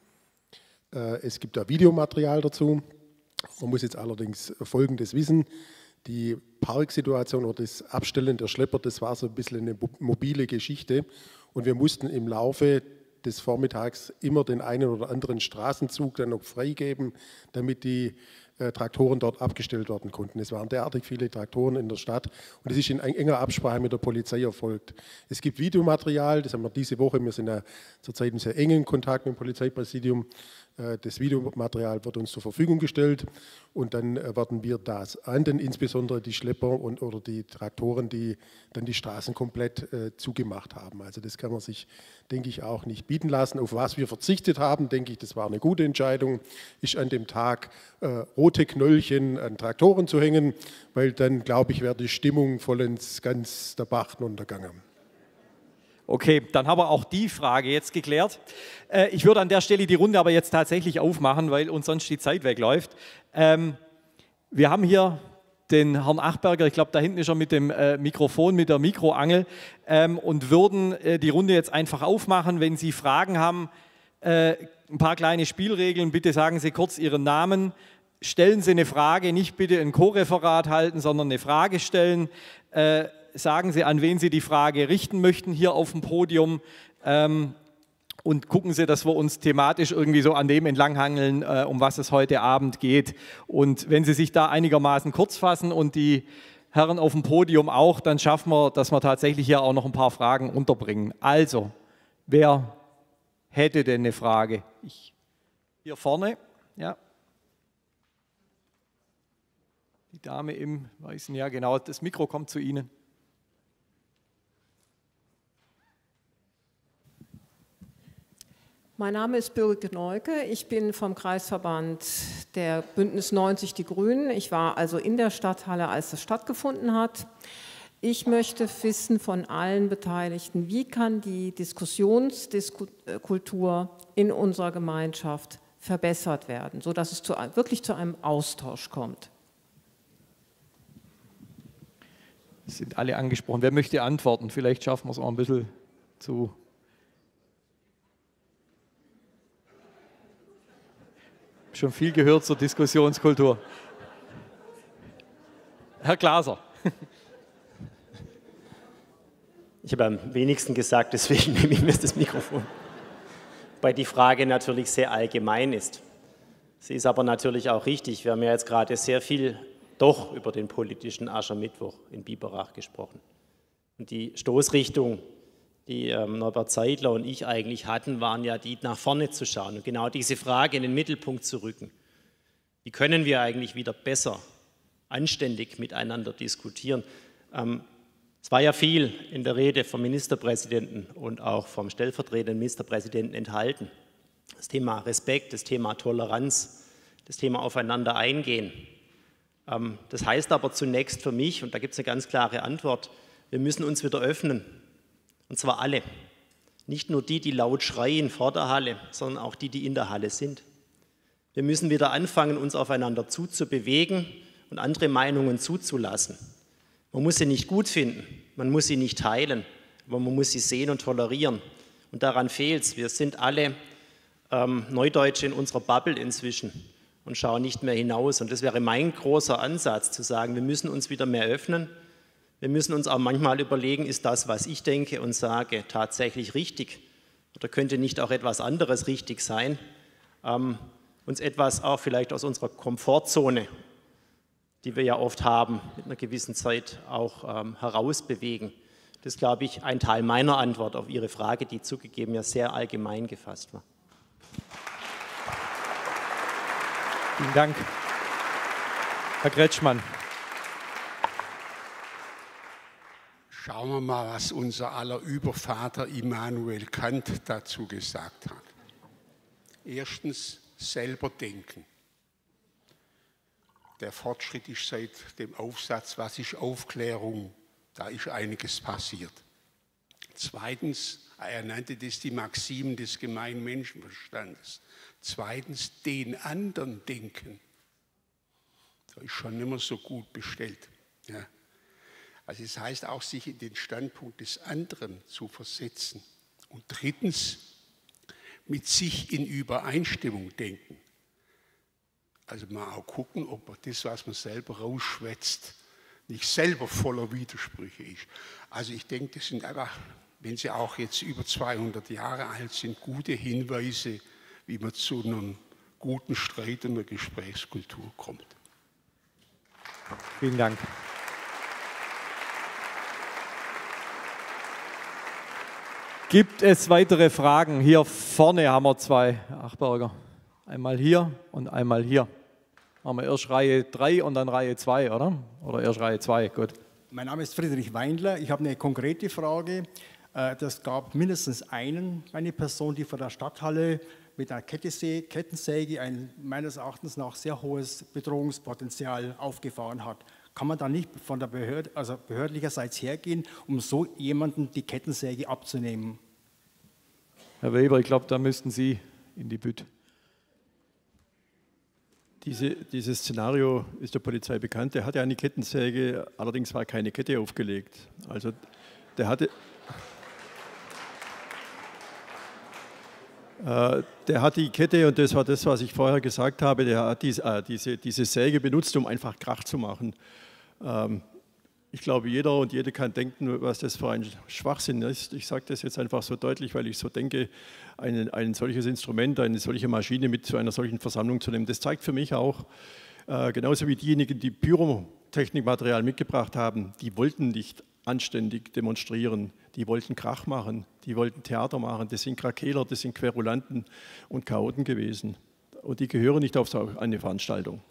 Äh, es gibt da Videomaterial dazu. Man muss jetzt allerdings Folgendes wissen. Die Parksituation oder das Abstellen der Schlepper, das war so ein bisschen eine mobile Geschichte. Und wir mussten im Laufe des Vormittags immer den einen oder anderen Straßenzug dann noch freigeben, damit die äh, Traktoren dort abgestellt werden konnten. Es waren derartig viele Traktoren in der Stadt und es ist in enger Absprache mit der Polizei erfolgt. Es gibt Videomaterial, das haben wir diese Woche, wir sind ja zurzeit in sehr engen Kontakt mit dem Polizeipräsidium. Das Videomaterial wird uns zur Verfügung gestellt und dann werden wir das ahnden, insbesondere die Schlepper und, oder die Traktoren, die dann die Straßen komplett äh, zugemacht haben. Also das kann man sich, denke ich, auch nicht bieten lassen. Auf was wir verzichtet haben, denke ich, das war eine gute Entscheidung, ist an dem Tag äh, rote Knöllchen an Traktoren zu hängen, weil dann, glaube ich, wäre die Stimmung vollends ganz der Bach runtergegangen. Okay, dann haben wir auch die Frage jetzt geklärt. Äh, ich würde an der Stelle die Runde aber jetzt tatsächlich aufmachen, weil uns sonst die Zeit wegläuft. Ähm, wir haben hier den Herrn Achberger, ich glaube, da hinten ist er mit dem äh, Mikrofon, mit der Mikroangel ähm, und würden äh, die Runde jetzt einfach aufmachen. Wenn Sie Fragen haben, äh, ein paar kleine Spielregeln, bitte sagen Sie kurz Ihren Namen. Stellen Sie eine Frage, nicht bitte ein Co-Referat halten, sondern eine Frage stellen. Äh, sagen Sie, an wen Sie die Frage richten möchten hier auf dem Podium. Ähm, Und gucken Sie, dass wir uns thematisch irgendwie so an dem entlanghangeln, äh, um was es heute Abend geht. Und wenn Sie sich da einigermaßen kurz fassen und die Herren auf dem Podium auch, dann schaffen wir, dass wir tatsächlich hier auch noch ein paar Fragen unterbringen. Also, wer hätte denn eine Frage? Ich, hier vorne, ja. Die Dame im Weißen, ja genau, das Mikro kommt zu Ihnen. Mein Name ist Birgit Neuke, ich bin vom Kreisverband der Bündnis neunzig Die Grünen. Ich war also in der Stadthalle, als das stattgefunden hat. Ich möchte wissen von allen Beteiligten, wie kann die Diskussionskultur in unserer Gemeinschaft verbessert werden, sodass es zu, wirklich zu einem Austausch kommt. Es sind alle angesprochen. Wer möchte antworten? Vielleicht schaffen wir es auch ein bisschen zu... Schon viel gehört zur Diskussionskultur. Herr Glaser. Ich habe am wenigsten gesagt, deswegen nehme ich mir das Mikrofon. Weil die Frage natürlich sehr allgemein ist. Sie ist aber natürlich auch richtig. Wir haben ja jetzt gerade sehr viel doch über den politischen Aschermittwoch in Biberach gesprochen. Und die Stoßrichtung, die ähm, Norbert Zeidler und ich eigentlich hatten, waren ja die, nach vorne zu schauen und genau diese Frage in den Mittelpunkt zu rücken. Wie können wir eigentlich wieder besser, anständig miteinander diskutieren? Ähm, es war ja viel in der Rede vom Ministerpräsidenten und auch vom stellvertretenden Ministerpräsidenten enthalten. Das Thema Respekt, das Thema Toleranz, das Thema Aufeinander eingehen. Ähm, das heißt aber zunächst für mich, und da gibt es eine ganz klare Antwort, wir müssen uns wieder öffnen. Und zwar alle. Nicht nur die, die laut schreien vor der Halle, sondern auch die, die in der Halle sind. Wir müssen wieder anfangen, uns aufeinander zuzubewegen und andere Meinungen zuzulassen. Man muss sie nicht gut finden, man muss sie nicht teilen, aber man muss sie sehen und tolerieren. Und daran fehlt es. Wir sind alle ähm, Neudeutsche in unserer Bubble inzwischen und schauen nicht mehr hinaus. Und das wäre mein großer Ansatz, zu sagen, wir müssen uns wieder mehr öffnen. Wir müssen uns auch manchmal überlegen, ist das, was ich denke und sage, tatsächlich richtig? Oder könnte nicht auch etwas anderes richtig sein? Ähm, uns etwas auch vielleicht aus unserer Komfortzone, die wir ja oft haben, mit einer gewissen Zeit auch ähm, herausbewegen. Das ist, glaube ich, ein Teil meiner Antwort auf Ihre Frage, die zugegeben ja sehr allgemein gefasst war. Vielen Dank. Herr Kretschmann. Schauen wir mal, was unser aller Übervater Immanuel Kant dazu gesagt hat. Erstens, selber denken. Der Fortschritt ist seit dem Aufsatz, was ist Aufklärung? Da ist einiges passiert. Zweitens, er nannte das die Maximen des gemeinen Menschenverstandes. Zweitens, den anderen denken. Da ist schon nicht mehr so gut bestellt. Ja. Also es heißt auch, sich in den Standpunkt des anderen zu versetzen. Und drittens, mit sich in Übereinstimmung denken. Also mal auch gucken, ob man das, was man selber rausschwätzt, nicht selber voller Widersprüche ist. Also ich denke, das sind einfach, wenn sie auch jetzt über zweihundert Jahre alt sind, gute Hinweise, wie man zu einem guten Streit und einer Gesprächskultur kommt. Vielen Dank. Gibt es weitere Fragen? Hier vorne haben wir zwei Achberger. Einmal hier und einmal hier. Machen wir erst Reihe drei und dann Reihe zwei, oder? Oder erst Reihe zwei, gut. Mein Name ist Friedrich Weindler. Ich habe eine konkrete Frage. Das gab mindestens einen, eine Person, die vor der Stadthalle mit einer Kettensäge ein meines Erachtens nach sehr hohes Bedrohungspotenzial aufgefahren hat. Kann man da nicht von der Behörde, also behördlicherseits hergehen, um so jemanden die Kettensäge abzunehmen? Herr Weber, ich glaube, da müssten Sie in die Bütt. Diese, dieses Szenario ist der Polizei bekannt. Der hatte eine Kettensäge, allerdings war keine Kette aufgelegt. Also der hatte, äh, der hat die Kette, und das war das, was ich vorher gesagt habe, der hat dies, äh, diese, diese Säge benutzt, um einfach Krach zu machen. Ähm, Ich glaube, jeder und jede kann denken, was das für ein Schwachsinn ist. Ich sage das jetzt einfach so deutlich, weil ich so denke, ein, ein solches Instrument, eine solche Maschine mit zu einer solchen Versammlung zu nehmen, das zeigt für mich auch, äh, genauso wie diejenigen, die Pyrotechnikmaterial mitgebracht haben, die wollten nicht anständig demonstrieren, die wollten Krach machen, die wollten Theater machen, das sind Krakeler, das sind Querulanten und Chaoten gewesen. Und die gehören nicht auf so eine Veranstaltung.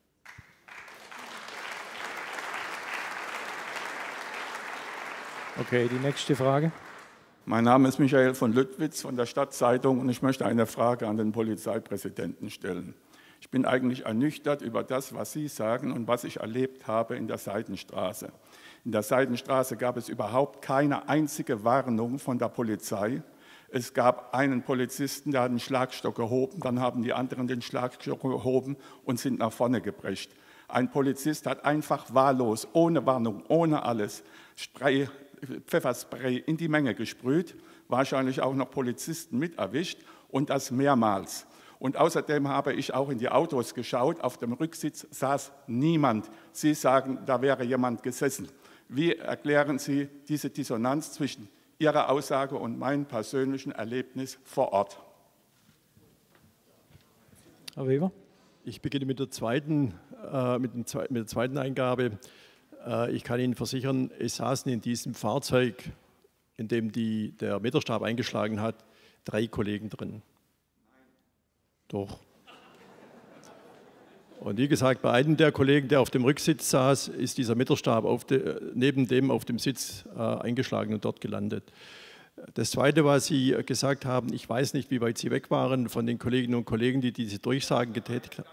Okay, die nächste Frage. Mein Name ist Michael von Lüttwitz von der Stadtzeitung und ich möchte eine Frage an den Polizeipräsidenten stellen. Ich bin eigentlich ernüchtert über das, was Sie sagen und was ich erlebt habe in der Seidenstraße. In der Seidenstraße gab es überhaupt keine einzige Warnung von der Polizei. Es gab einen Polizisten, der hat einen Schlagstock gehoben, dann haben die anderen den Schlagstock gehoben und sind nach vorne gebrecht. Ein Polizist hat einfach wahllos, ohne Warnung, ohne alles, Spray, Pfefferspray in die Menge gesprüht, wahrscheinlich auch noch Polizisten mit erwischt und das mehrmals. Und außerdem habe ich auch in die Autos geschaut, auf dem Rücksitz saß niemand. Sie sagen, da wäre jemand gesessen. Wie erklären Sie diese Dissonanz zwischen Ihrer Aussage und meinem persönlichen Erlebnis vor Ort? Herr Weber? Ich beginne mit der zweiten, äh, mit, dem, mit der zweiten Eingabe. Äh, ich kann Ihnen versichern, es saßen in diesem Fahrzeug, in dem die, der Meterstab eingeschlagen hat, drei Kollegen drin. Doch. Und wie gesagt, bei einem der Kollegen, der auf dem Rücksitz saß, ist dieser Meterstab auf de, neben dem auf dem Sitz äh, eingeschlagen und dort gelandet. Das Zweite, was Sie gesagt haben, ich weiß nicht, wie weit Sie weg waren von den Kolleginnen und Kollegen, die diese Durchsagen getätigt haben.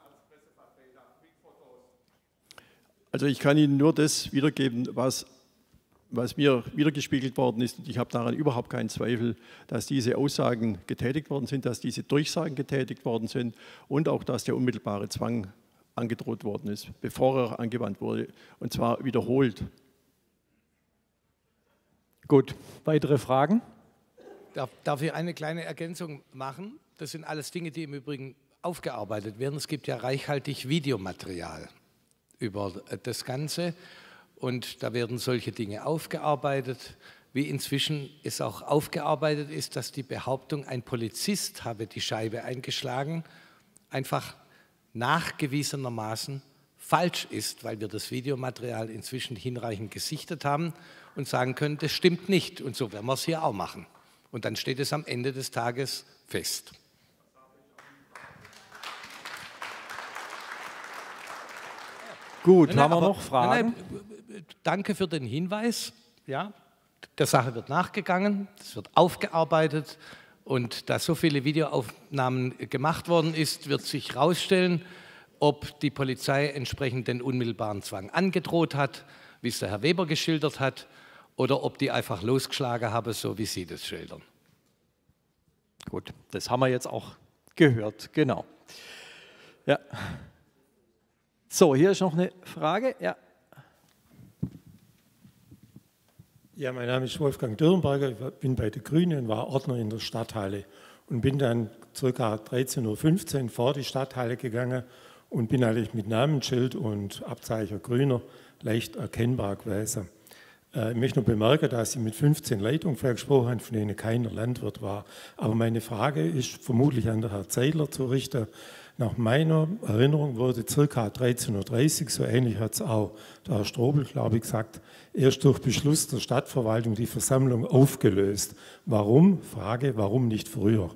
Also ich kann Ihnen nur das wiedergeben, was, was mir wiedergespiegelt worden ist. Und ich habe daran überhaupt keinen Zweifel, dass diese Aussagen getätigt worden sind, dass diese Durchsagen getätigt worden sind und auch, dass der unmittelbare Zwang angedroht worden ist, bevor er angewandt wurde, und zwar wiederholt. Gut, weitere Fragen? Darf, darf ich eine kleine Ergänzung machen? Das sind alles Dinge, die im Übrigen aufgearbeitet werden. Es gibt ja reichhaltig Videomaterial über das Ganze und da werden solche Dinge aufgearbeitet, wie inzwischen es auch aufgearbeitet ist, dass die Behauptung, ein Polizist habe die Scheibe eingeschlagen, einfach nachgewiesenermaßen falsch ist, weil wir das Videomaterial inzwischen hinreichend gesichtet haben und sagen können, das stimmt nicht und so werden wir es hier auch machen. Und dann steht es am Ende des Tages fest. Gut, nein, haben wir aber, noch Fragen? Nein, nein, danke für den Hinweis. Ja, der Sache wird nachgegangen, es wird aufgearbeitet und da so viele Videoaufnahmen gemacht worden ist, wird sich herausstellen, ob die Polizei entsprechend den unmittelbaren Zwang angedroht hat, wie es der Herr Weber geschildert hat, oder ob die einfach losgeschlagen haben, so wie Sie das schildern. Gut, das haben wir jetzt auch gehört, genau. Ja. So, hier ist noch eine Frage. Ja. Ja, mein Name ist Wolfgang Dürrenberger, ich bin bei den Grünen und war Ordner in der Stadthalle und bin dann ca. dreizehn Uhr fünfzehn vor die Stadthalle gegangen und bin eigentlich mit Namensschild und Abzeichen Grüner leicht erkennbar gewesen. Ich möchte noch bemerken, dass ich mit fünfzehn Leuten ungefähr gesprochen habe, von denen keiner Landwirt war. Aber meine Frage ist vermutlich an den Herrn Zeidler zu richten. Nach meiner Erinnerung wurde ca. dreizehn Uhr dreißig, so ähnlich hat es auch der Herr Strobel, glaube ich, gesagt, erst durch Beschluss der Stadtverwaltung die Versammlung aufgelöst. Warum? Frage, warum nicht früher?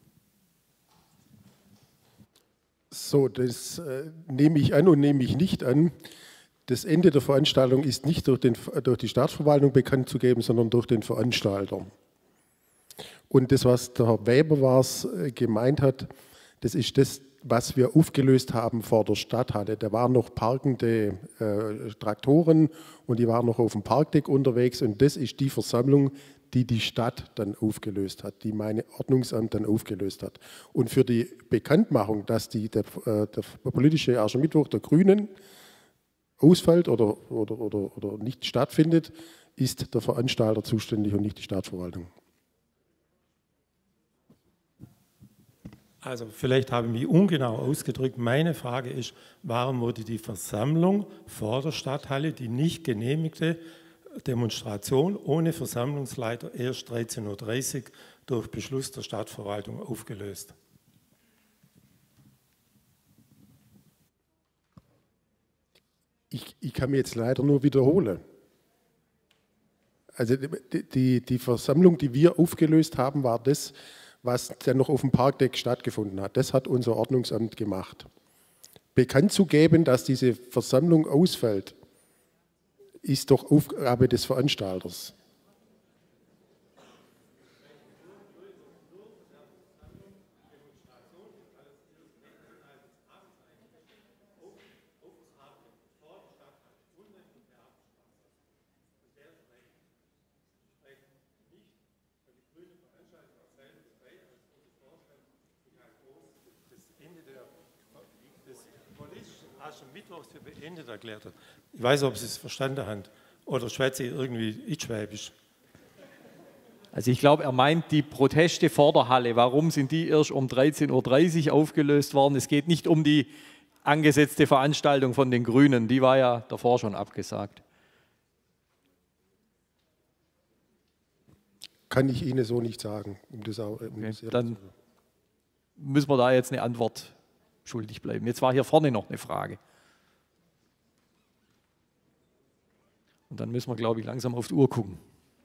So, das äh, nehme ich an und nehme ich nicht an. Das Ende der Veranstaltung ist nicht durch, den, durch die Staatsverwaltung bekannt zu geben, sondern durch den Veranstalter. Und das, was der Herr Weber war's, gemeint hat, das ist das, was wir aufgelöst haben vor der Stadthalle. Da waren noch parkende äh, Traktoren und die waren noch auf dem Parkdeck unterwegs. Und das ist die Versammlung, die die Stadt dann aufgelöst hat, die mein Ordnungsamt dann aufgelöst hat. Und für die Bekanntmachung, dass die, der, der politische Aschermittwoch der Grünen ausfällt oder, oder, oder, oder nicht stattfindet, ist der Veranstalter zuständig und nicht die Stadtverwaltung. Also vielleicht habe ich mich ungenau ausgedrückt. Meine Frage ist, warum wurde die Versammlung vor der Stadthalle, die nicht genehmigte Demonstration ohne Versammlungsleiter, erst dreizehn Uhr dreißig durch Beschluss der Stadtverwaltung aufgelöst? Ich, ich kann mich jetzt leider nur wiederholen. Also die, die, die Versammlung, die wir aufgelöst haben, war das, was dann noch auf dem Parkdeck stattgefunden hat. Das hat unser Ordnungsamt gemacht. Bekannt zu geben, dass diese Versammlung ausfällt, ist doch Aufgabe des Veranstalters. Mittwochs für beendet erklärt hat. Ich weiß nicht, ob Sie es verstanden haben. Oder schwätze ich irgendwie ich-schwäbisch? Also ich glaube, er meint die Proteste vor der Halle. Warum sind die erst um dreizehn Uhr dreißig aufgelöst worden? Es geht nicht um die angesetzte Veranstaltung von den Grünen. Die war ja davor schon abgesagt. Kann ich Ihnen so nicht sagen. Um das auch, um okay, das dann müssen wir da jetzt eine Antwort schuldig bleiben. Jetzt war hier vorne noch eine Frage. Und dann müssen wir, glaube ich, langsam auf die Uhr gucken.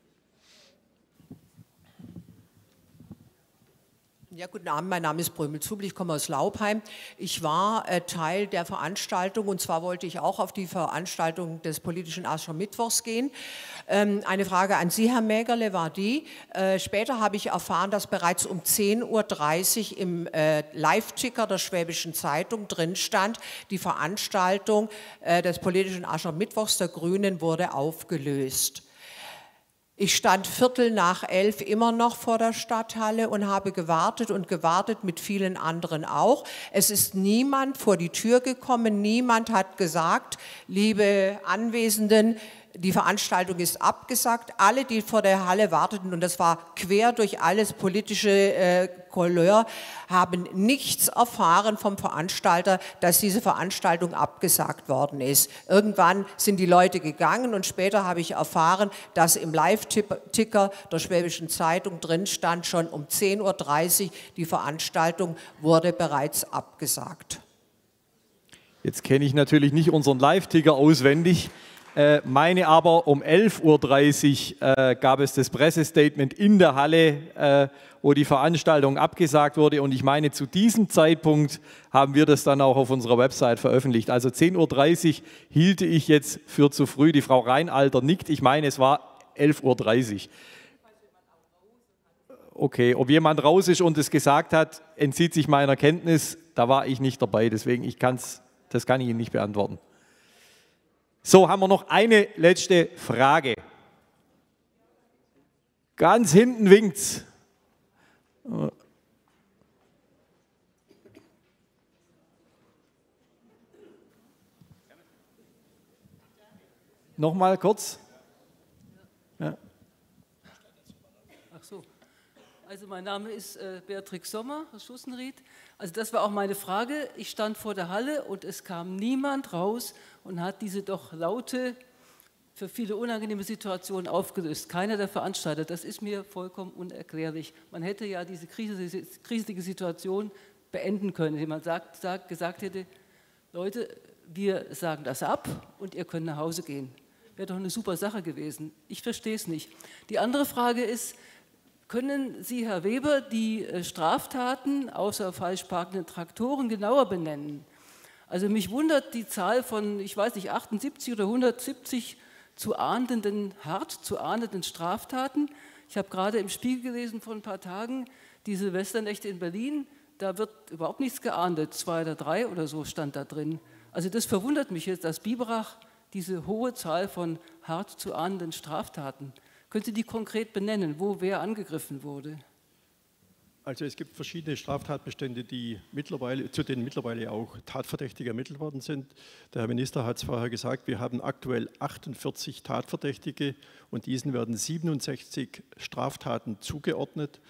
Ja, guten Abend, mein Name ist Brömel-Zubel, ich komme aus Laubheim. Ich war äh, Teil der Veranstaltung und zwar wollte ich auch auf die Veranstaltung des politischen Aschermittwochs gehen. Ähm, eine Frage an Sie, Herr Mägerle, war die, äh, später habe ich erfahren, dass bereits um zehn Uhr dreißig im äh, Live-Ticker der Schwäbischen Zeitung drin stand, die Veranstaltung äh, des politischen Aschermittwochs der Grünen wurde aufgelöst. Ich stand Viertel nach elf immer noch vor der Stadthalle und habe gewartet und gewartet, mit vielen anderen auch. Es ist niemand vor die Tür gekommen, niemand hat gesagt, liebe Anwesenden, die Veranstaltung ist abgesagt. Alle, die vor der Halle warteten, und das war quer durch alles politische äh, Couleur, haben nichts erfahren vom Veranstalter, dass diese Veranstaltung abgesagt worden ist. Irgendwann sind die Leute gegangen und später habe ich erfahren, dass im Live-Ticker der Schwäbischen Zeitung drin stand, schon um zehn Uhr dreißig, die Veranstaltung wurde bereits abgesagt. Jetzt kenne ich natürlich nicht unseren Live-Ticker auswendig. Äh, meine aber, um elf Uhr dreißig äh, gab es das Pressestatement in der Halle, äh, wo die Veranstaltung abgesagt wurde. Und ich meine, zu diesem Zeitpunkt haben wir das dann auch auf unserer Website veröffentlicht. Also zehn Uhr dreißig hielte ich jetzt für zu früh. Die Frau Reinalter nickt. Ich meine, es war elf Uhr dreißig. Okay, ob jemand raus ist und es gesagt hat, entzieht sich meiner Kenntnis. Da war ich nicht dabei. Deswegen, ich kann's, das kann ich Ihnen nicht beantworten. So, haben wir noch eine letzte Frage. Ganz hinten winkt's. Noch mal kurz. Ja. Ach so. Also mein Name ist äh, Beatrix Sommer aus Schussenried. Also das war auch meine Frage. Ich stand vor der Halle und es kam niemand raus und hat diese doch laute, für viele unangenehme Situation aufgelöst. Keiner der Veranstalter. Das ist mir vollkommen unerklärlich. Man hätte ja diese kriselige Situation beenden können, indem man sagt, sagt, gesagt hätte, Leute, wir sagen das ab und ihr könnt nach Hause gehen. Wäre doch eine super Sache gewesen. Ich verstehe es nicht. Die andere Frage ist, können Sie, Herr Weber, die Straftaten außer falsch parkenden Traktoren genauer benennen? Also mich wundert die Zahl von, ich weiß nicht, achtundsiebzig oder hundertsiebzig zu ahndenden, hart zu ahndenden Straftaten. Ich habe gerade im Spiegel gelesen vor ein paar Tagen, die Silvesternächte in Berlin, da wird überhaupt nichts geahndet, zwei oder drei oder so stand da drin. Also das verwundert mich jetzt, dass Biberach diese hohe Zahl von hart zu ahndenden Straftaten, können Sie die konkret benennen, wo wer angegriffen wurde? Also es gibt verschiedene Straftatbestände, die mittlerweile, zu denen mittlerweile auch Tatverdächtige ermittelt worden sind. Der Herr Minister hat es vorher gesagt, wir haben aktuell achtundvierzig Tatverdächtige und diesen werden siebenundsechzig Straftaten zugeordnet.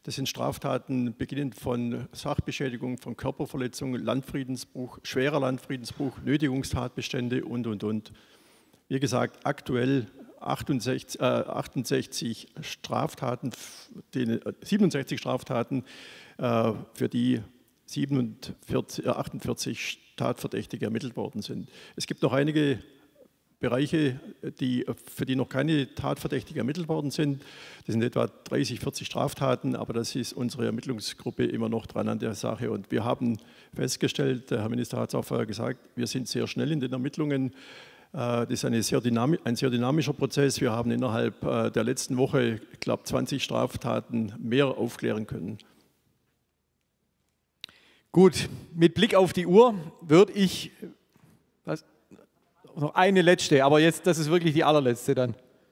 Das sind Straftaten beginnend von Sachbeschädigung, von Körperverletzung, Landfriedensbruch, schwerer Landfriedensbruch, Nötigungstatbestände und, und, und. Wie gesagt, aktuell achtundsechzig, äh, achtundsechzig Straftaten, siebenundsechzig Straftaten, äh, für die siebenundvierzig, äh, achtundvierzig Tatverdächtige ermittelt worden sind. Es gibt noch einige Bereiche, die, für die noch keine Tatverdächtige ermittelt worden sind. Das sind etwa dreißig, vierzig Straftaten, aber das ist unsere Ermittlungsgruppe immer noch dran an der Sache. Und wir haben festgestellt, der Herr Minister hat es auch vorher gesagt, wir sind sehr schnell in den Ermittlungen. Das ist eine sehr dynami- ein sehr dynamischer Prozess. Wir haben innerhalb der letzten Woche, ich glaube, zwanzig Straftaten mehr aufklären können. Gut, mit Blick auf die Uhr würde ich, was, noch eine letzte, aber jetzt, das ist wirklich die allerletzte dann.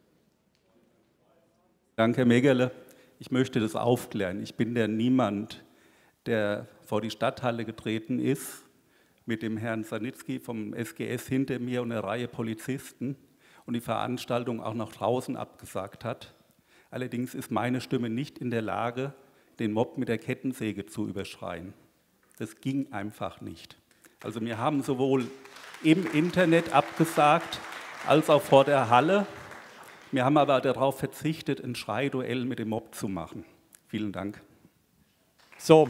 Danke, Herr Megerle. Ich möchte das aufklären. Ich bin der Niemand, der vor die Stadthalle getreten ist, mit dem Herrn Sanitzky vom S G S hinter mir und einer Reihe Polizisten und die Veranstaltung auch nach draußen abgesagt hat. Allerdings ist meine Stimme nicht in der Lage, den Mob mit der Kettensäge zu überschreien. Das ging einfach nicht. Also wir haben sowohl im Internet abgesagt, als auch vor der Halle. Wir haben aber darauf verzichtet, ein Schreiduell mit dem Mob zu machen. Vielen Dank. So,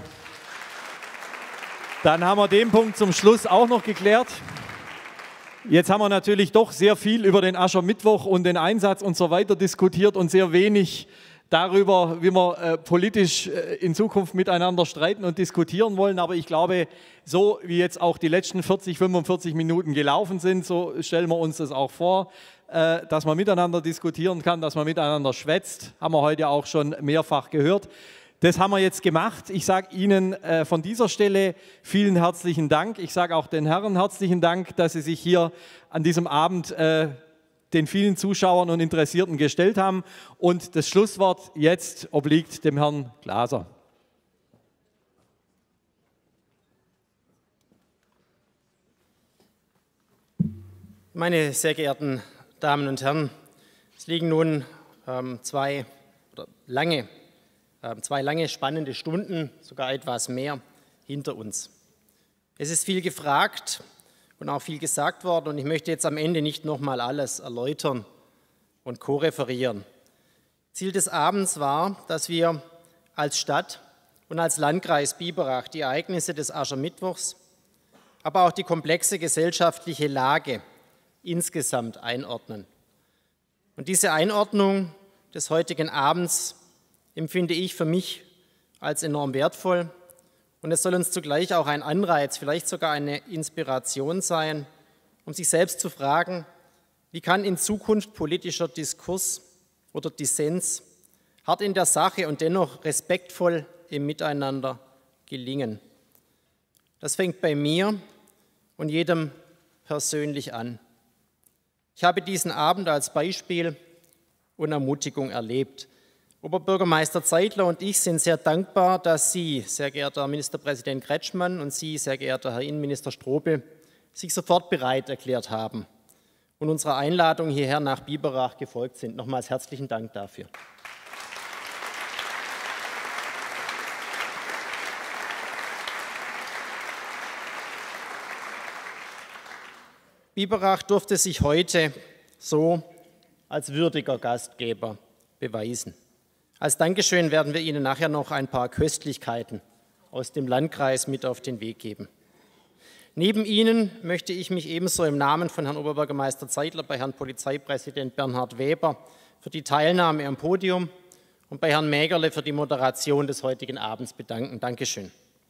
dann haben wir den Punkt zum Schluss auch noch geklärt. Jetzt haben wir natürlich doch sehr viel über den Aschermittwoch und den Einsatz und so weiter diskutiert und sehr wenig darüber, wie wir äh, politisch äh, in Zukunft miteinander streiten und diskutieren wollen. Aber ich glaube, so wie jetzt auch die letzten vierzig, fünfundvierzig Minuten gelaufen sind, so stellen wir uns das auch vor, äh, dass man miteinander diskutieren kann, dass man miteinander schwätzt. Haben wir heute auch schon mehrfach gehört. Das haben wir jetzt gemacht. Ich sage Ihnen äh, von dieser Stelle vielen herzlichen Dank. Ich sage auch den Herren herzlichen Dank, dass Sie sich hier an diesem Abend äh, den vielen Zuschauern und Interessierten gestellt haben. Und das Schlusswort jetzt obliegt dem Herrn Glaser. Meine sehr geehrten Damen und Herren, es liegen nun ähm, zwei, oder lange, äh, zwei lange spannende Stunden, sogar etwas mehr, hinter uns. Es ist viel gefragt und auch viel gesagt worden und ich möchte jetzt am Ende nicht nochmal alles erläutern und ko-referieren. Ziel des Abends war, dass wir als Stadt und als Landkreis Biberach die Ereignisse des Aschermittwochs, aber auch die komplexe gesellschaftliche Lage insgesamt einordnen. Und diese Einordnung des heutigen Abends empfinde ich für mich als enorm wertvoll. Und es soll uns zugleich auch ein Anreiz, vielleicht sogar eine Inspiration sein, um sich selbst zu fragen, wie kann in Zukunft politischer Diskurs oder Dissens hart in der Sache und dennoch respektvoll im Miteinander gelingen. Das fängt bei mir und jedem persönlich an. Ich habe diesen Abend als Beispiel und Ermutigung erlebt. Oberbürgermeister Zeitler und ich sind sehr dankbar, dass Sie, sehr geehrter Herr Ministerpräsident Kretschmann und Sie, sehr geehrter Herr Innenminister Strobel, sich sofort bereit erklärt haben und unserer Einladung hierher nach Biberach gefolgt sind. Nochmals herzlichen Dank dafür. Biberach durfte sich heute so als würdiger Gastgeber beweisen. Als Dankeschön werden wir Ihnen nachher noch ein paar Köstlichkeiten aus dem Landkreis mit auf den Weg geben. Neben Ihnen möchte ich mich ebenso im Namen von Herrn Oberbürgermeister Zeitler bei Herrn Polizeipräsident Bernhard Weber für die Teilnahme am Podium und bei Herrn Mägerle für die Moderation des heutigen Abends bedanken. Dankeschön.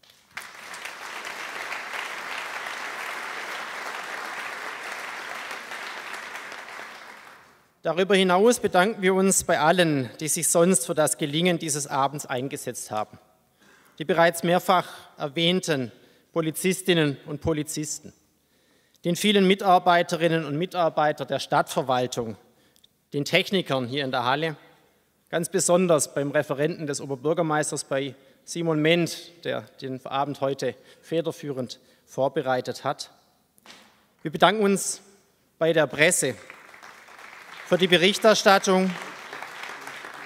Darüber hinaus bedanken wir uns bei allen, die sich sonst für das Gelingen dieses Abends eingesetzt haben. Die bereits mehrfach erwähnten Polizistinnen und Polizisten, den vielen Mitarbeiterinnen und Mitarbeitern der Stadtverwaltung, den Technikern hier in der Halle, ganz besonders beim Referenten des Oberbürgermeisters, bei Simon Ment, der den Abend heute federführend vorbereitet hat. Wir bedanken uns bei der Presse für die Berichterstattung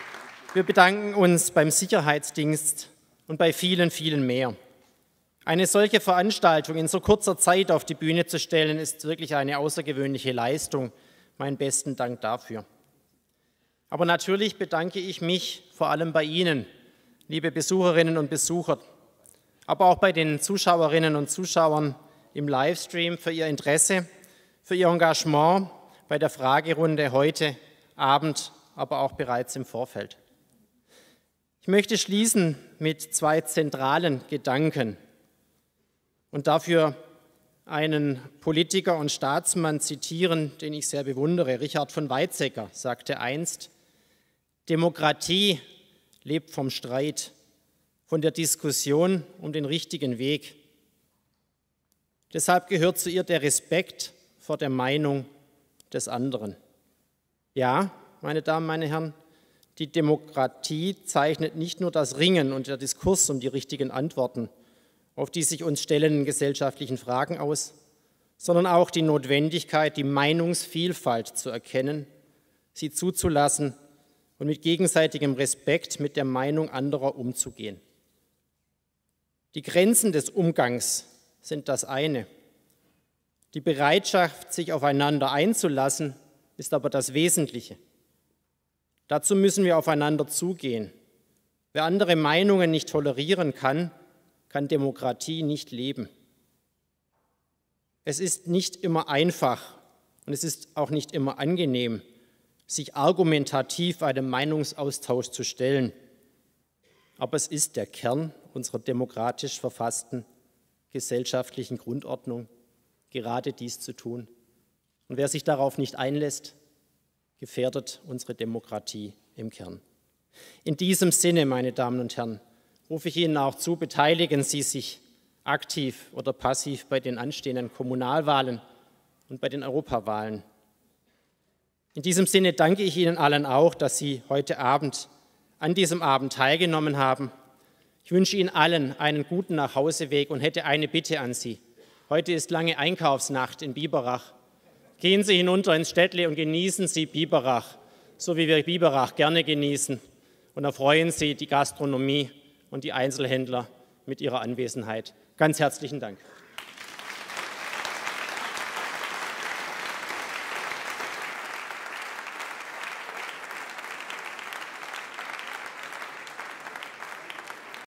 Wir bedanken uns beim Sicherheitsdienst und bei vielen, vielen mehr. Eine solche Veranstaltung in so kurzer Zeit auf die Bühne zu stellen, ist wirklich eine außergewöhnliche Leistung. Meinen besten Dank dafür. Aber natürlich bedanke ich mich vor allem bei Ihnen, liebe Besucherinnen und Besucher, aber auch bei den Zuschauerinnen und Zuschauern im Livestream für Ihr Interesse, für Ihr Engagement bei der Fragerunde heute Abend, aber auch bereits im Vorfeld. Ich möchte schließen mit zwei zentralen Gedanken und dafür einen Politiker und Staatsmann zitieren, den ich sehr bewundere. Richard von Weizsäcker sagte einst: Demokratie lebt vom Streit, von der Diskussion um den richtigen Weg. Deshalb gehört zu ihr der Respekt vor der Meinung des anderen. Ja, meine Damen, meine Herren, die Demokratie zeichnet nicht nur das Ringen und der Diskurs um die richtigen Antworten auf die sich uns stellenden gesellschaftlichen Fragen aus, sondern auch die Notwendigkeit, die Meinungsvielfalt zu erkennen, sie zuzulassen und mit gegenseitigem Respekt mit der Meinung anderer umzugehen. Die Grenzen des Umgangs sind das eine. Die Bereitschaft, sich aufeinander einzulassen, ist aber das Wesentliche. Dazu müssen wir aufeinander zugehen. Wer andere Meinungen nicht tolerieren kann, kann Demokratie nicht leben. Es ist nicht immer einfach und es ist auch nicht immer angenehm, sich argumentativ einem Meinungsaustausch zu stellen. Aber es ist der Kern unserer demokratisch verfassten gesellschaftlichen Grundordnung, gerade dies zu tun. Und wer sich darauf nicht einlässt, gefährdet unsere Demokratie im Kern. In diesem Sinne, meine Damen und Herren, rufe ich Ihnen auch zu, beteiligen Sie sich aktiv oder passiv bei den anstehenden Kommunalwahlen und bei den Europawahlen. In diesem Sinne danke ich Ihnen allen auch, dass Sie heute Abend an diesem Abend teilgenommen haben. Ich wünsche Ihnen allen einen guten Nachhauseweg und hätte eine Bitte an Sie. Heute ist lange Einkaufsnacht in Biberach. Gehen Sie hinunter ins Städtle und genießen Sie Biberach, so wie wir Biberach gerne genießen, und erfreuen Sie die Gastronomie und die Einzelhändler mit ihrer Anwesenheit. Ganz herzlichen Dank.